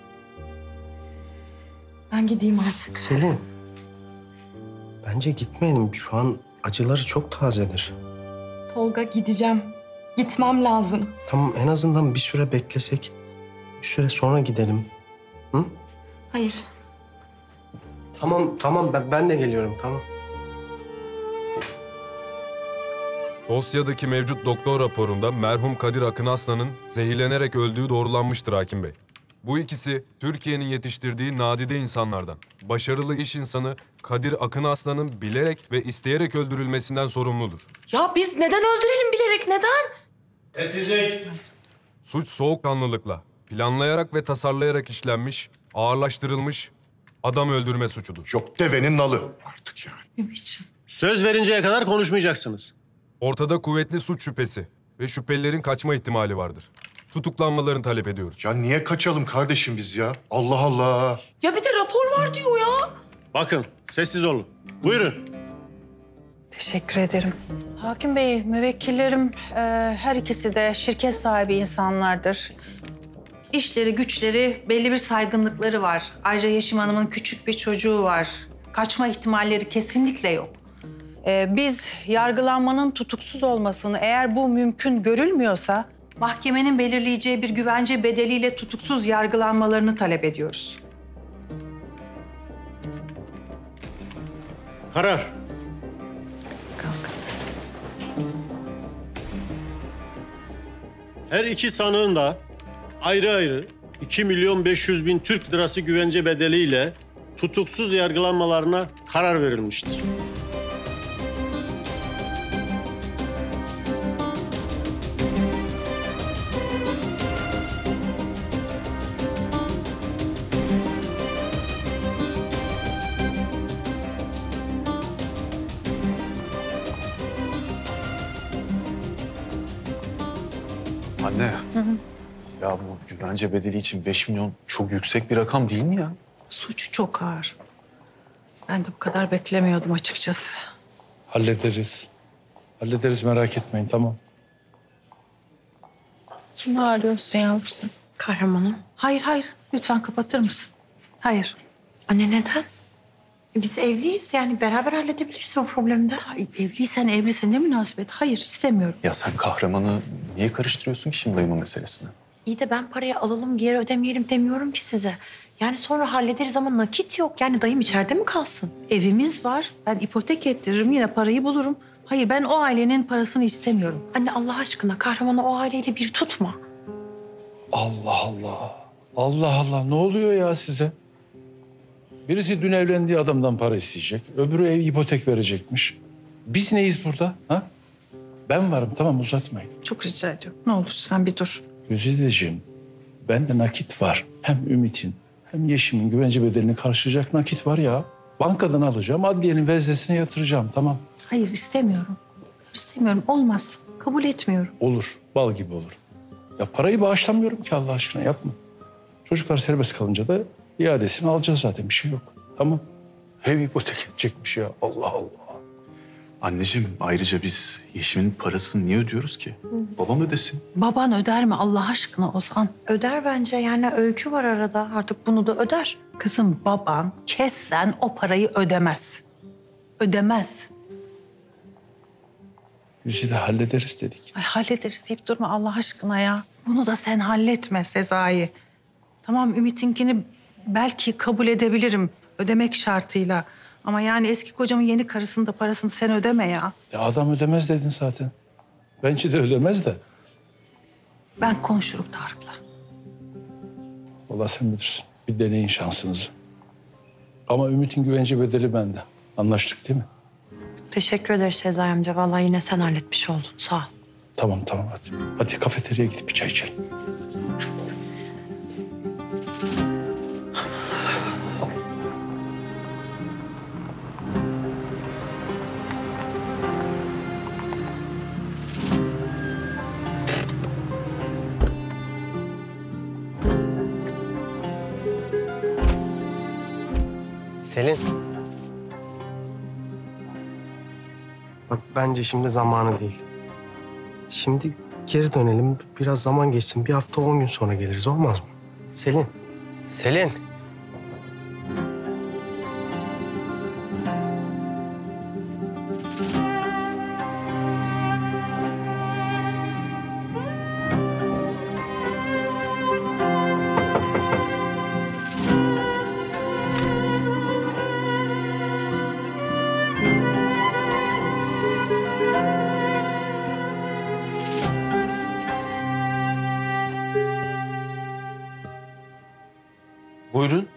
Ben gideyim artık. Selin. Bence gitmeyelim. Şu an acıları çok tazedir. Tolga gideceğim. Gitmem lazım. Tamam en azından bir süre beklesek. Bir süre sonra gidelim. Hı? Hayır. Tamam ben de geliyorum tamam. Dosyadaki mevcut doktor raporunda merhum Kadir Akın Aslan'ın zehirlenerek öldüğü doğrulanmıştır hakim bey. Bu ikisi Türkiye'nin yetiştirdiği nadide insanlardan. Başarılı iş insanı Kadir Akın Aslan'ın bilerek ve isteyerek öldürülmesinden sorumludur. Ya biz neden öldürelim bilerek, neden? Sessizlik. Suç soğukkanlılıkla, planlayarak ve tasarlayarak işlenmiş, ağırlaştırılmış adam öldürme suçudur. Yok devenin nalı artık yani. Söz verinceye kadar konuşmayacaksınız. Ortada kuvvetli suç şüphesi ve şüphelilerin kaçma ihtimali vardır. Tutuklanmalarını talep ediyoruz. Ya niye kaçalım kardeşim biz ya? Allah Allah. Ya bir de rapor var diyor ya. Bakın sessiz olun. Buyurun. Teşekkür ederim. Hakim Bey, müvekkillerim her ikisi de şirket sahibi insanlardır. İşleri, güçleri, belli bir saygınlıkları var. Ayrıca Yeşim Hanım'ın küçük bir çocuğu var. Kaçma ihtimalleri kesinlikle yok. Biz yargılanmanın tutuksuz olmasını eğer bu mümkün görülmüyorsa mahkemenin belirleyeceği bir güvence bedeliyle tutuksuz yargılanmalarını talep ediyoruz. Karar. Her iki sanığın da ayrı ayrı 2.500.000 Türk lirası güvence bedeliyle tutuksuz yargılanmalarına karar verilmiştir. Anne. Ya bu güvence bedeli için 5 milyon çok yüksek bir rakam değil mi ya? Suç çok ağır. Ben de bu kadar beklemiyordum açıkçası. Hallederiz. Hallederiz, merak etmeyin, tamam. Kimi arıyorsun yavrusu? Kahramanım. Hayır. Lütfen kapatır mısın? Hayır. Anne neden? Biz evliyiz yani beraber halledebiliriz bu problemi de. Evliysen evlisin, ne münasebet? Hayır, istemiyorum. Ya sen Kahraman'ı niye karıştırıyorsun ki şimdi dayımın meselesine? İyi de ben parayı alalım geri ödemeyelim demiyorum ki size. Yani sonra hallederiz ama nakit yok. Yani dayım içeride mi kalsın? Evimiz var. Ben ipotek ettiririm, yine parayı bulurum. Hayır, ben o ailenin parasını istemiyorum. Anne Allah aşkına Kahraman'ı o aileyle bir tutma. Allah Allah. Allah Allah, ne oluyor ya size? Birisi dün evlendiği adamdan para isteyecek. Öbürü ev ipotek verecekmiş. Biz neyiz burada? Ha? Ben varım, tamam, uzatmayın. Çok rica ediyorum. Ne olur sen bir dur. Güzideciğim, bende nakit var. Hem Ümit'in hem Yeşim'in güvence bedelini karşılayacak nakit var ya. Bankadan alacağım, adliyenin veznesine yatıracağım, tamam. Hayır, istemiyorum. İstemiyorum, olmaz. Kabul etmiyorum. Olur, bal gibi olur. Ya parayı bağışlamıyorum ki Allah aşkına, yapma. Çocuklar serbest kalınca da iadesini alacağız zaten, bir şey yok. Tamam. Ev ipotek edecekmiş ya, Allah Allah. Anneciğim ayrıca biz Yeşim'in parasını niye ödüyoruz ki? Babam ödesin. Baban öder mi Allah aşkına Ozan? Öder bence yani Öykü var arada artık bunu da öder. Kızım baban kessen o parayı ödemez. Ödemez. Yüzü de hallederiz dedik. Ay hallederiz deyip durma Allah aşkına ya. Bunu da sen halletme Sezai. Tamam Ümit'inkini belki kabul edebilirim ödemek şartıyla. Ama yani eski kocamın yeni karısının da parasını sen ödeme ya. Ya adam ödemez dedin zaten. Bence de ödemez de. Ben konuşurum Tarık'la. Vallahi sen bilirsin. Bir deneyin şansınızı. Ama Ümit'in güvence bedeli bende. Anlaştık değil mi? Teşekkür ederiz Sezai amca. Vallahi yine sen halletmiş oldun. Sağ ol. Tamam hadi. Hadi kafeteryaya gidip bir çay içelim. Selin. Bak bence şimdi zamanı değil. Şimdi geri dönelim. Biraz zaman geçsin. Bir hafta 10 gün sonra geliriz. Olmaz mı? Selin. Selin. Buyurun.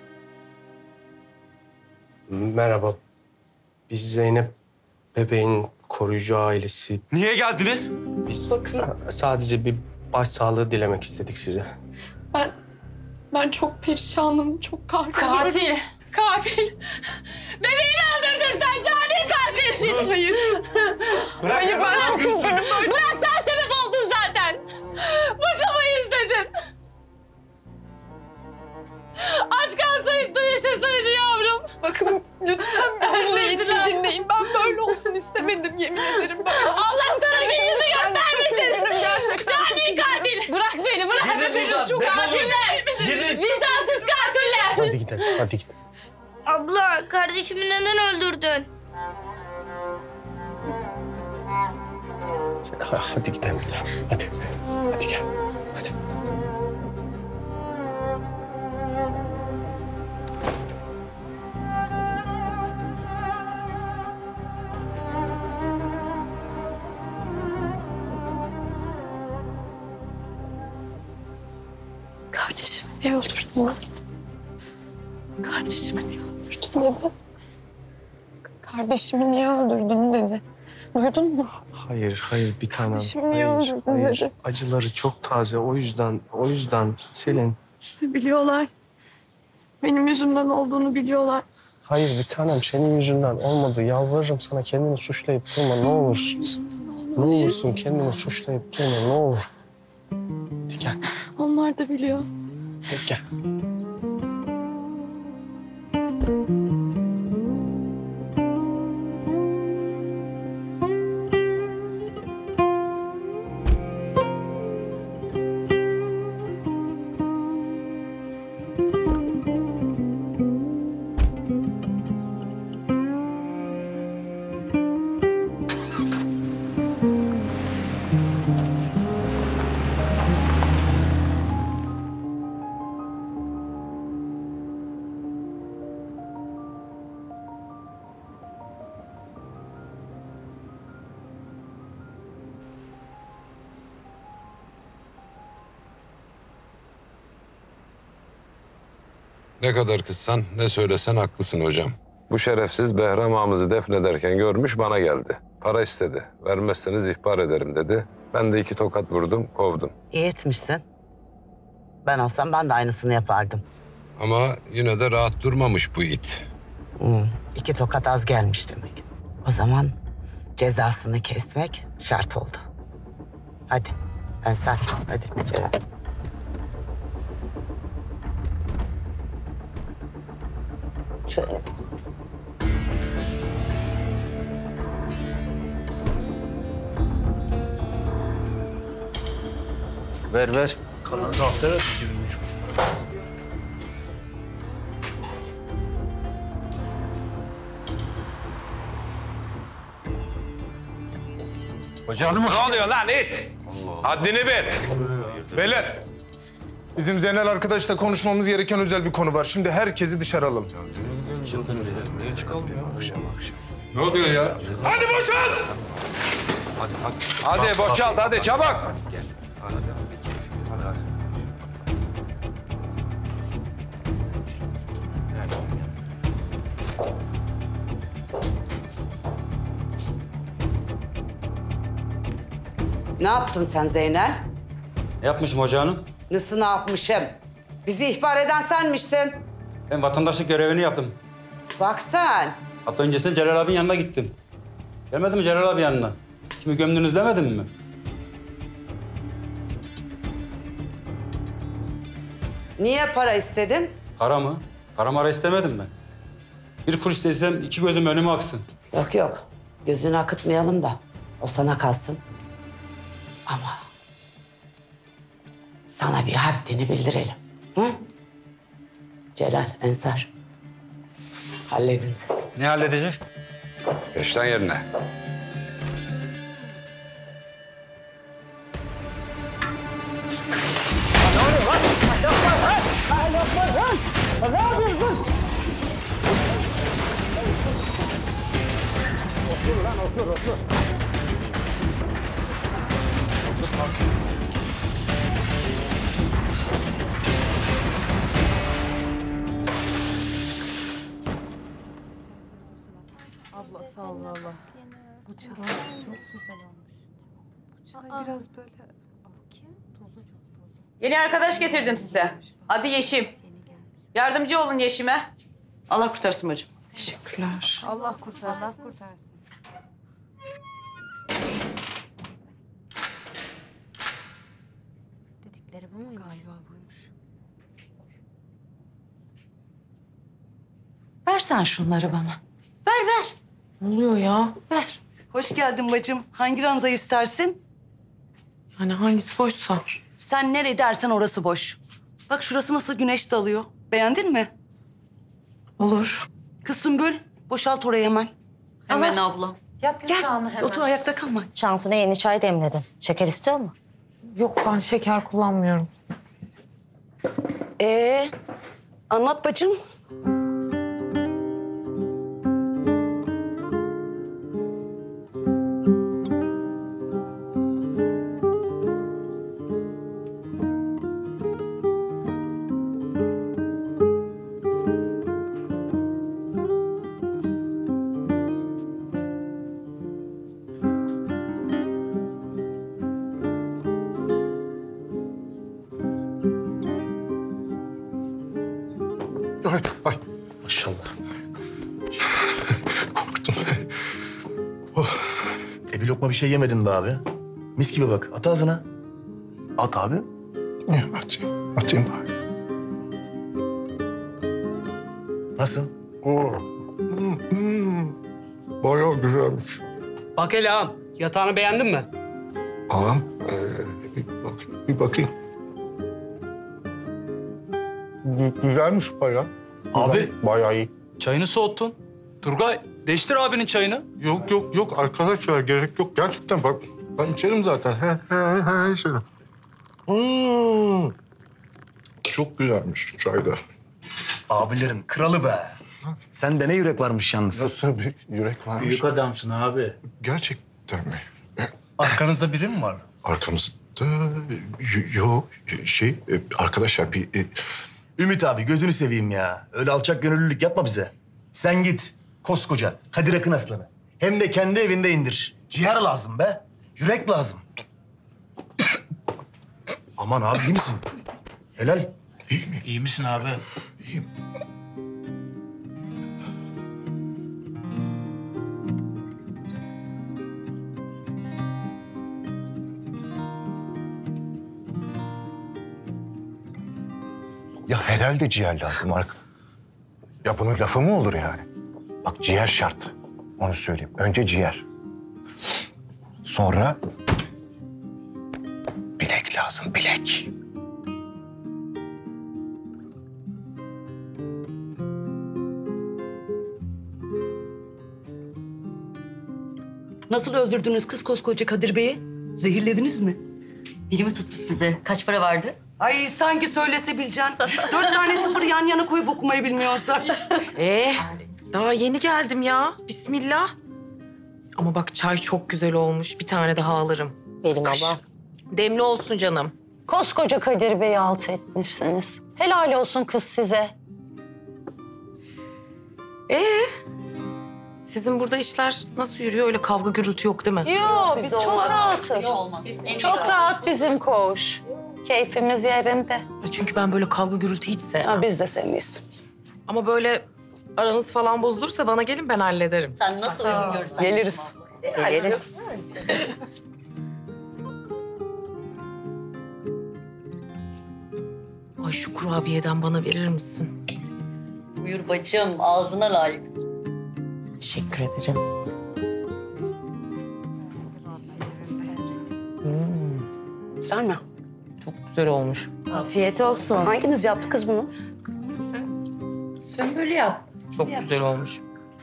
Merhaba. Biz Zeynep bebeğin koruyucu ailesi. Niye geldiniz? Biz Bakın. sadece bir başsağlığı dilemek istedik size. Ben çok perişanım, çok kahroluyorum. Katil. Bebeğimi öldürdün sen cani katil. Hayır. Hayır ben çok üzgünüm. Bırak sen sebep oldun zaten. Bakamayız dedin. Aç kalsaydı da yaşasaydı yavrum. Bakın lütfen bir dinleyin. Ben böyle olsun istemedim yemin ederim. Allah sana gününü göstermesin. Gerçekten. Cani katil. Bırak beni, bırak beni. Çok katiller. Vicdansız katiller. Hadi gidelim, hadi gidelim. Abla kardeşimi neden öldürdün? Hadi gidelim. Hadi. Hadi gel. Hadi. Kardeşim niye öldürdün? Kardeşimi niye öldürdün dedi. Kardeşimi niye öldürdün dedi. Duydun mu? Hayır bir tanem. Kardeşimi niye öldürdün dedi. Acıları çok taze o yüzden Selin. Biliyorlar. Benim yüzümden olduğunu biliyorlar. Hayır bir tanem senin yüzünden olmadı. Yalvarırım sana kendini suçlayıp durma ne olursun. Ne olursun kendini suçlayıp durma ne olur. Hadi gel. Onlar da biliyor. Hadi gel. Ne kadar kızsan, ne söylesen haklısın hocam. Bu şerefsiz Behram ağamızı defnederken görmüş bana geldi. Para istedi. Vermezseniz ihbar ederim dedi. Ben de 2 tokat vurdum, kovdum. İyi etmişsin. Ben olsam ben de aynısını yapardım. Ama yine de rahat durmamış bu it. 2 tokat az gelmiş demek. O zaman cezasını kesmek şart oldu. Hadi Ensar, hadi Celal. Şöyle. Ver. Kalan daftara düşürülmüş. Hocam ne oluyor lan it? Haddini bil. Beyler, bizim Zeynel arkadaşla konuşmamız gereken özel bir konu var. Şimdi herkesi dışarı alalım. Niye çıkalım ya? Akşam. Ne oluyor ya? Hadi boşalt! Hadi boşalt hadi çabuk. Ne yaptın sen Zeynel? Ne yapmışım hoca hanım? Nasıl ne yapmışım? Bizi ihbar eden senmiştin. Ben vatandaşlık görevini yaptım. Bak sen. Hatta öncesinde Celal abinin yanına gittim. Gelmedin mi Celal abi yanına? Kimi gömdünüz demedim mi? Niye para istedin? Para mı? Para mara istemedim ben. Bir kuruş istesem 2 gözüm önüme aksın. Yok. Gözünü akıtmayalım da. O sana kalsın. Ama sana bir haddini bildirelim. Hı? Celal, Ensar. Halledin siz. Ne halledecek? Geç lan yerine. Ne yapıyorsun? Otur lan otur. Abla sağ ol valla. Bu çay çok güzel olmuş. Bu çay biraz böyle... Tuzu çok tuzlu. Yeni arkadaş getirdim size. Adı Yeşim. Yardımcı olun Yeşim'e. Allah kurtarsın bacım. Teşekkürler. Allah kurtarsın. Allah kurtarsın. Dedikleri bu muymuş? Galiba buymuş. Ver sen şunları bana. Ver. Ne oluyor ya? Ver. Hoş geldin bacım. Hangi ranzayı istersin? Hani hangisi boşsa. Sen nereye dersen orası boş. Bak şurası nasıl güneş dalıyor. Beğendin mi? Olur. Kız Sümbül, boşalt orayı hemen. Hemen abla. Gel, otur ayakta kalma. Şansına yeni çay demledim. Şeker istiyor mu? Yok ben şeker kullanmıyorum. Anlat bacım. Ay. Maşallah. Korktum. Bir lokma bir şey yemedin be abi. Mis gibi bak. At ağzına. At abi. Atayım. Atayım bari. Nasıl? Bayağı güzelmiş. Bak hele ağam, yatağını beğendin mi? Ağam, bir bakayım. Güzelmiş bayağı. Abi. Bayağı iyi. Çayını soğuttun. Turgay, değiştir abinin çayını. Yok arkadaşlar gerek yok. Gerçekten bak ben içerim zaten. He içerim. Çok güzelmiş çayda. Abilerin kralı be. Sende ne yürek varmış yalnız. Nasıl bir yürek varmış? Büyük adamsın abi. Gerçekten mi? Arkanızda biri mi var? Arkamızda yok arkadaşlar bir... Ümit abi gözünü seveyim ya. Öyle alçak gönüllülük yapma bize. Sen git koskoca Kadir Akın Aslanı. Hem de kendi evinde indir. Ciğer lazım be. Yürek lazım. Aman abi iyi misin? Helal. İyi mi? İyi misin abi? İyiyim. Ya herhalde ciğer lazım Ya bunun lafı mı olur yani? Bak ciğer şart. Onu söyleyeyim. Önce ciğer. Sonra bilek lazım, bilek. Nasıl öldürdünüz kız koskoca Kadir Bey'i? Zehirlediniz mi? Biri mi tuttu size? Kaç para vardı? Ay sanki söylese bileceksin. 4 tane sıfır yan yana koyup okumayı bilmiyorsa. Daha yeni geldim ya. Bismillah. Ama bak çay çok güzel olmuş. Bir tane daha alırım. Benim abla. Demli olsun canım. Koskoca Kadir Bey'i alt etmişsiniz. Helal olsun kız size. Sizin burada işler nasıl yürüyor? Öyle kavga gürültü yok değil mi? Yok, biz çok rahatız. Çok rahat bizim koğuş. Keyfimiz yerinde. Çünkü ben böyle kavga gürültü hiç sevmem. Biz de sevmeyiz. Ama böyle aranız falan bozulursa bana gelin ben hallederim. Sen nasıl uygun görürsen. Geliriz. Geliriz. Ay şu kurabiyeden bana verir misin? Buyur bacım, ağzına layık. Teşekkür ederim. Güzel mi? Çok güzel olmuş. Afiyet olsun. Hanginiz yaptı kız bunu? Sümbül yap. Çok güzel olmuş.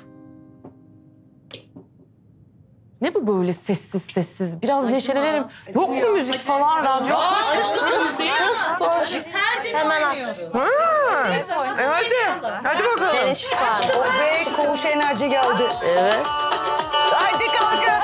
Ne bu böyle sessiz sessiz? Biraz neşelenelim. Yok mu müzik falan, radyo? Hemen aç. Hadi bakalım. Senin şifan. Oh be, koğuşa enerji geldi. Evet. Haydi kalkın.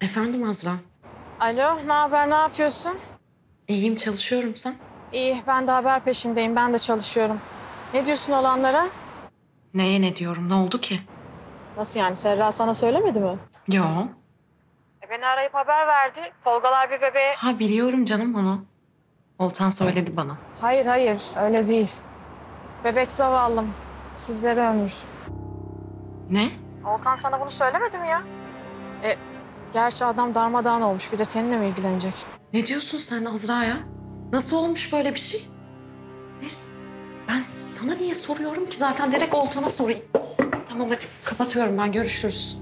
Efendim Azra? Alo, ne haber, ne yapıyorsun? İyiyim, çalışıyorum. Sen? İyi, ben de haber peşindeyim, ben de çalışıyorum. Ne diyorsun olanlara? Neye ne diyorum? Ne oldu ki? Nasıl yani, Serra sana söylemedi mi? Yo. Beni arayıp haber verdi. Tolgalar bir bebeğe... Ha biliyorum canım onu. Oltan söyledi bana. Hayır, öyle değil. Bebek zavallım. Sizleri ömür. Ne? Oltan sana bunu söylemedi mi ya? Gerçi adam darmadağın olmuş. Bir de seninle mi ilgilenecek? Ne diyorsun sen Azra ya? Nasıl olmuş böyle bir şey? Neyse. Ben sana niye soruyorum ki? Zaten direkt Oltan'a sorayım. Tamam hadi kapatıyorum ben. Görüşürüz.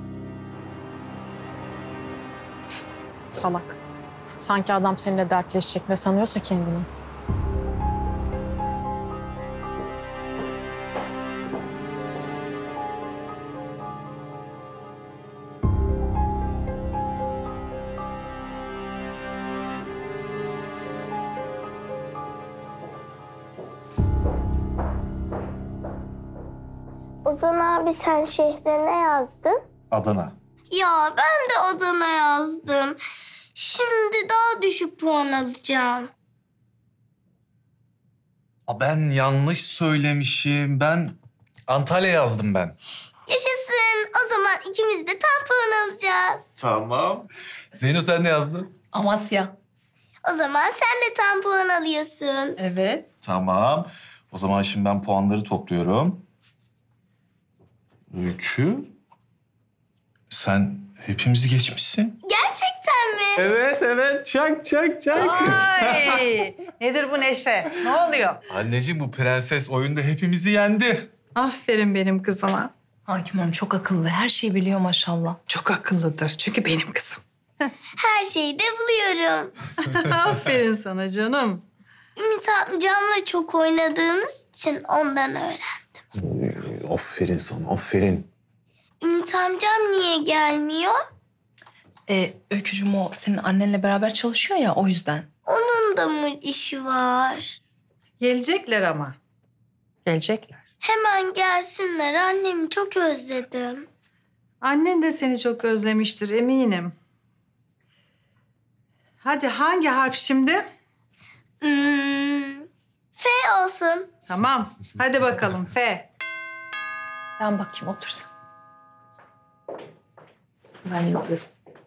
Salak. Sanki adam seninle dertleşecek ve sanıyorsa kendini. Ozan abi sen şehre ne yazdın? Adana. Ya ben de Adana yazdım. Şimdi daha düşük puan alacağım. Ben yanlış söylemişim. Ben Antalya yazdım ben. Yaşasın. O zaman ikimiz de tam puan alacağız. Tamam. Zeyno sen ne yazdın? Amasya. O zaman sen de tam puan alıyorsun. Evet. Tamam. O zaman şimdi ben puanları topluyorum. Öykü, sen hepimizi geçmişsin. Gerçekten mi? Evet. Çak. Ay, nedir bu neşe? Ne oluyor? Anneciğim bu prenses oyunda hepimizi yendi. Aferin benim kızıma. Hakim Hanım çok akıllı. Her şeyi biliyor maşallah. Çok akıllıdır çünkü benim kızım. Her şeyi de buluyorum. Aferin sana canım. Ümit amcamla çok oynadığımız için ondan öğrendim. Aferin sana, aferin. Ümit amcam niye gelmiyor? Öykücüğüm o senin annenle beraber çalışıyor ya o yüzden. Onun da mı işi var? Gelecekler ama. Gelecekler. Hemen gelsinler. Annemi çok özledim. Annen de seni çok özlemiştir eminim. Hadi hangi harf şimdi? F olsun. Tamam. Hadi bakalım F. Ben bakayım otursan. Ben yazarım.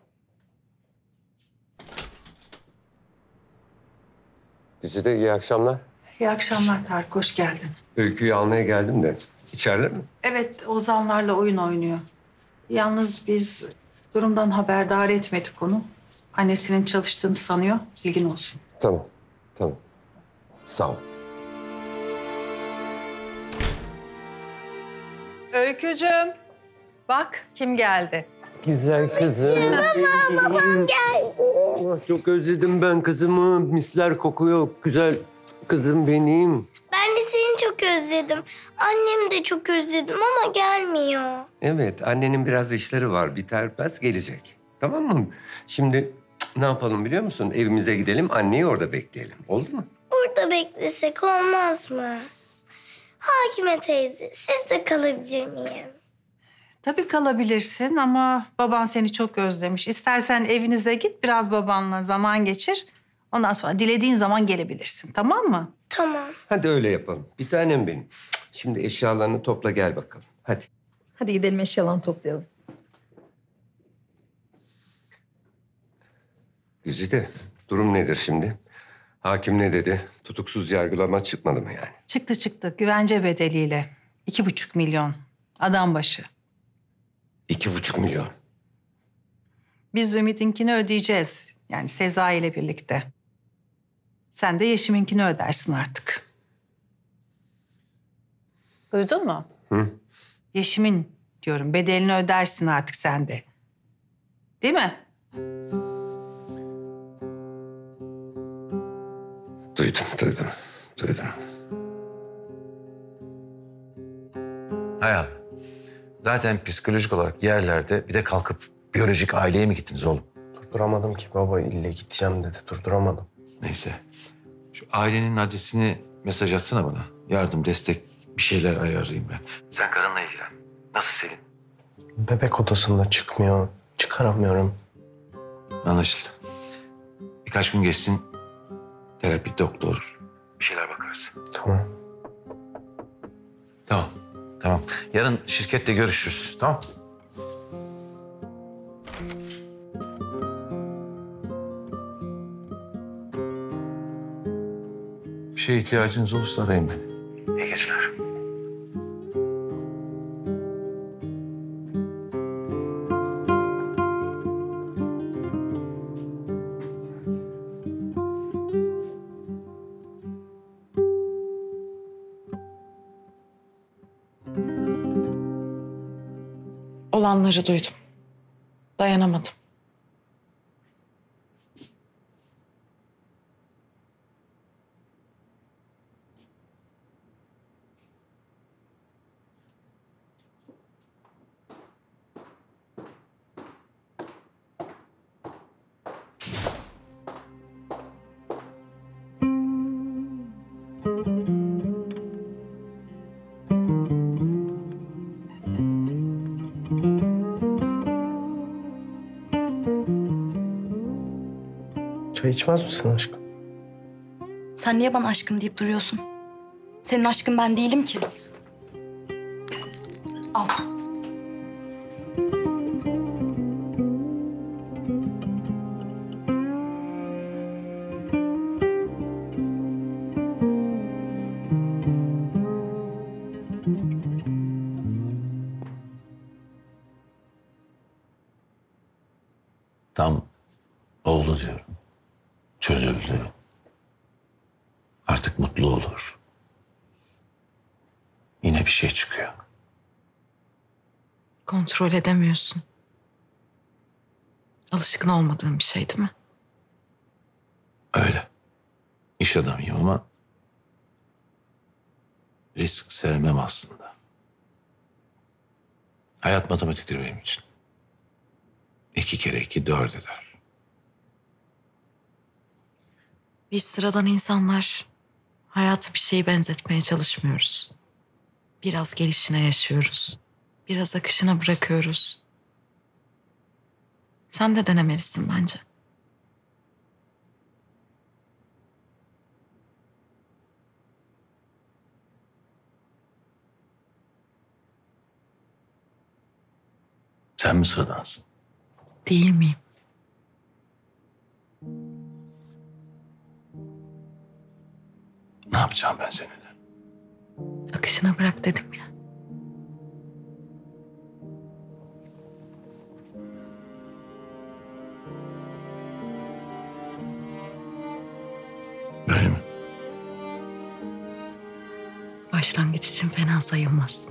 Güzide iyi akşamlar. İyi akşamlar Tarık, hoş geldin. Öyküyü almaya geldim de. İçeride mi? Evet, Ozanlarla oyun oynuyor. Yalnız biz durumdan haberdar etmedik onu. Annesinin çalıştığını sanıyor, bilgin olsun. Tamam. Sağ ol. Öykücüğüm, bak kim geldi. Güzel kızım. Babam geldi. Çok özledim ben kızımı. Misler kokuyor. Güzel kızım benim. Ben de seni çok özledim. Annemi de çok özledim ama gelmiyor. Evet, annenin biraz işleri var. Biter gelecek. Tamam mı? Şimdi ne yapalım biliyor musun? Evimize gidelim, anneyi orada bekleyelim. Oldu mu? Burada beklesek olmaz mı? Hakime teyze, siz de kalabilir miyim? Tabii kalabilirsin ama baban seni çok özlemiş. İstersen evinize git, biraz babanla zaman geçir. Ondan sonra dilediğin zaman gelebilirsin, tamam mı? Tamam. Hadi öyle yapalım. Bir tanem benim. Şimdi eşyalarını topla gel bakalım. Hadi. Hadi gidelim eşyalarını toplayalım. Güzide, durum nedir şimdi? Hakim ne dedi? Tutuksuz yargılama çıkmadı mı yani? Çıktı. Güvence bedeliyle. 2,5 milyon. Adam başı. 2,5 milyon. Biz Ümit'inkini ödeyeceğiz. Yani Sezai ile birlikte. Sen de Yeşim'inkini ödersin artık. Duydun mu? Hı? Yeşim'in diyorum bedelini ödersin artık sen de. Değil mi? Duydum. Hay abi. Zaten psikolojik olarak yerlerde bir de kalkıp biyolojik aileye mi gittiniz oğlum? Durduramadım ki baba. İlle gideceğim dedi. Durduramadım. Neyse. Şu ailenin adresini mesaj atsana bana. Yardım, destek bir şeyler ayarlayayım ben. Sen karınla ilgilen. Nasıl Selin? Bebek odasında çıkmıyor. Çıkaramıyorum. Anlaşıldı. Birkaç gün geçsin. Terapi, doktor. Bir şeyler bakarız. Tamam. Tamam. Yarın şirkette görüşürüz. Tamam. Bir şeye ihtiyacınız olursa arayın beni. İyi geceler. Olanları duydum. Dayanamadım. Çay içmez misin aşkım? Sen niye bana aşkım deyip duruyorsun? Senin aşkın ben değilim ki. Al. Tam oldu diyorum. Çözüldü. Artık mutlu olur. Yine bir şey çıkıyor. Kontrol edemiyorsun. Alışkın olmadığın bir şey değil mi? Öyle. İş adamıyım ama risk sevmem aslında. Hayat matematiktir benim için. 2 kere 2 4 eder. Biz sıradan insanlar hayatı bir şeye benzetmeye çalışmıyoruz. Biraz gelişine yaşıyoruz. Biraz akışına bırakıyoruz. Sen de denemelisin bence. Sen mi sıradansın? Değil miyim? Ne yapacağım ben seninle? Akışına bırak dedim ya. Böyle mi? Başlangıç için fena sayılmaz.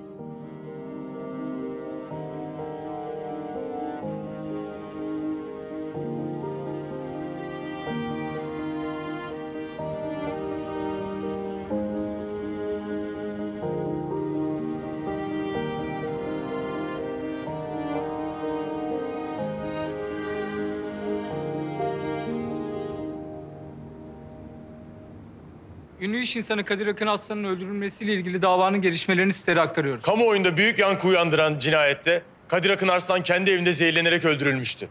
Ünlü iş insanı Kadir Akın Aslan'ın öldürülmesiyle ilgili davanın gelişmelerini sizlere aktarıyoruz. Kamuoyunda büyük yankı uyandıran cinayette Kadir Akın Arslan kendi evinde zehirlenerek öldürülmüştü.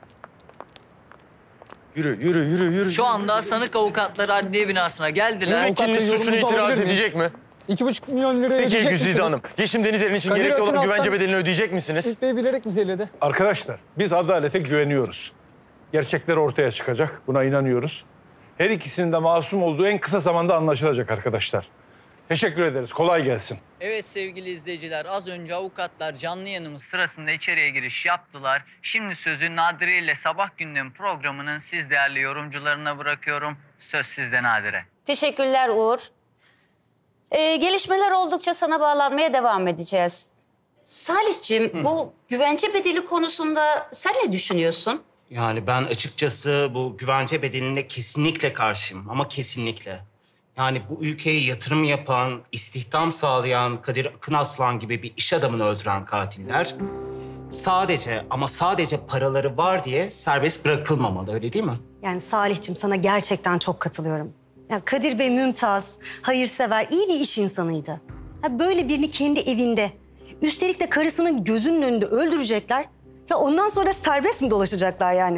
Yürü. Şu anda sanık avukatları adliye binasına geldiler. Müvekkiliniz suçunu itiraf edecek mi? 2,5 milyon lira Peki ödeyecek Güzide misiniz? Hanım, Yeşim Denizer'in için Kadir gerekli olan Akın güvence Aslan- bedelini ödeyecek misiniz? İlk Bey bilerek mi zehirledi? Arkadaşlar biz adalete güveniyoruz. Gerçekler ortaya çıkacak. Buna inanıyoruz. Her ikisinin de masum olduğu en kısa zamanda anlaşılacak arkadaşlar. Teşekkür ederiz. Kolay gelsin. Evet sevgili izleyiciler, az önce avukatlar canlı yayınımız sırasında içeriye giriş yaptılar. Şimdi sözü Nadire ile Sabah Gündemi programının siz değerli yorumcularına bırakıyorum. Söz sizde Nadire. Teşekkürler Uğur. Gelişmeler oldukça sana bağlanmaya devam edeceğiz. Salihciğim, bu güvence bedeli konusunda sen ne düşünüyorsun? Yani ben açıkçası bu güvence bedeline kesinlikle karşıyım ama kesinlikle. Yani bu ülkeye yatırım yapan, istihdam sağlayan Kadir Akın Aslan gibi bir iş adamını öldüren katiller sadece ama sadece paraları var diye serbest bırakılmamalı, öyle değil mi? Yani Salihciğim sana gerçekten çok katılıyorum. Ya Kadir Bey mümtaz, hayırsever, iyi bir iş insanıydı. Ya böyle birini kendi evinde, üstelik de karısının gözünün önünde öldürecekler. Ya ondan sonra serbest mi dolaşacaklar yani?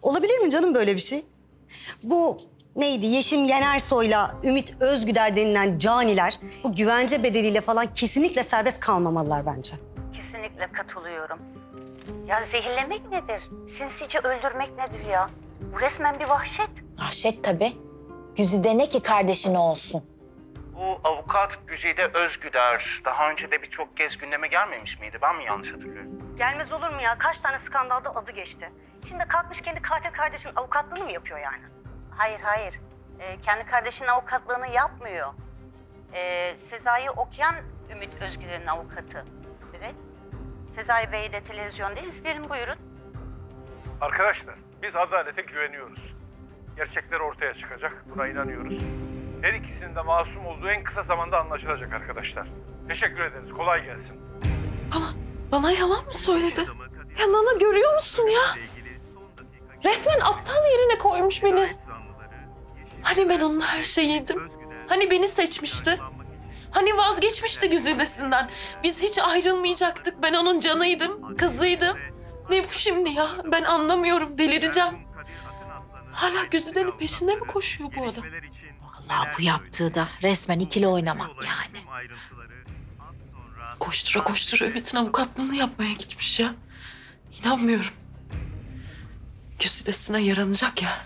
Olabilir mi canım böyle bir şey? Bu neydi? Yeşim Yenersoy'la Ümit Özgüder denilen caniler bu güvence bedeliyle falan kesinlikle serbest kalmamalılar bence. Kesinlikle katılıyorum. Ya zehirlemek nedir? Sinsice öldürmek nedir ya? Bu resmen bir vahşet. Vahşet tabii. Güzide ne ki kardeşine olsun? Bu avukat Güzide Özgüder daha önce de birçok kez gündeme gelmemiş miydi? Ben mi yanlış hatırlıyorum? Gelmez olur mu ya? Kaç tane skandalda adı geçti. Şimdi kalkmış kendi katil kardeşinin avukatlığını mı yapıyor yani? Hayır. Kendi kardeşinin avukatlığını yapmıyor. Sezai'yi okuyan Ümit Özgüler'in avukatı. Evet. Sezai Bey'i de televizyonda izleyelim, buyurun. Arkadaşlar biz adalete güveniyoruz. Gerçekler ortaya çıkacak. Buna inanıyoruz. Her ikisinin de masum olduğu en kısa zamanda anlaşılacak arkadaşlar. Teşekkür ederiz. Kolay gelsin. Bana yalan mı söyledi? Ya Nana görüyor musun ya? Resmen aptal yerine koymuş beni. Hani ben onun her şeyiydim? Hani beni seçmişti? Hani vazgeçmişti güzidesinden? Biz hiç ayrılmayacaktık. Ben onun canıydım, kızıydım. Ne bu şimdi ya? Ben anlamıyorum, delireceğim. Hala Güzide'nin peşinde mi koşuyor bu adam? Vallahi bu yaptığı da resmen ikili oynamak yani. Koştura koştura Ümit'in avukatlığını yapmaya gitmiş ya. İnanmıyorum. Güzidesine yaranacak ya.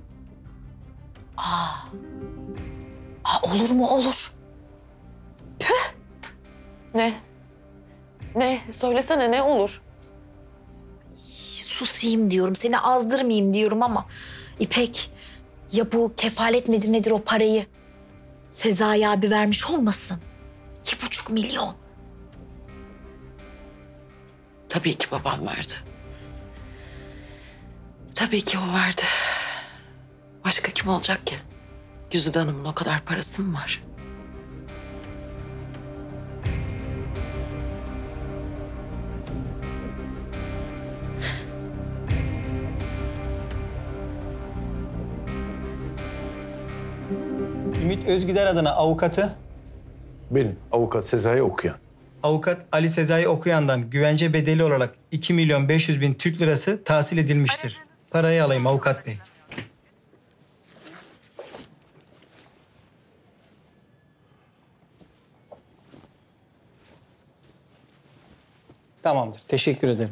Olur mu olur. Tüh! Ne? Söylesene ne olur? Susayım diyorum, seni azdırmayayım diyorum ama... İpek, ya bu kefalet midir nedir o parayı? Sezai abi vermiş olmasın? 2,5 milyon. Tabii ki babam verdi. Tabii ki o verdi. Başka kim olacak ki? Güzide Hanım'ın o kadar parası mı var? Ümit Özgüder adına avukatı, Benim avukat Sezai okuyan. avukat Ali Sezai Okuyan'dan güvence bedeli olarak 2.500.000 Türk lirası tahsil edilmiştir. Parayı alayım avukat bey. Tamamdır, teşekkür ederim.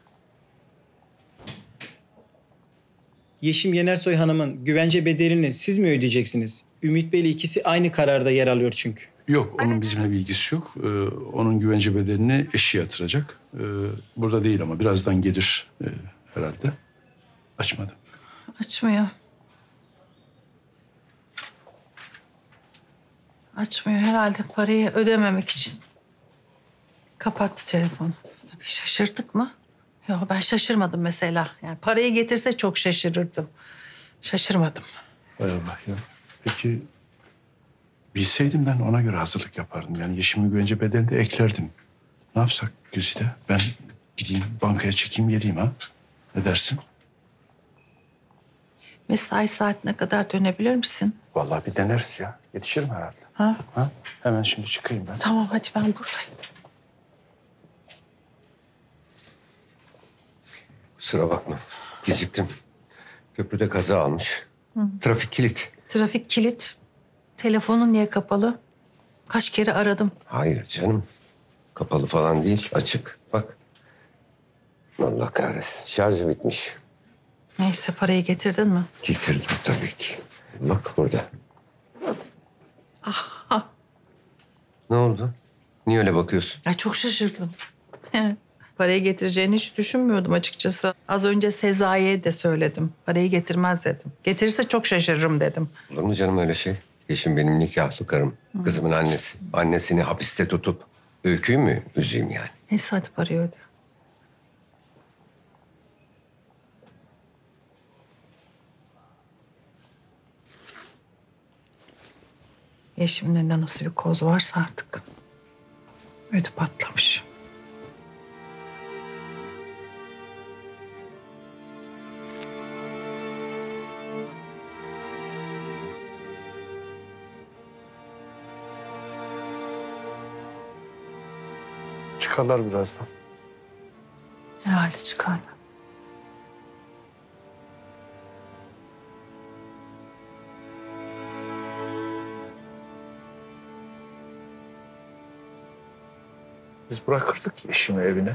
Yeşim Yenersoy Hanım'ın güvence bedelini siz mi ödeyeceksiniz? Ümit Bey'le ikisi aynı kararda yer alıyor çünkü. Yok, onun bizimle bir ilgisi yok. Onun güvence bedelini eşi yatıracak. Burada değil ama birazdan gelir herhalde. Açmadı. Açmıyor. Açmıyor herhalde parayı ödememek için. Kapattı telefonu. Tabii şaşırdık mı? Yok ben şaşırmadım mesela. Yani parayı getirse çok şaşırırdım. Şaşırmadım. Hay Allah ya. Peki bilseydim ben ona göre hazırlık yapardım. Yani Yeşim'in güvence bedelini de eklerdim. Ne yapsak Güzide? Ben gideyim bankaya çekeyim geleyim ha. Ne dersin? Mesai saatine kadar dönebilir misin? Vallahi bir deneriz ya. Yetişirim herhalde. Ha? Ha? Hemen şimdi çıkayım ben. Tamam hadi ben buradayım. Kusura bakma. Geciktim. Köprüde kaza almış. Trafik kilit. Trafik kilit. Telefonun niye kapalı? Kaç kere aradım. Hayır canım. Kapalı falan değil. Açık. Bak. Allah kahretsin. Şarjı bitmiş. Neyse parayı getirdin mi? Getirdim tabii ki. Bak burada. Ah, Ne oldu? Niye öyle bakıyorsun? ya çok şaşırdım. Parayı getireceğini hiç düşünmüyordum açıkçası. Az önce Sezai'ye de söyledim. Parayı getirmez dedim. Getirirse çok şaşırırım dedim. Olur mu canım öyle şey? Yeşim benim nikahlı karım. Kızımın annesi. Annesini hapiste tutup Öykü'yü mü üzeyim yani? Neyse hadi parayı öde. Yeşim'in de nasıl bir koz varsa artık. Ödü patlamış. Çıkarlar birazdan. Herhalde çıkarlar. Biz bırakırdık eşimi evine.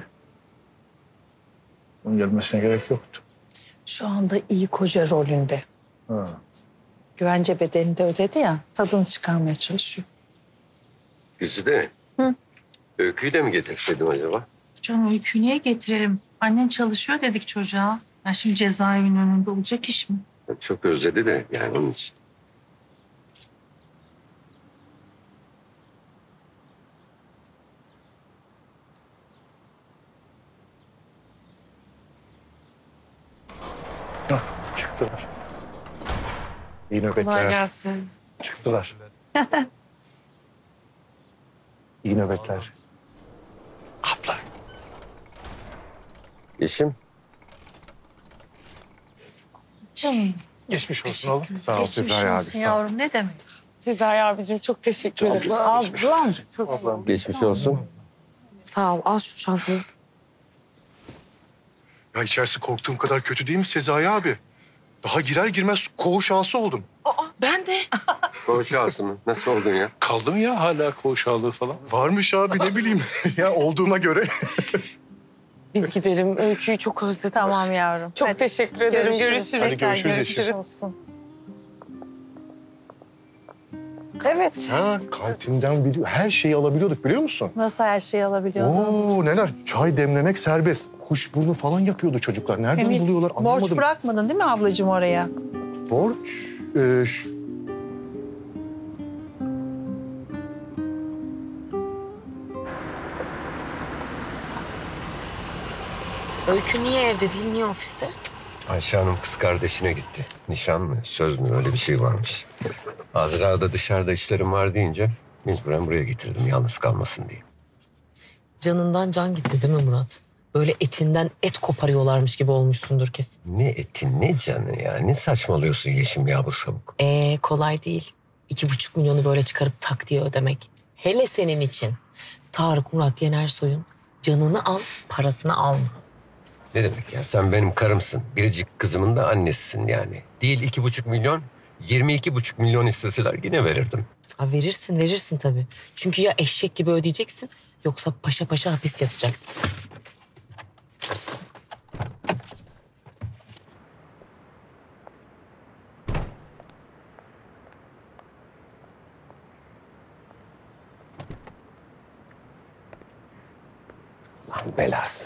Onun gelmesine gerek yoktu. Şu anda iyi koca rolünde. Ha. Güvence bedelini de ödedi ya, tadını çıkarmaya çalışıyor. Güzide. Hı. Öyküyü de mi getirseydim acaba? Hocam Öykü'yü niye getirelim? Annen çalışıyor dedik çocuğa. Ya şimdi cezaevinin önünde olacak iş mi? Çok özledi de yani onun için. Çıktılar. İyi nöbetler. Kolay gelsin. Çıktılar. İyi nöbetler. Yeşim. Canım. Geçmiş olsun oğlum. Sağ ol Geçmiş Sezai abi. olsun yavrum, ne demek? Sezai abicim çok teşekkür ederim. Ablam. Geçmiş olsun. Sağ ol. Al şu çantayı. Ya içerisi korktuğum kadar kötü değil mi Sezai abi? Daha girer girmez koğuş ağası oldum. Ben de. Koğuş ağası mı? Nasıl oldun ya? Kaldım ya hala koğuş ağalığı falan. Varmış abi ne bileyim ya olduğuma göre. Biz gidelim. Öyküyü çok özledim. Tamam yavrum. Çok teşekkür ederim. Görüşürüz. Hadi görüşürüz. Geçmiş olsun. Evet. Ha kantinden biliyor. Her şeyi alabiliyorduk biliyor musun? Nasıl her şeyi alabiliyordun? Oo neler? Çay demlemek serbest. Kuşburnu falan yapıyordu çocuklar. Nereden buluyorlar anlamadım. Borç bırakmadın değil mi ablacığım oraya? Borç? Öykü niye evde değil, niye ofiste? Ayşe Hanım kız kardeşine gitti. Nişan mı, söz mü öyle bir şey varmış. Azra da dışarıda işlerim var deyince mecburen buraya getirdim yalnız kalmasın diye. Canından can gitti değil mi Murat? Böyle etinden et koparıyorlarmış gibi olmuşsundur kesin. Ne eti ne canı ya. Ne saçmalıyorsun Yeşim ya bu sabuk. Kolay değil. 2,5 milyonu böyle çıkarıp tak diye ödemek. Hele senin için. Tarık Murat Yenersoy'un canını al, parasını alma. Ne demek ya sen benim karımsın. Biricik kızımın da annesisin yani. Değil 2,5 milyon, 22,5 milyon isteseler yine verirdim. Ha, verirsin tabii. Çünkü ya eşek gibi ödeyeceksin yoksa paşa paşa hapis yatacaksın. Allah'ın belası.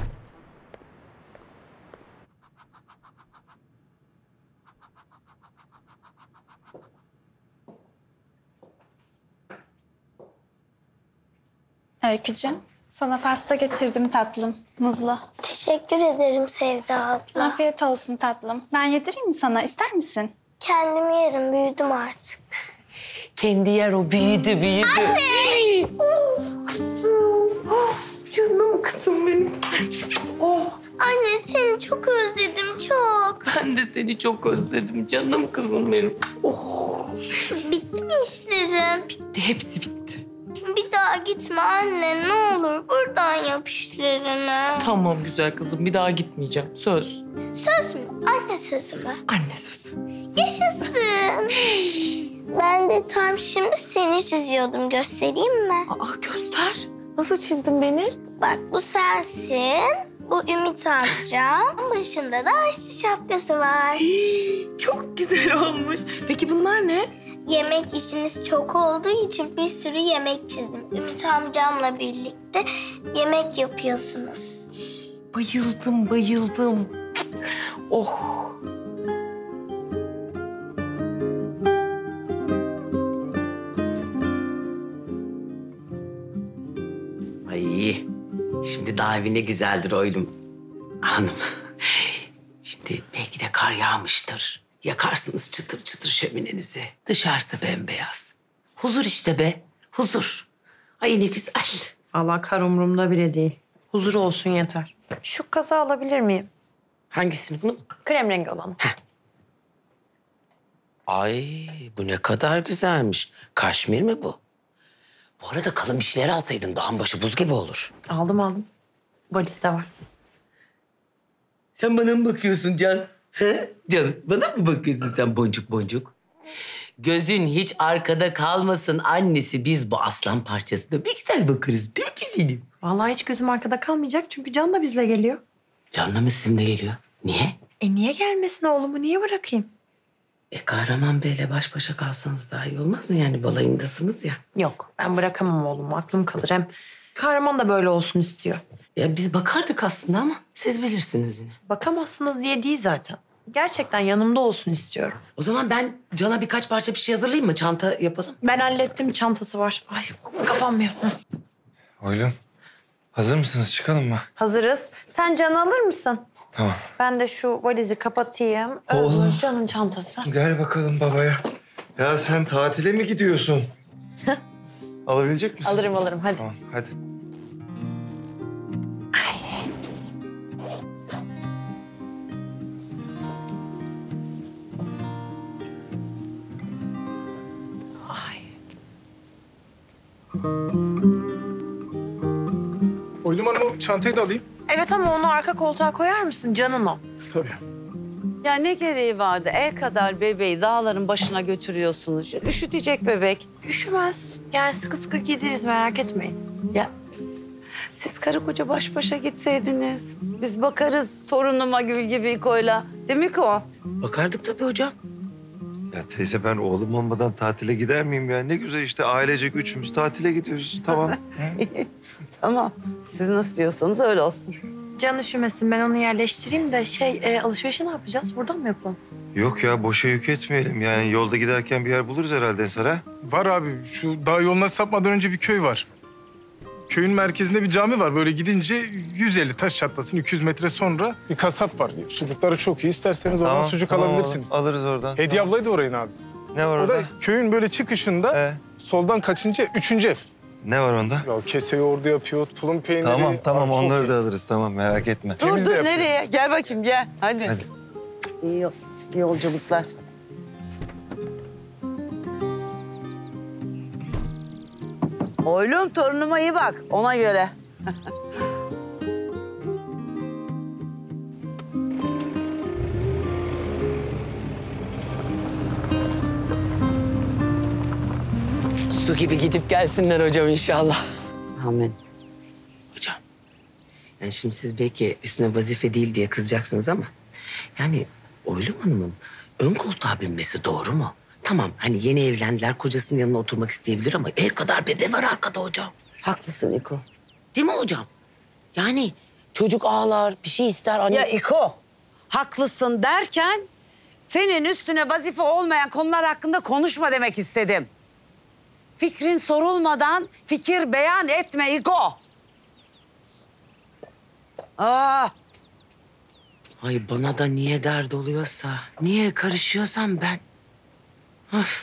Öykücüğüm, sana pasta getirdim tatlım. Muzlu. Teşekkür ederim Sevda abla. Afiyet olsun tatlım. Ben yedireyim mi sana? İster misin? Kendim yerim, büyüdüm artık. Kendi yer o, büyüdü. Anne! Kızım. Canım kızım benim. Anne seni çok özledim, çok. Ben de seni çok özledim canım kızım benim. Bitti mi işlerin? Bitti, hepsi bitti. Bir daha gitme anne, ne olur. Buradan yap işlerini. Tamam güzel kızım, bir daha gitmeyeceğim. Söz. Söz mü? Anne sözü mü? Anne sözü. Yaşasın. Ben de tam şimdi seni çiziyordum. Göstereyim mi? Göster. Nasıl çizdin beni? Bak bu sensin. Bu Ümit amcam. Başında da Ayşe şapkası var. Çok güzel olmuş. Peki bunlar ne? Yemek işiniz çok olduğu için bir sürü yemek çizdim. Ümit amcamla birlikte yemek yapıyorsunuz. Bayıldım. Oh. Ay, şimdi daha evine güzeldir oylum. Hanım, şimdi belki de kar yağmıştır. Yakarsınız çıtır çıtır şöminenizi. Dışarısı bembeyaz. Huzur işte be, huzur. Ay ne güzel. Allah kar umurumda bile değil. Huzur olsun yeter. Şu kasa alabilir miyim? Hangisini, bunu mu? Krem rengi olan. Ay bu ne kadar güzelmiş. Kaşmir mi bu? Bu arada kalın bir şeyler alsaydın dağın başı buz gibi olur. Aldım. Valizde var. Sen bana mı bakıyorsun Can? He? Canım bana mı bakıyorsun sen boncuk boncuk? Gözün hiç arkada kalmasın annesi. Biz bu aslan parçasına bir güzel bakarız değil mi değilim. Vallahi hiç gözüm arkada kalmayacak çünkü Can da bizle geliyor. Canla mı sizinle geliyor? Niye? Niye gelmesin oğlumu? Niye bırakayım? Kahraman Bey'le baş başa kalsanız daha iyi olmaz mı? Yani balayındasınız ya. Yok, ben bırakamam oğlumu. Aklım kalır. Hem Kahraman da böyle olsun istiyor. Ya biz bakardık aslında ama siz bilirsiniz yine. Bakamazsınız diye değil zaten. Gerçekten yanımda olsun istiyorum. O zaman ben Can'a birkaç parça bir şey hazırlayayım mı? Çanta yapalım. Ben hallettim, çantası var. Ay kapanmıyor. Oylum, hazır mısınız? Çıkalım mı? Hazırız. Sen Can'ı alır mısın? Tamam. Ben de şu valizi kapatayım. Oğlum. Can'ın çantası. Gel bakalım babaya. Ya sen tatile mi gidiyorsun? Alabilecek misin? Alırım hadi. Tamam hadi. Oylum Hanım o çantayı da alayım. Evet ama onu arka koltuğa koyar mısın? Can'ın o. Tabii. Ya ne gereği vardı? El kadar bebeği dağların başına götürüyorsunuz. Üşütecek bebek. Üşümez. Yani sıkı sıkı giydiririz merak etmeyin. Ya siz karı koca baş başa gitseydiniz. Biz bakarız torunuma Gül gibi İko'yla. Değil mi İko? Bakardık tabii hocam. Ya teyze ben oğlum olmadan tatile gider miyim ya? Ne güzel işte ailecek üçümüz tatile gidiyoruz. Tamam. Tamam. Siz nasıl diyorsanız öyle olsun. Can üşümesin ben onu yerleştireyim de alışverişi ne yapacağız? Buradan mı yapalım? Yok ya boşa yük etmeyelim. Yani yolda giderken bir yer buluruz herhalde Ensar ha? Var abi şu dağ yoluna sapmadan önce bir köy var. Köyün merkezinde bir cami var. Böyle gidince 150 taş çatlasın 200 metre sonra bir kasap var. Sucukları çok iyi. İsterseniz oradan sucuk alabilirsiniz. Alırız oradan. Hediye ablayı da orayın abi. Ne var O orada? da köyün böyle çıkışında soldan kaçınca 3. ev. Ne var onda? Ya kese yoğurdu yapıyor, tulum peyniri. Tamam Abi, çok onları iyi. da alırız tamam merak etme. Dur nereye? Gel bakayım gel. Hadi. İyi yolculuklar. Oğlum torunuma iyi bak ona göre. Su gibi gidip gelsinler hocam inşallah. Amin. Hocam, yani şimdi siz belki üstüne vazife değil diye kızacaksınız ama... yani Oylum Hanım'ın ön koltuğa binmesi doğru mu? Tamam, hani yeni evlendiler, kocasının yanına oturmak isteyebilir ama el kadar bebe var arkada hocam. Haklısın İko. Değil mi hocam? Yani çocuk ağlar, bir şey ister. Anne... Ya İko, haklısın derken senin üstüne vazife olmayan konular hakkında konuşma demek istedim. Fikrin sorulmadan fikir beyan etme İko. Ay bana da niye dert oluyorsa, niye karışıyorsam ben. Öf.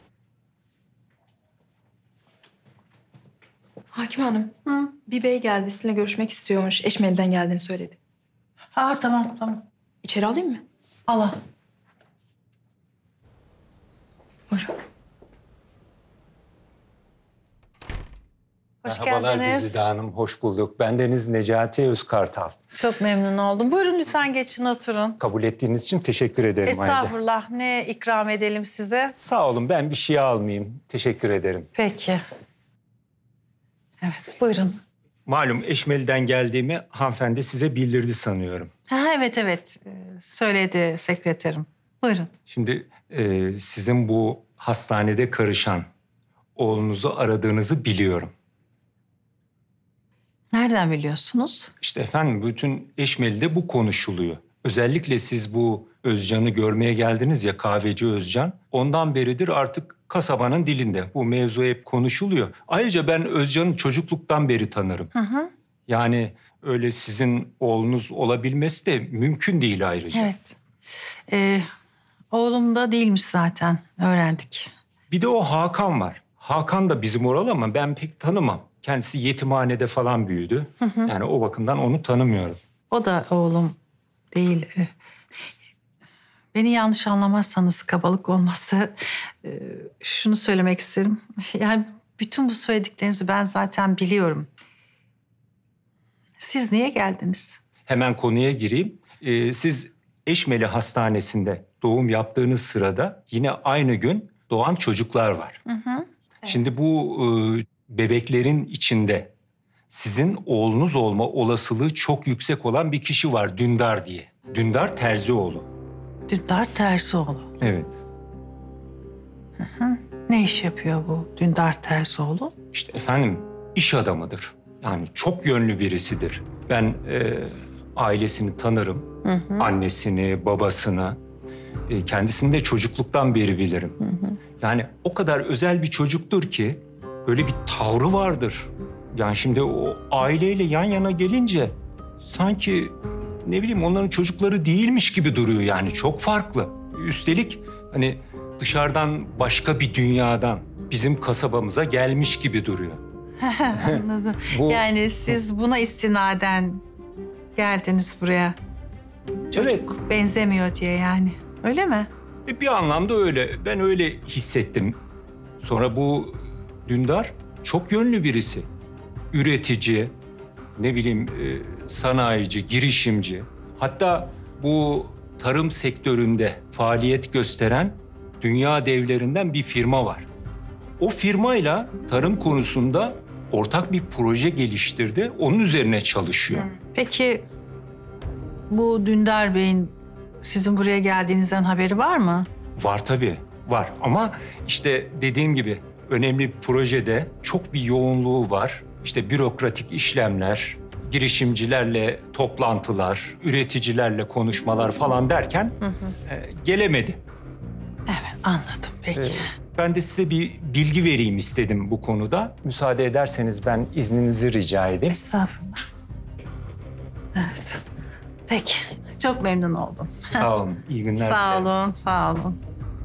Hakim Hanım, bir bey geldi sizinle görüşmek istiyormuş. Eşmeli'den geldiğini söyledi. Tamam. İçeri alayım mı? Al. Hoş Merhabalar geldiniz. Güzide Hanım, hoş bulduk. Bendeniz Necati Özkartal. Çok memnun oldum. Buyurun lütfen geçin oturun. Kabul ettiğiniz için teşekkür ederim ayrıca. Estağfurullah. Ne ikram edelim size? Sağ olun, ben bir şey almayayım. Teşekkür ederim. Peki. Evet, buyurun. Malum Eşmeli'den geldiğimi hanımefendi size bildirdi sanıyorum. Evet. Söyledi sekreterim. Buyurun. Şimdi sizin bu hastanede karışan oğlunuzu aradığınızı biliyorum. Nereden biliyorsunuz? İşte efendim bütün Eşmeli'de bu konuşuluyor. Özellikle siz bu Özcan'ı görmeye geldiniz ya, kahveci Özcan. Ondan beridir artık kasabanın dilinde. Bu mevzu hep konuşuluyor. Ayrıca ben Özcan'ı çocukluktan beri tanırım. Yani öyle sizin oğlunuz olabilmesi de mümkün değil ayrıca. Evet. Oğlum da değilmiş zaten. Öğrendik. Bir de o Hakan var. Hakan da bizim oralı ama ben pek tanımam. Kendisi yetimhanede falan büyüdü. Yani o bakımdan onu tanımıyorum. O da oğlum değil. Beni yanlış anlamazsanız, kabalık olmazsa şunu söylemek isterim. Yani bütün bu söylediklerinizi ben zaten biliyorum. Siz niye geldiniz? Hemen konuya gireyim. Siz Eşmeli Hastanesi'nde doğum yaptığınız sırada yine aynı gün doğan çocuklar var. Şimdi bu bebeklerin içinde sizin oğlunuz olma olasılığı çok yüksek olan bir kişi var, Dündar diye. Dündar Terzioğlu. Dündar Terzioğlu. Evet. Ne iş yapıyor bu Dündar Terzioğlu? İşte efendim iş adamıdır. Yani çok yönlü birisidir. Ben ailesini tanırım. Annesini, babasını. Kendisini de çocukluktan beri bilirim. Yani o kadar özel bir çocuktur ki böyle bir tavrı vardır. Yani şimdi o aileyle yan yana gelince sanki ne bileyim onların çocukları değilmiş gibi duruyor yani. Çok farklı. Üstelik hani dışarıdan başka bir dünyadan bizim kasabamıza gelmiş gibi duruyor. Anladım. Bu- Yani siz buna istinaden geldiniz buraya. Çocuk benzemiyor diye yani. Öyle mi? Bir anlamda öyle. Ben öyle hissettim. Sonra bu Dündar çok yönlü birisi. Üretici, ne bileyim sanayici, girişimci. Hatta bu tarım sektöründe faaliyet gösteren dünya devlerinden bir firma var. O firmayla tarım konusunda ortak bir proje geliştirdi. Onun üzerine çalışıyor. Peki bu Dündar Bey'in sizin buraya geldiğinizden haberi var mı? Var tabii, var. Ama işte dediğim gibi önemli bir projede çok bir yoğunluğu var. İşte bürokratik işlemler, girişimcilerle toplantılar, üreticilerle konuşmalar falan derken gelemedi. Evet, anladım. Peki. Ben de size bir bilgi vereyim istedim bu konuda. Müsaade ederseniz ben izninizi rica edeyim. Estağfurullah. Evet. Peki. Çok memnun oldum. Sağ olun, iyi günler. Sağ olun, sağ olun.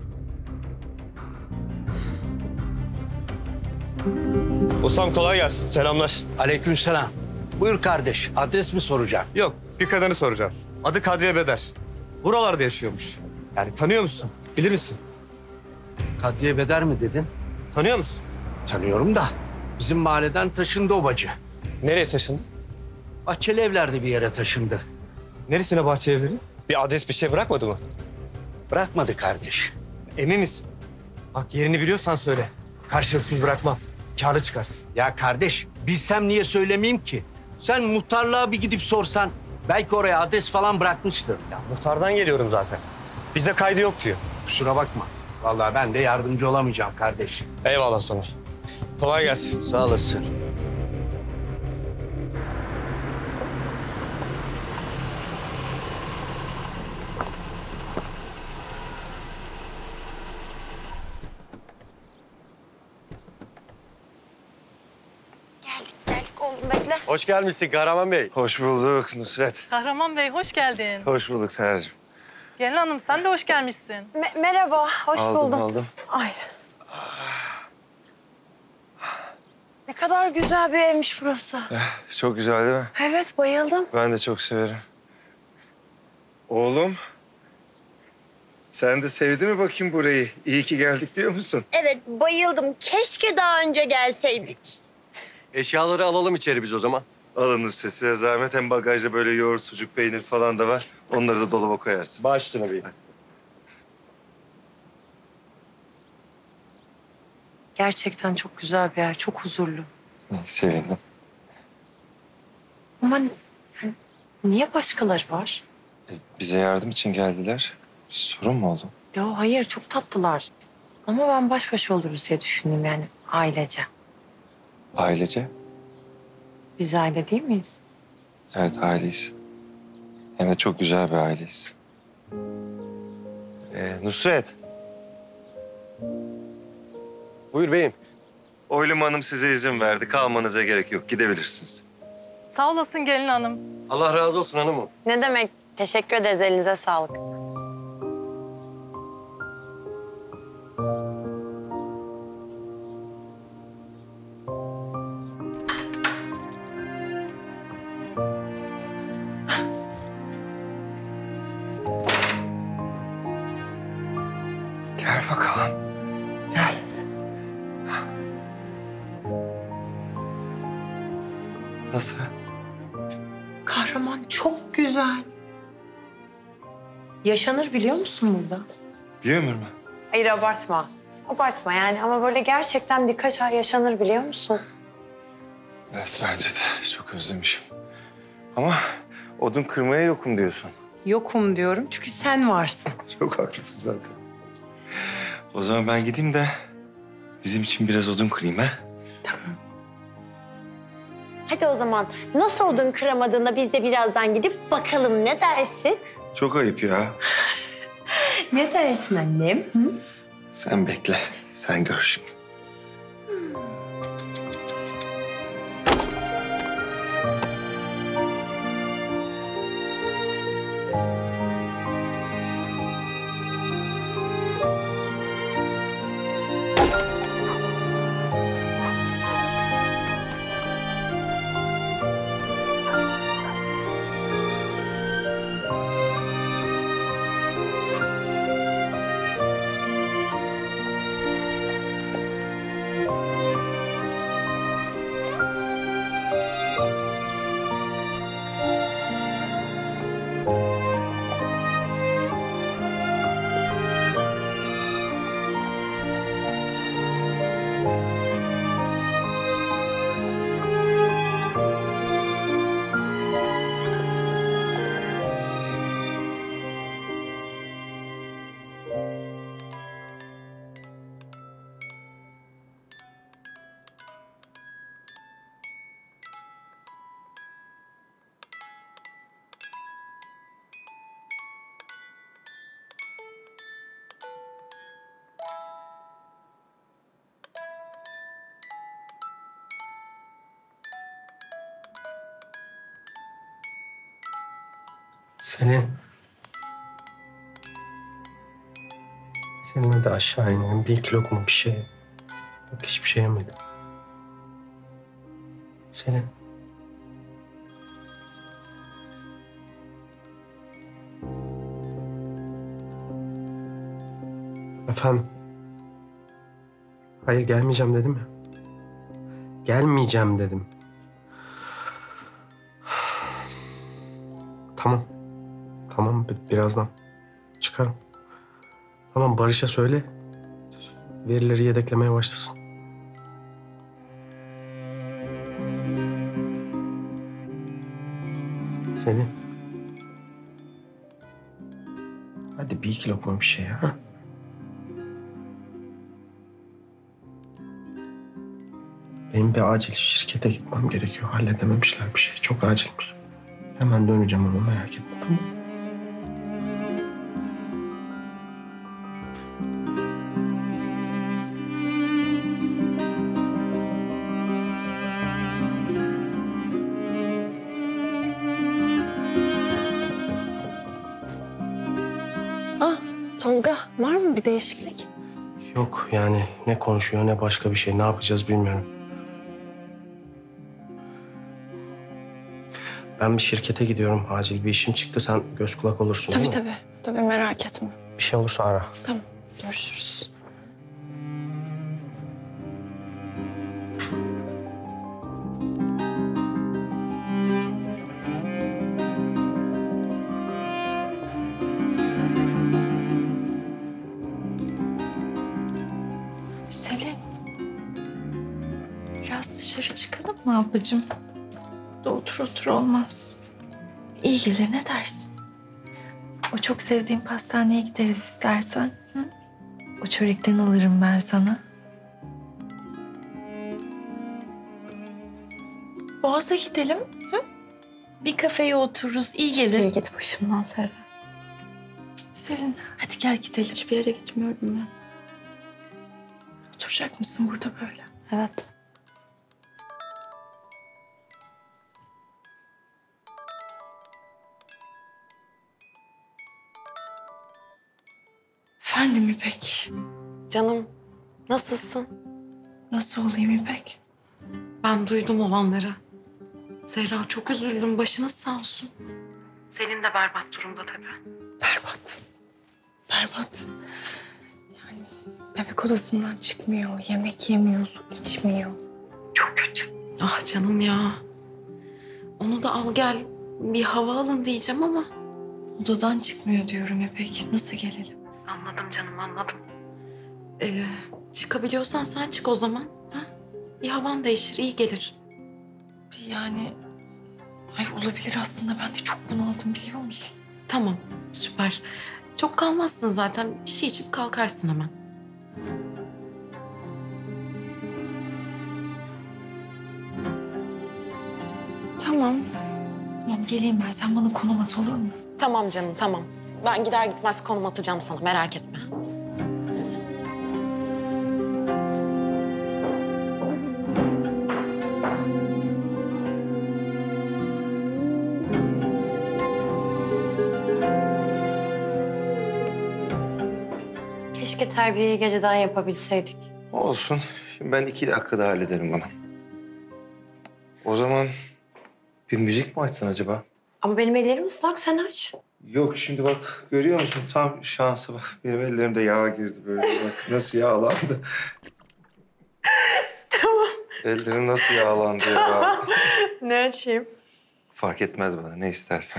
Ustam kolay gelsin. Selamlar. Aleykümselam. Buyur kardeş. Adres mi soracağım? Yok, bir kadını soracağım. Adı Kadriye Beder. Buralarda yaşıyormuş. Yani tanıyor musun? Bilir misin? Kadriye Beder mi dedin? Tanıyor musun? Tanıyorum da. Bizim mahalleden taşındı o bacı. Nereye taşındı? Bahçeli evlerde bir yere taşındı. Neresine bahçe evleri? Bir adres bir şey bırakmadı mı? Bırakmadı kardeş. Emin misin? Bak yerini biliyorsan söyle. Karşılıksız bırakmam. Kârı çıkarsın. Ya kardeş, bilsem niye söylemeyeyim ki? Sen muhtarlığa bir gidip sorsan belki oraya adres falan bırakmıştır. Ya muhtardan geliyorum zaten. Bizde kaydı yok diyor. Kusura bakma. Vallahi ben de yardımcı olamayacağım kardeş. Eyvallah sana. Kolay gelsin. Sağ olasın. Geldik oğlum bekle. Hoş gelmişsin Kahraman Bey. Hoş bulduk Nusret. Kahraman Bey hoş geldin. Hoş bulduk Seher'cim. Gelin hanım sen de hoş gelmişsin. Merhaba, hoş buldum. Aldım. Ay. Ne kadar güzel bir evmiş burası. Çok güzel değil mi? Evet, bayıldım. Ben de çok severim. Oğlum, sen de sevdi mi bakayım burayı? İyi ki geldik diyor musun? Evet, bayıldım. Keşke daha önce gelseydik. Eşyaları alalım içeri biz o zaman. Alın Nusret, size zahmet. Hem bagajda böyle yoğurt, sucuk, peynir falan da var. Onları da dolaba koyarsınız. Baş üstüne bey. Gerçekten çok güzel bir yer, çok huzurlu. Sevindim. Ama niye başkaları var? Bize yardım için geldiler. Sorun mu oldu? Ya hayır, çok tatlılar. Ama ben baş başa oluruz diye düşündüm yani ailece. Ailece? Biz aile değil miyiz? Evet, aileyiz. Hem de çok güzel bir aileyiz. Nusret. Buyur beyim. Oylum Hanım size izin verdi. Kalmanıza gerek yok. Gidebilirsiniz. Sağ olasın gelin hanım. Allah razı olsun hanımım. Ne demek? Teşekkür ederiz, elinize sağlık. Gel bakalım. Gel. Nasıl? Kahraman çok güzel. Yaşanır biliyor musun burada? Bir ömür mü? Hayır abartma. Abartma yani ama böyle gerçekten birkaç ay yaşanır biliyor musun? Evet bence de çok özlemişim. Ama odun kırmaya yokum diyorsun. Yokum diyorum çünkü sen varsın. Çok haklısın zaten. O zaman ben gideyim de bizim için biraz odun kırayım ha. Hadi o zaman nasıl odun kıramadığına biz de birazdan gidip bakalım, ne dersin? Çok ayıp ya. Ne dersin annem? Hı? Sen bekle. Sen gör şimdi. Seninle de aşağı inelim. 1 kilo lokma bir şey. Bak hiçbir şey yemedim. Selin. Efendim? Hayır gelmeyeceğim dedim ya. Gelmeyeceğim dedim. Tamam. Tamam birazdan çıkarım. Tamam Barış'a söyle. Verileri yedeklemeye başlasın. Selin. Hadi 1 lokma bir şey ya. Ha? Benim bir acil şirkete gitmem gerekiyor. Halledememişler bir şey. Çok acilmiş. Hemen döneceğim ama merak etme, tamam mı? Tolga, var mı bir değişiklik? Yok yani ne konuşuyor ne başka bir şey. Ne yapacağız bilmiyorum. Ben bir şirkete gidiyorum. Acil bir işim çıktı. Sen göz kulak olursun Tabii değil mi? tabii. Tabii merak etme. Bir şey olursa ara. Tamam, görüşürüz. Selin, biraz dışarı çıkalım mı ablacığım? Burada otur olmaz. İyi gelir, ne dersin? O çok sevdiğim pastaneye gideriz istersen. Hı? O çörekten alırım ben sana. Boğaz'a gidelim. Hı? Bir kafeye otururuz, iyi gelir. Çekil git başımdan Serra. Selin, hadi gel gidelim. Hiçbir yere gitmiyorum ben. Oturacak mısın burada böyle? Evet. Efendim İpek. Canım, nasılsın? Nasıl olayım İpek? Ben duydum olanları. Zehra çok üzüldüm, başınız sağ olsun. Selin de berbat durumda tabii. Berbat. Berbat. Yani bebek odasından çıkmıyor, yemek yemiyor, su içmiyor. Çok kötü. Ah canım ya. Onu da al gel, bir hava alın diyeceğim ama. Odadan çıkmıyor diyorum İpek. Nasıl gelelim? Anladım canım, anladım. Çıkabiliyorsan sen çık o zaman. Ha? Bir havan değişir, iyi gelir. Yani... Ay olabilir aslında. Ben de çok bunaldım biliyor musun? Tamam, süper. Çok kalmazsın zaten. Bir şey içip kalkarsın hemen. Tamam. Tamam geleyim ben. Sen bana konum at olur mu? Tamam canım tamam. Ben gider gitmez konum atacağım sana merak etme. Keşke terbiyeyi geceden yapabilseydik. Olsun. Şimdi ben 2 dakikada hallederim bunu. O zaman bir müzik mi açsan acaba? Ama benim ellerim ıslak, sen aç. Yok şimdi bak görüyor musun? Tam şansı bak. Benim ellerimde yağ girdi böyle. Bak nasıl yağlandı. Tamam. Ellerim nasıl yağlandı ya. Ne açayım? Fark etmez bana ne istersen.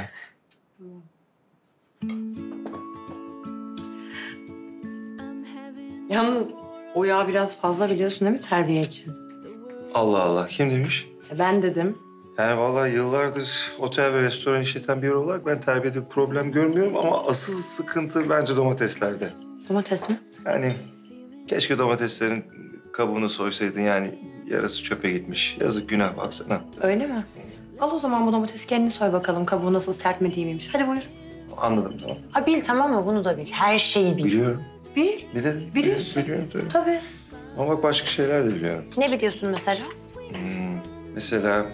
Yalnız o yağ biraz fazla biliyorsun değil mi terbiye için? Allah Allah kim demiş? Ben dedim. Yani vallahi yıllardır otel ve restoran işleten biri olarak ben terbiyede bir problem görmüyorum ama asıl sıkıntı bence domateslerde. Domates mi? Yani keşke domateslerin kabuğunu soysaydın yani yarısı çöpe gitmiş. Yazık günah baksana. Öyle mi? Al o zaman bu domatesi kendini soy bakalım. Kabuğu nasıl sert mi değil miymiş. Hadi buyur. Anladım tamam. Ha bil tamam mı? Bunu da bil. Her şeyi bil. Biliyorum. Bil. Bilirim. Biliyorsun. Biliyorum tabii. Tabii. Ama bak başka şeyler de biliyorum. Ne biliyorsun mesela? Mesela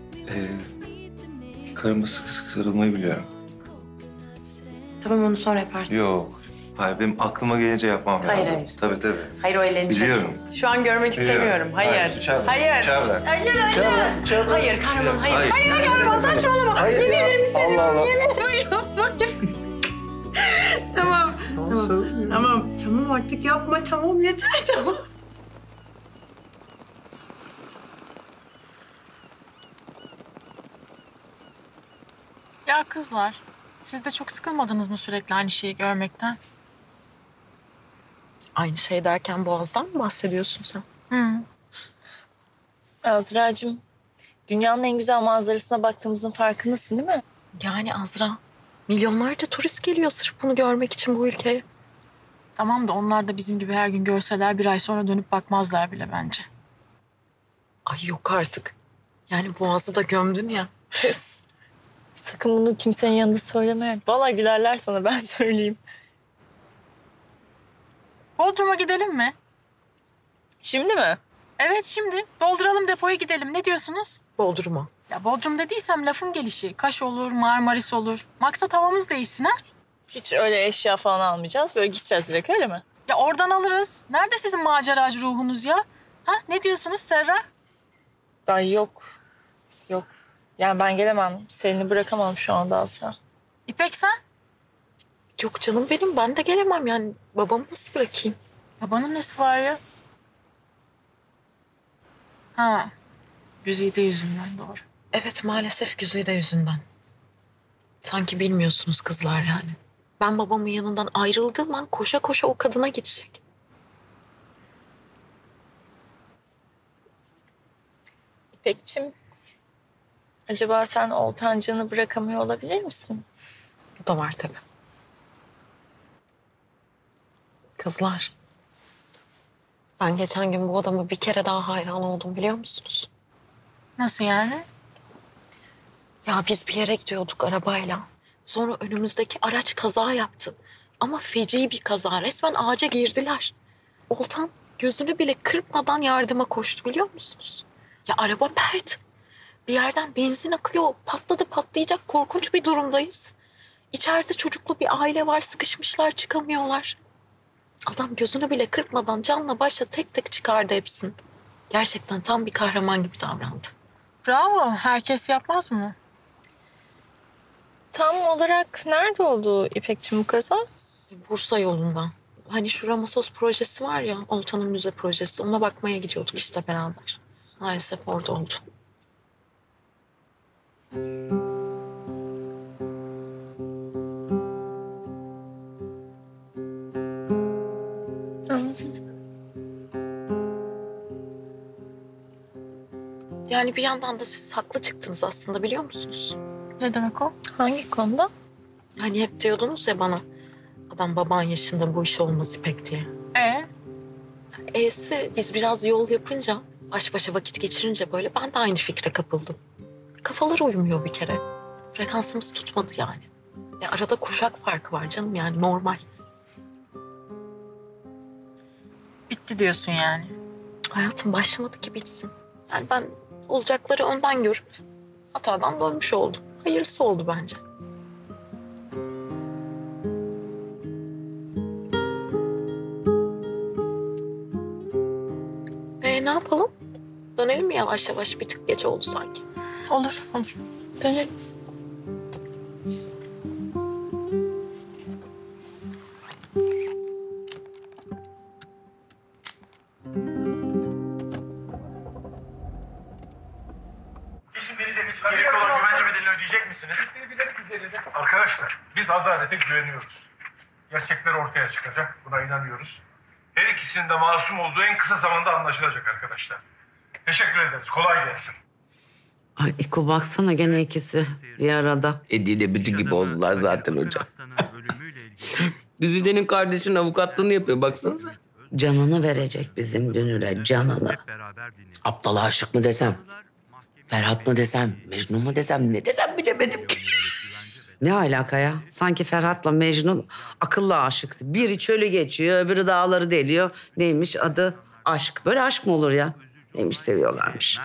karıma sık sık sarılmayı biliyorum. Tamam onu sonra yaparsın. Yok. Hayır benim aklıma gelince yapmam Hayır, lazım. hayır. Tabii tabii. Hayır o ellerini Biliyorum. çek. Şu an görmek Biliyorum. istemiyorum. Hayır. Hayır, bıçağı bırak. Hayır. Bıçağı bırak. Hayır, Bıçağı hayır. bırak, bıçağı bırak. Hayır Kahraman, hayır. Hayır. Hayır Kahraman saçmalama. Hayır Yemin ya. ederim istemiyorum. Allah Allah. Yemin ederim. Hayır. Tamam. Tamam artık yapma. Tamam yeter tamam. Ya kızlar, siz de çok sıkılmadınız mı sürekli aynı şeyi görmekten? Aynı şey derken Boğaz'dan mı bahsediyorsun sen? Hı. Azra'cığım, dünyanın en güzel manzarasına baktığımızın farkındasın değil mi? Yani Azra, milyonlarca turist geliyor sırf bunu görmek için bu ülkeye. Tamam da onlar da bizim gibi her gün görseler 1 ay sonra dönüp bakmazlar bile bence. Ay yok artık. Yani Boğaz'ı da gömdün ya. Sakın bunu kimsenin yanında söyleme. Vallahi gülerler sana ben söyleyeyim. Bodrum'a gidelim mi? Şimdi mi? Evet şimdi. Dolduralım depoyu gidelim. Ne diyorsunuz? Bodrum'a. Ya Bodrum dediysem lafın gelişi. Kaş olur, Marmaris olur. Maksat havamız değişsin ha. Hiç öyle eşya falan almayacağız. Böyle gideceğiz direkt öyle mi? Ya oradan alırız. Nerede sizin maceracı ruhunuz ya? Ha ne diyorsunuz Serra? Ay yok. Yok. Yani ben gelemem. Seni bırakamam şu anda Azra. İpek sen? Yok canım benim ben de gelemem yani. Babamı nasıl bırakayım? Babanın nesi var ya? Ha. Güzide yüzünden doğru. Evet maalesef Güzide yüzünden. Sanki bilmiyorsunuz kızlar yani. Ben babamın yanından ayrıldığım an koşa koşa o kadına gidecek. İpekçim, acaba sen Oltancığını bırakamıyor olabilir misin? Bu da var tabii. Kızlar, ben geçen gün bu adama bir kere daha hayran oldum biliyor musunuz? Nasıl yani? Ya biz bir yere gidiyorduk arabayla. Sonra önümüzdeki araç kaza yaptı. Ama feci bir kaza. Resmen ağaca girdiler. Oltan gözünü bile kırpmadan yardıma koştu biliyor musunuz? Ya araba pert. Bir yerden benzin akıyor. Patladı patlayacak korkunç bir durumdayız. İçeride çocuklu bir aile var. Sıkışmışlar çıkamıyorlar. Adam gözünü bile kırpmadan canla başla tek tek çıkardı hepsini. Gerçekten tam bir kahraman gibi davrandı. Bravo. Herkes yapmaz mı? Tam olarak nerede oldu İpekçim bu kaza? Bursa yolunda. Hani şu Ramasos projesi var ya, Oltan'ın müze projesi. Ona bakmaya gidiyorduk işte beraber. Maalesef orada oldu. Anladım. Yani bir yandan da siz haklı çıktınız aslında, biliyor musunuz? Ne demek o? Hangi konuda? Hani hep diyordunuz ya bana, adam baban yaşında bu iş olmaz İpek diye. E'si biz biraz yol yapınca, baş başa vakit geçirince böyle ben de aynı fikre kapıldım. Kafalar uymuyor bir kere. Frekansımız tutmadı yani. Arada kuşak farkı var canım, yani normal. Bitti diyorsun yani. Hayatım başlamadı ki bitsin. Yani ben olacakları önden görüp hatadan dönmüş oldum. Hayırlısı oldu bence. Ne yapalım? Dönelim mi yavaş yavaş? Bir tık geç oldu sanki. Olur, olur. Dönelim. Gerekli olan güvence bedelini ödeyecek misiniz? Arkadaşlar, biz adalete güveniyoruz. Gerçekler ortaya çıkacak, buna inanıyoruz. Her ikisinin de masum olduğu en kısa zamanda anlaşılacak arkadaşlar. Teşekkür ederiz, kolay gelsin. Ay İko baksana gene ikisi bir arada. Ediyle bütü gibi oldular zaten hocam. Güzide'nin kardeşinin avukatlığını yapıyor baksanıza. Canını verecek bizim Dünür'e, canını. Aptal aşık mı desem? Ferhat mı desem? Mecnun mu desem? Ne desem bilemedim ki. Ne alaka ya? Sanki Ferhat'la Mecnun akıllı aşıktı. Biri çölü geçiyor, öbürü dağları deliyor. Neymiş adı? Aşk. Böyle aşk mı olur ya? Neymiş seviyorlarmış.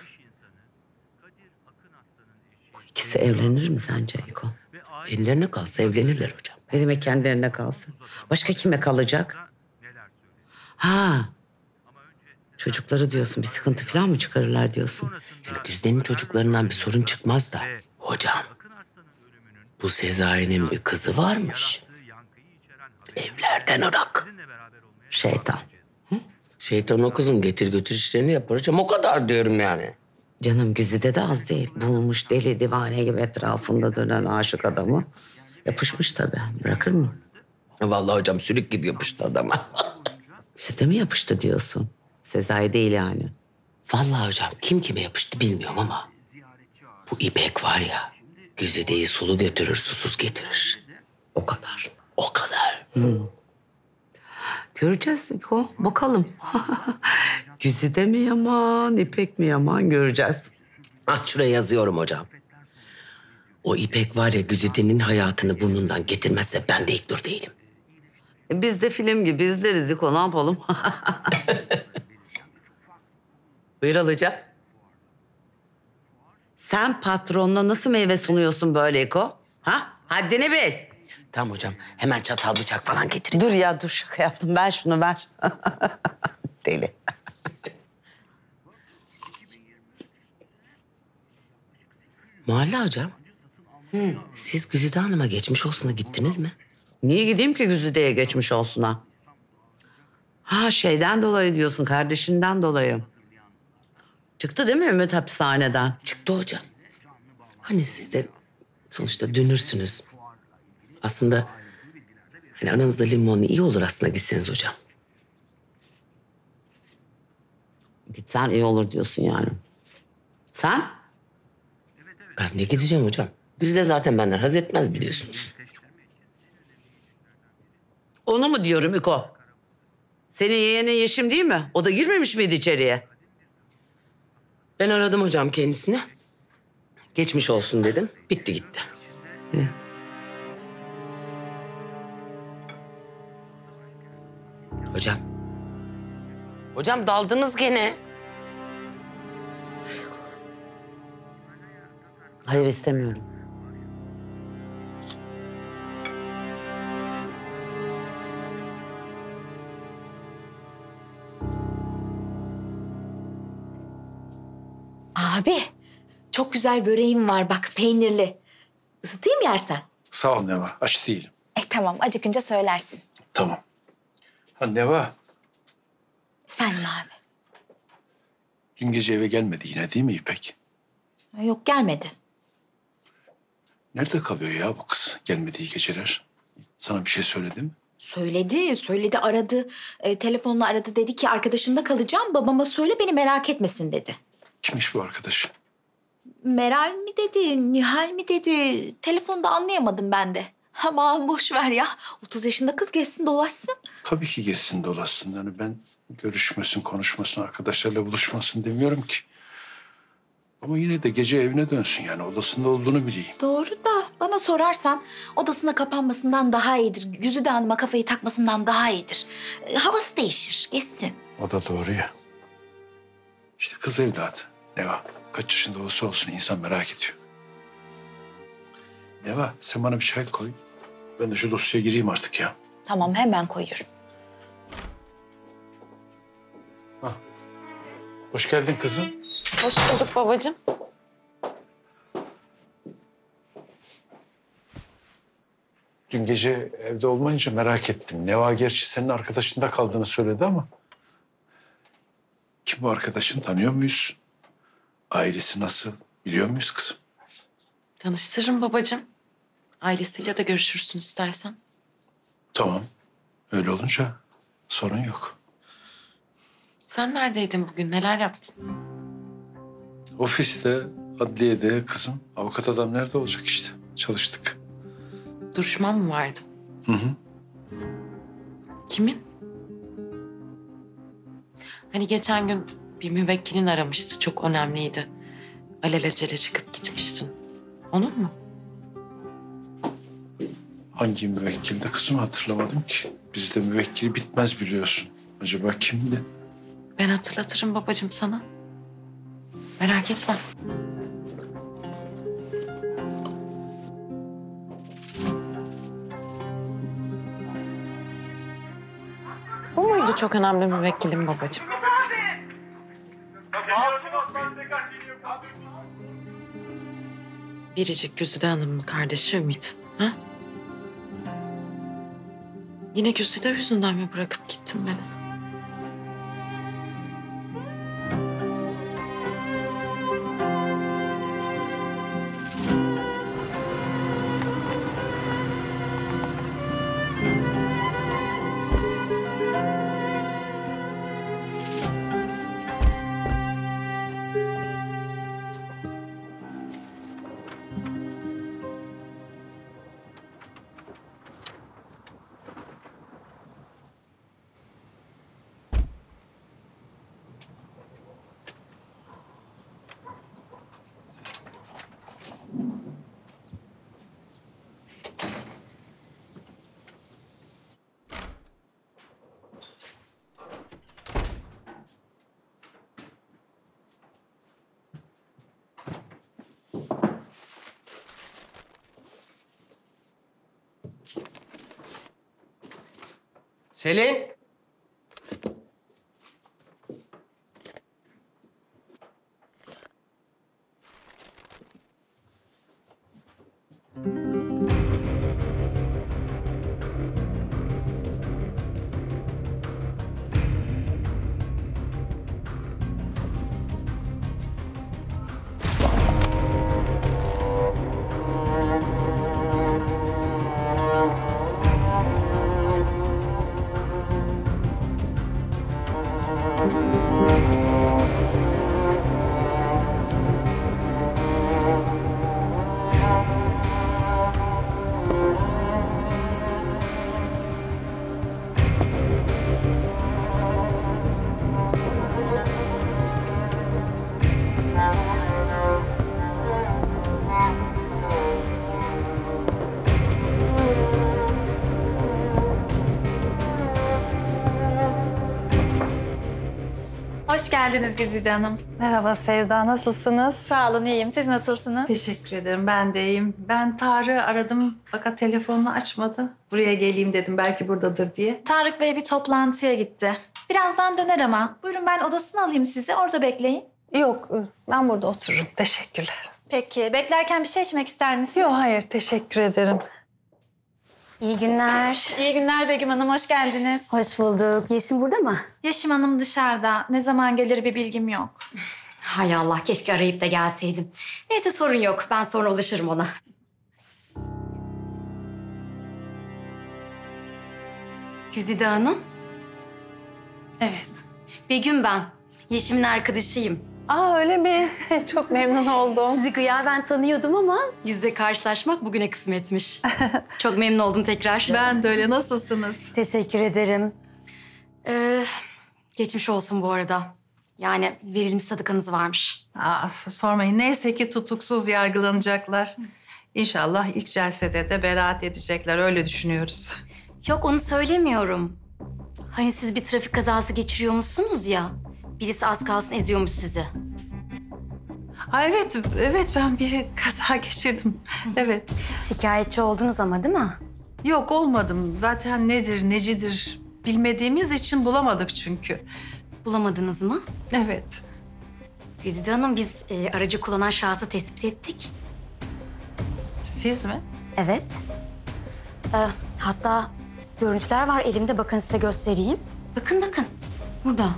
Bu ikisi evlenir mi sence İko? Kendilerine kalsa evlenirler hocam. Ne demek kendilerine kalsın? Başka kime kalacak? Ha. Çocukları diyorsun, bir sıkıntı falan mı çıkarırlar diyorsun? Yani Güzide'nin çocuklarından bir sorun çıkmaz da. Hocam, bu Sezai'nin bir kızı varmış. Evlerden ırak. Şeytan. Şeytan o kızın getir götür işlerini yapar hocam. O kadar diyorum yani. Canım Güzide de az değil. Bulmuş deli divane gibi etrafında dönen aşık adamı. Yapışmış tabii. Bırakır mı? Vallahi hocam sülük gibi yapıştı adama. Güzide mi yapıştı diyorsun? Sezai değil yani. Vallahi hocam kim kime yapıştı bilmiyorum ama bu İpek var ya, Güzide'yi sulu götürür, susuz getirir. O kadar. O kadar. Göreceğiz İko. Bakalım. Güzide mi yaman, İpek mi yaman göreceğiz. Şuraya yazıyorum hocam. O İpek var ya, Güzide'nin hayatını burnundan getirmezse ben de ikna değilim. Biz de film gibi izleriz İko, ne yapalım? Buyur alacağım. Sen patronuna nasıl meyve sunuyorsun böyle İko? Ha? Haddini bil. Tamam hocam, hemen çatal bıçak falan getirin. Dur ya, dur şaka yaptım. Ver şunu, ver. Deli. Mahalle hocam. Siz Güzide Hanım'a geçmiş olsuna gittiniz mi? Niye gideyim ki Güzide'ye geçmiş olsuna? Ha, şeyden dolayı diyorsun, kardeşinden dolayı. Çıktı değil mi Ümit hapishaneden? Çıktı hocam. Hani siz de sonuçta dönürsünüz. Aslında hani aranızda limonlu iyi olur aslında gitseniz hocam. Gitsen iyi olur diyorsun yani. Sen? Ben ne gideceğim hocam? Güzide zaten benden haz etmez biliyorsunuz. Onu mu diyorum İko? Senin yeğenin Yeşim değil mi? O da girmemiş miydi içeriye? Ben aradım hocam kendisini. Geçmiş olsun dedim. Bitti gitti. Hocam. Hocam daldınız gene. Hayır, istemiyorum. Abi, çok güzel böreğim var bak, peynirli. Isıtayım yersen. Sağ ol Neva, aç değilim. Tamam, acıkınca söylersin. Tamam. Ha Neva, Efendim abi. dün gece eve gelmedi yine değil mi İpek? Yok, gelmedi. Nerede kalıyor ya bu kız gelmediği geceler? Sana bir şey söyledi mi? Söyledi, aradı. Telefonla aradı, dedi ki arkadaşımda kalacağım. Babama söyle, beni merak etmesin dedi. Kimmiş bu arkadaş? Meral mi dedi, Nihal mi dedi? Telefonda anlayamadım ben de. Aman boş ver ya. 30 yaşında kız gezsin dolaşsın. Tabii ki geçsin dolaşsın. Yani ben görüşmesin, konuşmasın, arkadaşlarla buluşmasın demiyorum ki. Ama yine de gece evine dönsün yani odasında olduğunu bileyim. Doğru da bana sorarsan odasına kapanmasından daha iyidir. Güzide Hanım'a kafayı takmasından daha iyidir. Havası değişir, geçsin. O da doğru ya. İşte kız evladı. Neva, kaç yaşında olursa olsun insan merak ediyor. Neva, sen bana bir çay koy. Ben de şu dosyaya gireyim artık ya. Tamam, hemen koyuyorum. Hoş geldin kızım. Hoş bulduk babacığım. Dün gece evde olmayınca merak ettim. Neva gerçi senin arkadaşında kaldığını söyledi ama... Kim bu arkadaşın, tanıyor muyuz? Ailesi nasıl, biliyor muyuz kızım? Tanıştırırım babacığım. Ailesiyle de görüşürsün istersen. Tamam, öyle olunca sorun yok. Sen neredeydin bugün? Neler yaptın? Ofiste, adliyede kızım. Avukat adam nerede olacak işte. Çalıştık. Duruşman mı vardı? Hı hı. Kimin? Hani geçen gün bir müvekkilin aramıştı. Çok önemliydi. Alelacele çıkıp gitmiştin. Onun mu? Hangi müvekkildi kızım hatırlamadım ki. Bizde müvekkili bitmez biliyorsun. Acaba kimdi? Ben hatırlatırım babacığım sana. Merak etme. Bu muydu çok önemli müvekkilim babacığım? Biricik Güzide Hanım'ın kardeşi Ümit. Ha? Yine Güzide yüzünden mi bırakıp gittin beni? Selin. Hoş geldiniz Güzide Hanım. Merhaba Sevda, nasılsınız? Sağ olun, iyiyim. Siz nasılsınız? Teşekkür ederim, ben de iyiyim. Ben Tarık'ı aradım fakat telefonunu açmadı. Buraya geleyim dedim, belki buradadır diye. Tarık Bey bir toplantıya gitti. Birazdan döner ama. Buyurun ben odasını alayım sizi, orada bekleyin. Yok, ben burada otururum. Teşekkürler. Peki, beklerken bir şey içmek ister misiniz? Yok, hayır, teşekkür ederim. İyi günler. İyi günler Begüm Hanım, hoş geldiniz. Hoş bulduk. Yeşim burada mı? Yeşim Hanım dışarıda. Ne zaman gelir bir bilgim yok. Hay Allah, keşke arayıp da gelseydim. Neyse sorun yok, ben sonra ulaşırım ona. Güzide Hanım. Evet. Begüm ben. Yeşim'in arkadaşıyım. Aa öyle mi? Çok memnun oldum. Sizi gıyaben tanıyordum ama yüzle karşılaşmak bugüne kısmetmiş. Çok memnun oldum tekrar. Ben de öyle. Nasılsınız? Teşekkür ederim. Geçmiş olsun bu arada. Yani verilmiş sadakanız varmış. Sormayın. Neyse ki tutuksuz yargılanacaklar. İnşallah ilk celsede de beraat edecekler. Öyle düşünüyoruz. Yok onu söylemiyorum. Hani siz bir trafik kazası geçiriyormuşsunuz ya. Birisi az kalsın eziyormuş sizi. Evet ben bir kaza geçirdim. Evet. Şikayetçi oldunuz ama değil mi? Yok olmadım. Zaten nedir, necidir bilmediğimiz için bulamadık çünkü. Bulamadınız mı? Evet. Güzide Hanım biz aracı kullanan şahsı tespit ettik. Siz mi? Evet. Hatta görüntüler var elimde. Bakın size göstereyim. Bakın. Burada.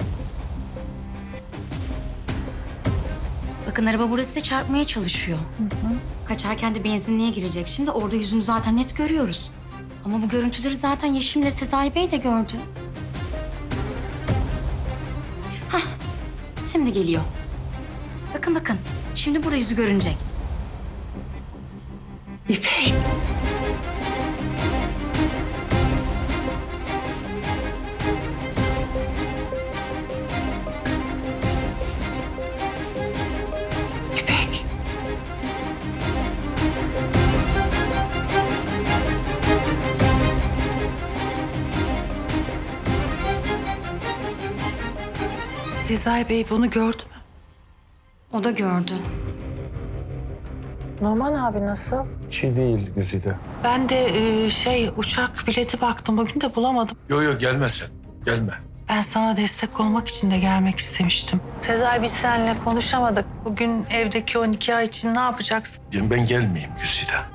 Bakın araba burası size çarpmaya çalışıyor. Kaçarken de benzinliğe girecek. Şimdi orada yüzünü zaten net görüyoruz. Ama bu görüntüleri zaten Yeşim'le Sezai Bey de gördü. Hah, şimdi geliyor. Bakın. Şimdi burada yüzü görünecek. İpek. İpek. Sezai Bey bunu gördü mü? O da gördü. Norman abi nasıl? Çiğ değil Güzide. Ben de uçak bileti baktım. Bugün de bulamadım. Yo gelme sen. Gelme. Ben sana destek olmak için de gelmek istemiştim. Sezai biz seninle konuşamadık. Bugün evdeki o nikah için ne yapacaksın? Ben gelmeyeyim Güzide.